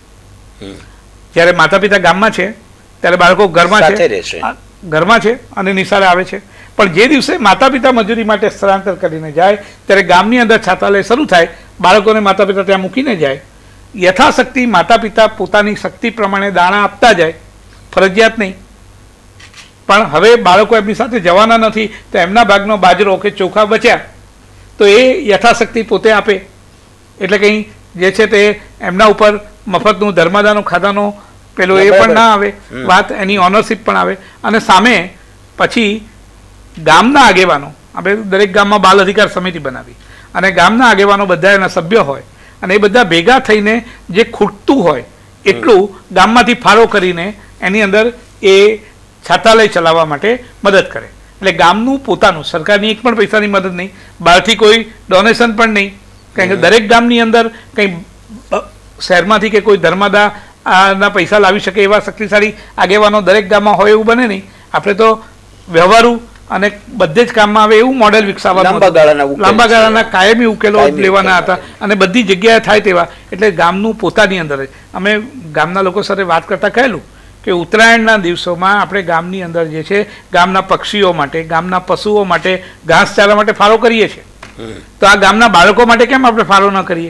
જ્યારે માતા પિતા ગામમાં છે ત્યારે બાળકો ઘરમાં છે ઘરમાં છે અને નિશાળે આવે છે, પણ જે દિવસે માતા પિતા મજૂરી માટે સ્થળાંતર કરીને જાય ત્યારે ગામની અંદર છાત્રાલય શરૂ થાય, બાળકોને માતા પિતા ત્યાં મૂકીને જાય, યથાશક્તિ માતા પિતા પોતાની શક્તિ પ્રમાણે દાણા આપતા જાય ફરજિયાત નહીં, પણ હવે બાળકો એમની સાથે જવાના નથી તો એમના ભાગનો બાજરો કે ચોખા બચ્યા તો એ યથાશક્તિ પોતે આપે, એટલે કંઈ જે છે તે એમના ઉપર મફતનું ધર્માદાનો ખાધાનો પેલો એ પણ ના આવે, વાત એની ઓનરશીપ પણ આવે. અને સામે પછી ગામના આગેવાનો, આપણે દરેક ગામમાં બાલ અધિકાર સમિતિ બનાવી અને ગામના આગેવાનો બધા એના સભ્ય હોય અને એ બધા ભેગા થઈને જે ખૂટતું હોય એટલું ગામમાંથી ફાળો કરીને એની અંદર એ છાત્રાલય ચલાવવા માટે મદદ કરે. એટલે ગામનું પોતાનું, સરકારની એક પણ પૈસાની મદદ નહીં, બહારથી કોઈ ડોનેશન પણ નહીં, કારણ કે દરેક ગામની અંદર કંઈ શહેરમાંથી કે કોઈ ધર્માદા ના પૈસા લાવી શકે એવા શક્તિશાળી આગેવાનો દરેક ગામમાં હોય એવું બને નહીં. આપણે તો વ્યવહારુ અને બધે જ કામમાં આવે એવું મોડેલ વિકસાવવાનું, લાંબા ગાળાના કાયમી ઉકેલો લેવાના હતા અને બધી જગ્યાએ થાય તેવા. એટલે ગામનું પોતાની અંદર જ અમે ગામના લોકો સાથે વાત કરતા કહેલું કે ઉત્તરાયણના દિવસોમાં આપણે ગામની અંદર જે છે ગામના પક્ષીઓ માટે, ગામના પશુઓ માટે, ઘાસચારા માટે ફાળો કરીએ છીએ, તો આ ગામના બાળકો માટે કેમ આપણે ફાળો ન કરીએ?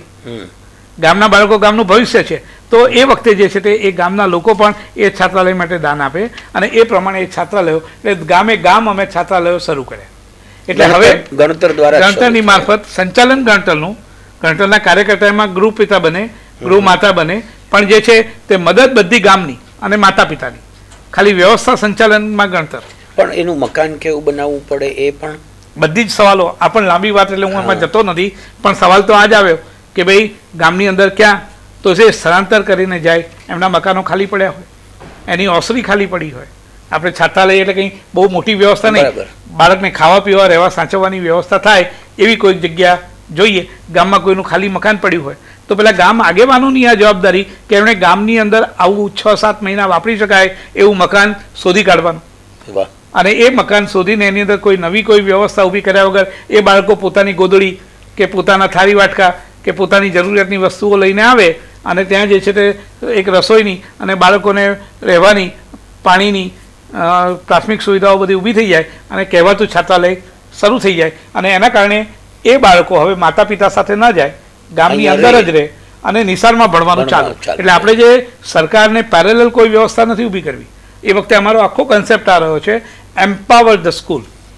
ગામના બાળકો ગામનું ભવિષ્ય છે, તો એ વખતે જે છે તે એ ગામના લોકો પણ એ છાત્રાલય માટે દાન આપે અને એ પ્રમાણે એ છાત્રાલયો, એટલે ગામે ગામ અમે છાત્રાલયો શરૂ કર્યા. એટલે હવે ગણતર દ્વારા ગણતરની મારફત સંચાલન ગણતરનું, ગણતરના કાર્યકર્તામાં ગૃહ પિતા બને, ગૃહ માતા બને, પણ જે છે તે મદદ બધી ગામની અને માતા પિતાની, ખાલી વ્યવસ્થા સંચાલનમાં ગણતર. પણ એનું મકાન કેવું બનાવવું પડે એ પણ બધી જ સવાલો, આ પણ લાંબી વાત એટલે હું એમાં જતો નથી, પણ સવાલ તો આ જ આવ્યો કે ભાઈ ગામની અંદર ક્યાં તો જે સ્થળાંતર કરીને જાય એમના મકાનો ખાલી પડ્યા હોય, એની ઓસરી ખાલી પડી હોય. આપણે છાત્રાલય એટલે કંઈ બહુ મોટી વ્યવસ્થા નહીં, બાળકને ખાવા પીવા રહેવા સાચવવાની વ્યવસ્થા થાય એવી કોઈ જગ્યા જોઈએ. ગામમાં કોઈનું ખાલી મકાન પડ્યું હોય તો પેલા ગામ આગેવાનોની આ જવાબદારી કે એમણે ગામની અંદર આવું છ સાત મહિના વાપરી શકાય એવું મકાન શોધી કાઢવાનું, અને એ મકાન શોધીને એની અંદર કોઈ નવી કોઈ વ્યવસ્થા ઊભી કર્યા વગર એ બાળકો પોતાની ગોદડી કે પોતાના થાળી વાટકા કે પોતાની જરૂરિયાતની વસ્તુઓ લઈને આવે અને ત્યાં જે છે તે એક રસોઈની અને બાળકોને રહેવાની, પાણીની પ્રાથમિક સુવિધાઓ બધી ઊભી થઈ જાય અને કહેવાતું છાત્રાલય શરૂ થઈ જાય. અને એના કારણે એ બાળકો હવે માતા પિતા સાથે ન જાય, ગામની અંદર જ રહે અને નિશાળમાં ભણવાનું ચાલુ. એટલે આપણે જે સરકારને પેરેલલ કોઈ વ્યવસ્થા નથી ઊભી કરવી. એ વખતે અમારો આખો કન્સેપ્ટ આ રહ્યો છે એમ્પાવર ધ સ્કૂલ.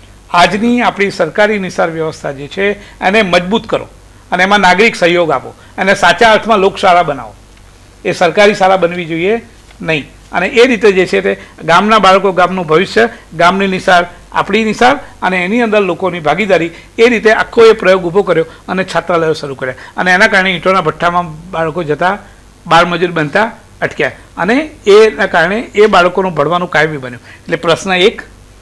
આજની આપણી સરકારી નિશાળ વ્યવસ્થા જે છે એને મજબૂત કરો અને એમાં નાગરિક સહયોગ આપો અને સાચા અર્થમાં લોકશાળા બનાવો. એ સરકારી શાળા બનવી જોઈએ નહીં. અને એ રીતે જે છે તે ગામના બાળકો, ગામનું ભવિષ્ય, ગામની નિશાળ આપણી નિશાળ અને એની અંદર લોકોની ભાગીદારી, એ રીતે આખો એ પ્રયોગ ઊભો કર્યો અને છાત્રાલયો શરૂ કર્યા. અને એના કારણે ઈંટોના ભઠ્ઠામાં બાળકો જતા બાળમજૂર બનતા અટક્યા અને એના કારણે એ બાળકોનું ભણવાનું કાયમી બન્યું. એટલે પ્રશ્ન એક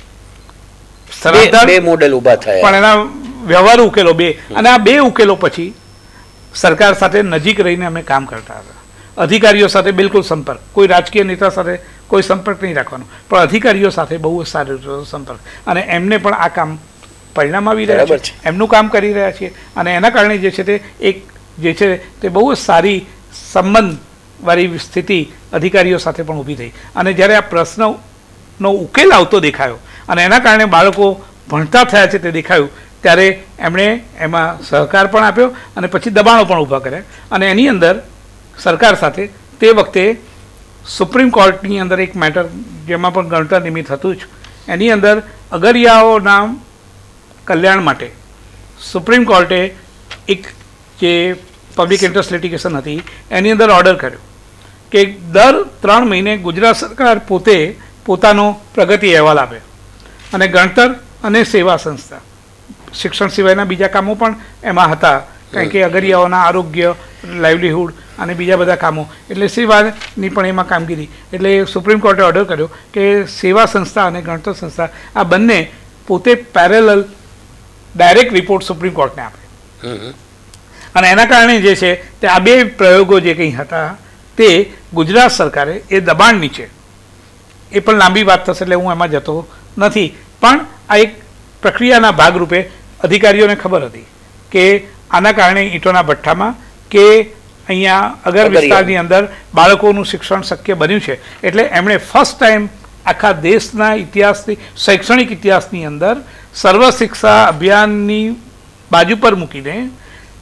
બે મોડેલ ઊભા થયા, પણ એના વ્યવહારુ ઉકેલો બે. અને આ બે ઉકેલો પછી સરકાર સાથે નજીક રહીને અમે કામ કરતા હતા. અધિકારીઓ સાથે બિલકુલ સંપર્ક, કોઈ રાજકીય નેતા સાથે કોઈ સંપર્ક નહીં રાખવાનો, પણ અધિકારીઓ સાથે બહુ સારો સંપર્ક, અને એમને પણ આ કામ પરિણામ આવી રહ્યા છે, એમનું કામ કરી રહ્યા છીએ. અને એના કારણે જે છે તે એક જે છે તે બહુ જ સારી સંબંધ વાળી સ્થિતિ અધિકારીઓ સાથે પણ ઊભી થઈ. અને જ્યારે આ પ્રશ્નનો ઉકેલ આવતો દેખાયો અને એના કારણે બાળકો ભણતા થયા છે તે દેખાયું, ત્યારે એમણે એમાં સહકાર પણ આપ્યો અને પછી દબાણો પણ ઊભા કર્યા. અને એની અંદર સરકાર સાથે તે વખતે સુપ્રીમ કોર્ટની અંદર એક મેટર, જેમાં પણ ગણતર નિમિત્ત હતું જ, એની અંદર અગરિયાઓના કલ્યાણ માટે સુપ્રીમ કોર્ટે એક જે પબ્લિક ઇન્ટરેસ્ટ લિટિગેશન હતી એની અંદર ઓર્ડર કર્યો કે દર ત્રણ મહિને ગુજરાત સરકાર પોતે પોતાનો પ્રગતિ અહેવાલ આપે અને ગણતર અને સેવા સંસ્થા, શિક્ષણ સિવાયના બીજા કામો પણ એમાં હતા, કારણ કે અગરિયાઓના આરોગ્ય, લાઇવલીહુડ અને બીજા બધા કામો, એટલે સેવાની પણ એમાં કામગીરી. એટલે સુપ્રીમ કોર્ટે ઓર્ડર કર્યો કે સેવા સંસ્થા અને ગણતર સંસ્થા આ બંને પોતે પેરેલલ ડાયરેક્ટ રિપોર્ટ સુપ્રીમ કોર્ટને આપે. અને એના કારણે જે છે તે આ બે પ્રયોગો જે કંઈ હતા તે ગુજરાત સરકારે એ દબાણ નીચે, એ પણ લાંબી વાત થશે એટલે હું એમાં જતો નથી, પણ આ એક પ્રક્રિયાના ભાગરૂપે અધિકારીઓને ખબર હતી કે આના કારણે ઈંટોના ભઠ્ઠામાં કે અહીંયા અગર વિસ્તારની અંદર બાળકોનું શિક્ષણ શક્ય બન્યું છે. એટલે એમણે ફર્સ્ટ ટાઈમ આખા દેશના ઇતિહાસની, શૈક્ષણિક ઇતિહાસની અંદર સર્વ શિક્ષા અભિયાનની બાજુ પર મૂકીને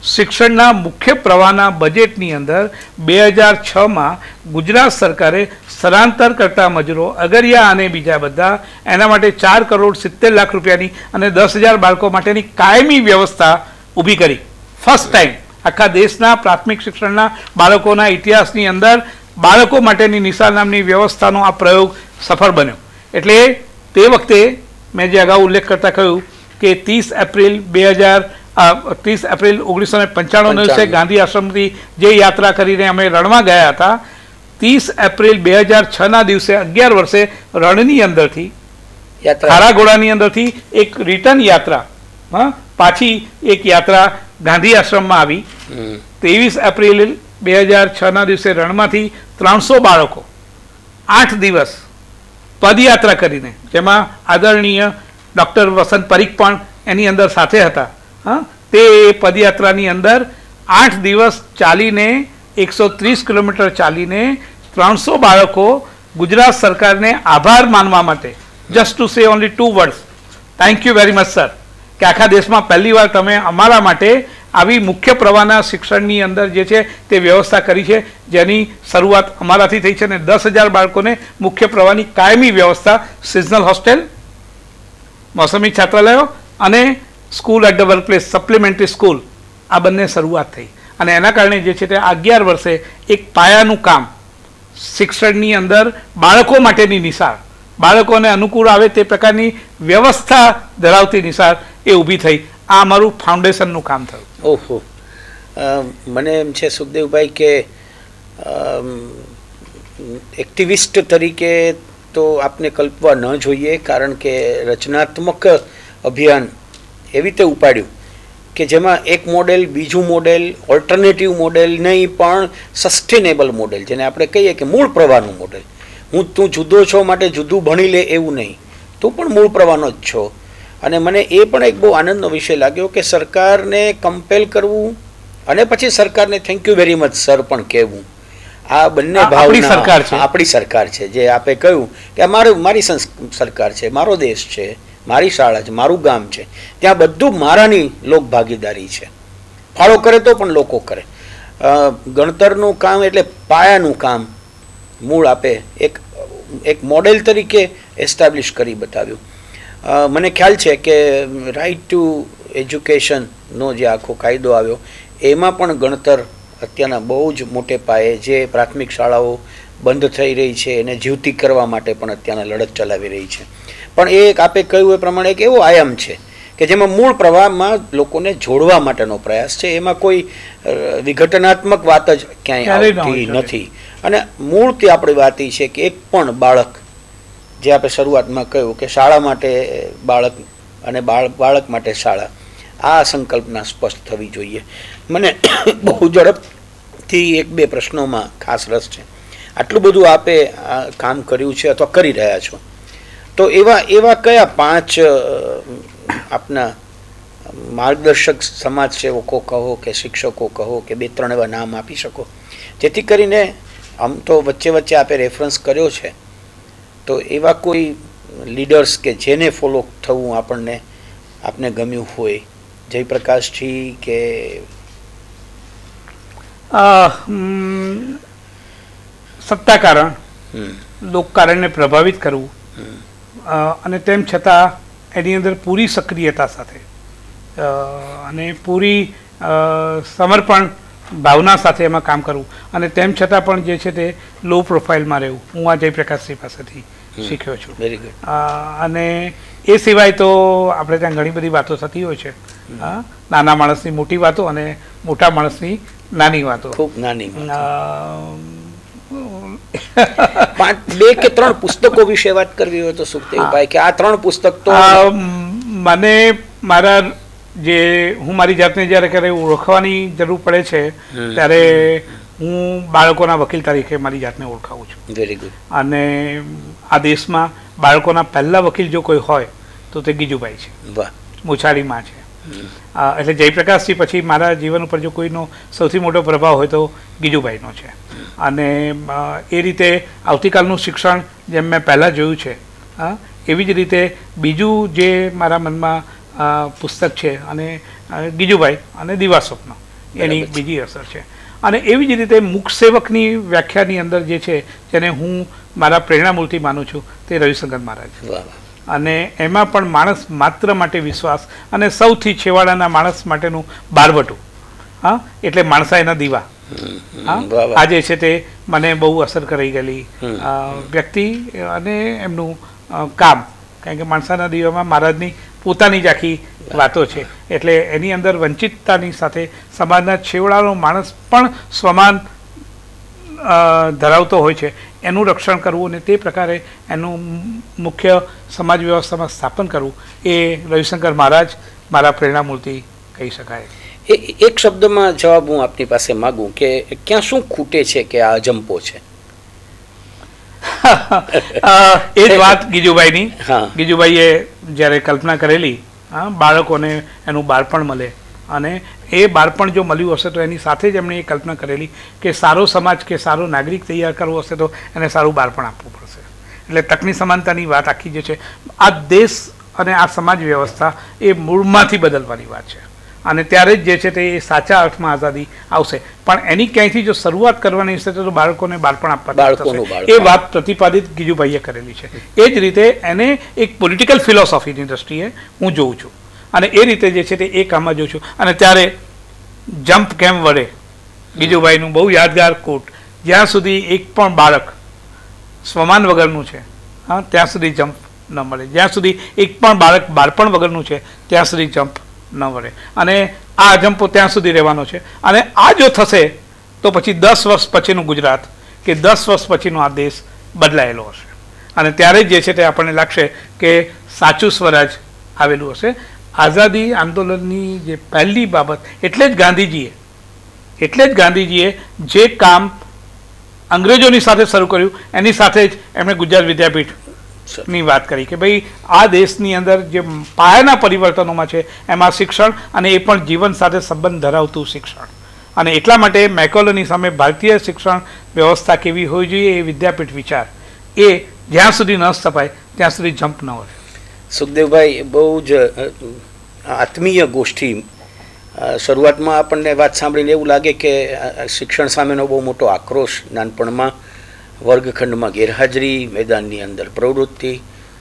શિક્ષણના મુખ્ય પ્રવાહના બજેટની અંદર બે હજાર છમાં ગુજરાત સરકારે સ્થળાંતર કરતા મજૂરો અગરિયા અને બીજા બધા એના માટે ચાર કરોડ સિત્તેર લાખ રૂપિયાની અને દસ હજાર બાળકો માટેની કાયમી વ્યવસ્થા ઊભી કરી. ફર્સ્ટ ટાઈમ આખા દેશના પ્રાથમિક શિક્ષણના બાળકોના ઇતિહાસની અંદર બાળકો માટેની નિશાળ નામની વ્યવસ્થાનો આ પ્રયોગ સફળ બન્યો. એટલે તે વખતે મેં જે અગાઉ ઉલ્લેખ કરતા કહ્યું કે ત્રીસ એપ્રિલ બે હજાર ત્રીસ એપ્રિલ ઓગણીસો ને પંચાણું દિવસે ગાંધી આશ્રમથી જે યાત્રા કરીને અમે રણમાં ગયા હતા, ત્રીસ એપ્રિલ બે હજાર છ ના દિવસે અગિયાર વર્ષે રણની અંદરથી ખારા ઘોડાની અંદરથી એક રિટર્ન યાત્રા, હા પાછી એક યાત્રા ગાંધી આશ્રમમાં આવી. ત્રેવીસ એપ્રિલ બે હજાર છ ના દિવસે રણમાંથી ત્રણસો બાળકો આઠ દિવસ પદયાત્રા કરીને, જેમાં આદરણીય ડૉક્ટર વસંત પરીખ પણ એની અંદર સાથે હતા, હા તે પદયાત્રાની અંદર આઠ દિવસ ચાલીને એકસો ત્રીસ કિલોમીટર ચાલીને ત્રણસો બાળકો ગુજરાત સરકારને આભાર માનવા માટે, just to say only two words, thank you very much sir, કે આખા દેશમાં પહેલી વાર તમે અમારા માટે આવી મુખ્ય પ્રવાહના શિક્ષણની અંદર જે છે તે વ્યવસ્થા કરી છે, જેની શરૂઆત અમારાથી થઈ છે. અને દસ હજાર બાળકોને મુખ્ય પ્રવાહની કાયમી વ્યવસ્થા, સિઝનલ હોસ્ટેલ, મોસમી છાત્રાલયો અને school at the workplace, supplementary school, આ બંને શરૂઆત થઈ. અને એના કારણે જે છે તે અગિયાર વર્ષે એક પાયાનું કામ શિક્ષણની અંદર બાળકો માટેની નિશાળ, બાળકોને અનુકૂળ આવે તે પ્રકારની વ્યવસ્થા ધરાવતી નિશાળ એ ઊભી થઈ. આ અમારું ફાઉન્ડેશનનું કામ થયું. ઓહો, મને એમ છે સુખદેવભાઈ કે એક્ટિવિસ્ટ તરીકે તો આપને કલ્પવા ન જોઈએ, કારણ કે રચનાત્મક અભિયાન એવી રીતે ઉપાડ્યું કે જેમાં એક મોડેલ, બીજું મોડેલ, ઓલ્ટરનેટિવ મોડેલ નહીં પણ સસ્ટેનેબલ મોડેલ, જેને આપણે કહીએ કે મૂળ પ્રવાહનું મોડેલ. હું તું જુદો છો માટે જુદું ભણી લે એવું નહીં, તું પણ મૂળ પ્રવાહનો જ છો. અને મને એ પણ એક બહુ આનંદનો વિષય લાગ્યો કે સરકારને કમ્પેલ કરવું અને પછી સરકારને thank you very much sir પણ કહેવું, આ બંને ભાવના સરકાર છે, આપણી સરકાર છે. જે આપે કહ્યું કે મારું મારી સરકાર છે, મારો દેશ છે, મારી શાળા છે, મારું ગામ છે, ત્યાં બધું મારાની લોક ભાગીદારી છે. ફાળો કરે તો પણ લોકો કરે. ગણતરનું કામ એટલે પાયાનું કામ મૂળ આપે એક એક મોડેલ તરીકે એસ્ટાબ્લિશ કરી બતાવ્યું. મને ખ્યાલ છે કે રાઇટ ટુ એજ્યુકેશનનો જે આખો કાયદો આવ્યો એમાં પણ ગણતર અત્યારના બહુ જ મોટે પાયે, જે પ્રાથમિક શાળાઓ બંધ થઈ રહી છે એને જીવતી કરવા માટે પણ અત્યારના લડત ચલાવી રહી છે. પણ એ એક આપે કહ્યું એ પ્રમાણે એક એવો આયામ છે કે જેમાં મૂળ પ્રવાહમાં લોકોને જોડવા માટેનો પ્રયાસ છે. એમાં કોઈ વિઘટનાત્મક વાત જ ક્યાંય આવતી નથી. અને મૂળથી આપણી વાત એ છે કે એક પણ બાળક, જે આપણે શરૂઆતમાં કહ્યું કે શાળા માટે બાળક અને બાળ બાળક માટે શાળા, આ સંકલ્પના સ્પષ્ટ થવી જોઈએ. મને બહુ ઝડપથી એક બે પ્રશ્નોમાં ખાસ રસ છે. આટલું બધું આપે કામ કર્યું છે અથવા કરી રહ્યા છો, તો એવા એવા કયા પાંચ આપના માર્ગદર્શક સમાજ સેવકો કહો કે શિક્ષકો કહો કે બે ત્રણ એવા નામ આપી શકો, જેથી કરીને આમ તો વચ્ચે વચ્ચે આપે રેફરન્સ કર્યો છે, તો એવા કોઈ લીડર્સ કે જેને ફોલો થવું આપણને આપને ગમ્યું હોય, જયપ્રકાશજી કે સત્તાકારણ, લોકકારણને પ્રભાવિત કરવું અને તેમ છતાં એની અંદર પૂરી સક્રિયતા સાથે અને પૂરી સમર્પણ ભાવના સાથે એમાં કામ કરવું અને તેમ છતાં પણ જે છે તે લો પ્રોફાઇલમાં રહેવું, હું આ જયપ્રકાશજી પાસેથી શીખ્યો છું. Very good. અને એ સિવાય તો આપણે ત્યાં ઘણી બધી વાતો થતી હોય છે, નાના માણસની મોટી વાતો અને મોટા માણસની નાની વાતો. ખૂબ નાની. બે કે ત્રણ પુસ્તકો વિશે વાત કરવી હોય તો સુખદેવભાઈ, કે આ ત્રણ પુસ્તક તો મને મારા જે હું મારી જાતને જ્યારે ક્યારે ઓળખવાની જરૂર પડે છે ત્યારે હું બાળકોના વકીલ તરીકે મારી જાતને ઓળખાવું છું. Very good. અને આ દેશમાં બાળકોના પહેલા વકીલ જો કોઈ હોય તો તે ગીજુભાઈ છે. વાહ. મોછાળીમાં છે. એટલે જયપ્રકાશજી પછી મારા જીવન ઉપર જો કોઈનો સૌથી મોટો પ્રભાવ હોય તો ગીજુભાઈનો છે. અને એ રીતે આવતીકાલનું શિક્ષણ જેમ મેં પહેલાં જોયું છે, હા એવી જ રીતે બીજું જે મારા મનમાં પુસ્તક છે અને ગીજુભાઈ અને દિવા સ્વપ્ન, એની બીજી અસર છે. અને એવી જ રીતે મુખ સેવકની વ્યાખ્યાની અંદર જે છે જેને હું મારા પ્રેરણામૂર્તિ માનું છું તે રવિશંકર મહારાજ. અને એમાં પણ માણસ માત્ર માટે વિશ્વાસ અને સૌથી છેવાડાના માણસ માટેનું બારવટું, હા એટલે માણસાઈના દીવા, હા આ જે છે તે મને બહુ અસર કરી ગયેલી વ્યક્તિ અને એમનું કામ. કારણ કે માણસાના દીવામાં મહારાજની પોતાની જ આખી વાતો છે. એટલે એની અંદર વંચિતતાની સાથે સમાજના છેવાડાનો માણસ પણ સ્વમાન ધરાવતો હોય છે એનું રક્ષણ કરવું અને તે પ્રકારે એનું મુખ્ય સમાજ વ્યવસ્થામાં સ્થાપન કરવું એ રવિશંકર મહારાજ મારા પ્રેરણામૂર્તિ કહી શકાય. એ એક શબ્દમાં જવાબ હું આપની પાસે માગું કે ક્યાં શું ખૂટે છે કે આ અજંપો છે? એ જ વાત ગીજુભાઈની. ગીજુભાઈએ જ્યારે કલ્પના કરેલી હા બાળકોને એનું બાળપણ મળે અને એ બાળપણ જો મળ્યું હશે તો એની સાથે જ એમણે એ કલ્પના કરેલી કે સારો સમાજ કે સારો નાગરિક તૈયાર કરવો હશે તો એને સારું બાળપણ આપવું પડશે. એટલે તકની સમાનતાની વાત આખી જે છે આ દેશ અને આ સમાજ વ્યવસ્થા એ મૂળમાંથી બદલવાની વાત છે. અને ત્યારે જ જે છે તે સાચા અર્થમાં આઝાદી આવશે. પણ એની ક્યાંયથી જો શરૂઆત કરવાની હશે તો બાળકોને બાળપણ આપવા એ વાત પ્રતિપાદિત ગીજુભાઈએ કરેલી છે. એ જ રીતે એને એક પોલિટિકલ ફિલોસોફીની દ્રષ્ટિએ હું જોઉં છું અને એ રીતે જે છે તે એ કામમાં જોઉં છું. અને ત્યારે જમ્પ કેમ વડે ગીજુભાઈનું બહુ યાદગાર કોટ, જ્યાં સુધી એક પણ બાળક સ્વમાન વગરનું છે હા ત્યાં સુધી જમ્પ ન મળે, જ્યાં સુધી એક પણ બાળક બાળપણ વગરનું છે ત્યાં સુધી જમ્પ ન વળે. અને આ અજંપો ત્યાં સુધી રહેવાનો છે. અને આ જો થશે તો પછી દસ વર્ષ પછીનું ગુજરાત કે દસ વર્ષ પછીનો આ દેશ બદલાયેલો હશે. અને ત્યારે જ જે છે તે આપણને લાગશે કે સાચું સ્વરાજ આવેલું હશે. આઝાદી આંદોલનની જે પહેલી બાબત એટલે જ ગાંધીજીએ એટલે જ ગાંધીજીએ જે કામ અંગ્રેજોની સાથે શરૂ કર્યું એની સાથે જ એમણે ગુજરાત વિદ્યાપીઠ ની વાત કરી કે ભાઈ આ દેશની અંદર જે પાયાના પરિવર્તનોમાં છે એમાં શિક્ષણ અને એ પણ જીવન સાથે સંબંધ ધરાવતું શિક્ષણ. અને એટલા માટે મેકોલોની સામે ભારતીય શિક્ષણ વ્યવસ્થા કેવી હોવી જોઈએ એ વિદ્યાપીઠ વિચાર એ જ્યાં સુધી ન સ્થપાય ત્યાં સુધી જમ્પ ન હોય. સુખદેવભાઈ, બહુ જ આત્મીય ગોષ્ઠી. શરૂઆતમાં આપણને વાત સાંભળીને એવું લાગે કે શિક્ષણ સામેનો બહુ મોટો આક્રોશ, નાનપણમાં વર્ગખંડમાં ગેરહાજરી, મેદાનની અંદર પ્રવૃત્તિ,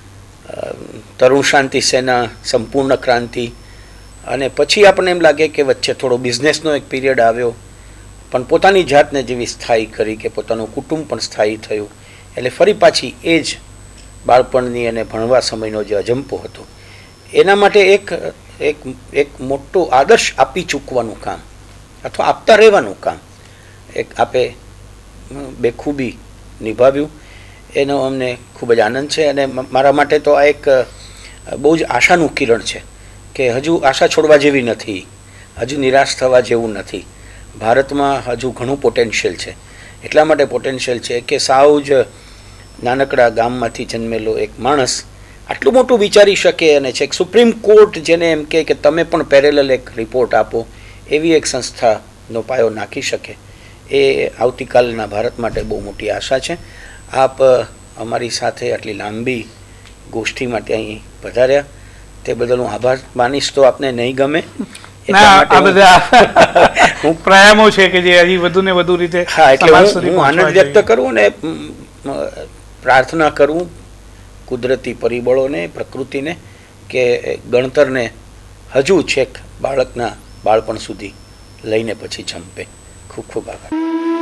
તરુણ શાંતિ સેના, સંપૂર્ણ ક્રાંતિ, અને પછી આપણને એમ લાગે કે વચ્ચે થોડો બિઝનેસનો એક પીરિયડ આવ્યો પણ પોતાની જાતને જેવી સ્થાયી કરી કે પોતાનું કુટુંબ પણ સ્થાયી થયું. એટલે ફરી પાછી એ જ બાળપણની અને ભણવા સમયનો જે અજંપો હતો એના માટે એક એક એક મોટો આદર્શ આપી ચૂકવાનું કામ અથવા આપતા રહેવાનું કામ એક આપે બેખૂબી નિભાવ્યું. એનો અમને ખૂબ જ આનંદ છે. અને મારા માટે તો આ એક બહુ જ આશાનું કિરણ છે કે હજુ આશા છોડવા જેવી નથી, હજુ નિરાશ થવા જેવું નથી. ભારતમાં હજુ ઘણું પોટેન્શિયલ છે. એટલા માટે પોટેન્શિયલ છે કે સાવ જ નાનકડા ગામમાંથી જન્મેલો એક માણસ આટલું મોટું વિચારી શકે અને છેક સુપ્રીમ કોર્ટ જેને એમ કહે કે તમે પણ પેરેલલ એક રિપોર્ટ આપો એવી એક સંસ્થાનો પાયો નાખી શકે એ આવતીકાલના ભારત માટે બહુ મોટી આશા છે. આપ અમારી સાથે આટલી લાંબી ગોષ્ઠી માટે અહીં પધાર્યા તે બદલ હું આભાર માનીશ તો આપને નહીં ગમે. આ બધા હું પ્રાયામો છે કે જે હજી વધુ ને વધુ રીતે હા એટલે હું આનંદ વ્યક્ત કરું ને પ્રાર્થના કરું કુદરતી પરિબળોને, પ્રકૃતિને કે ગણતરને હજુ છેક બાળકના બાળપણ સુધી લઈને પછી જંપે. ખૂબ ખૂબ આભાર.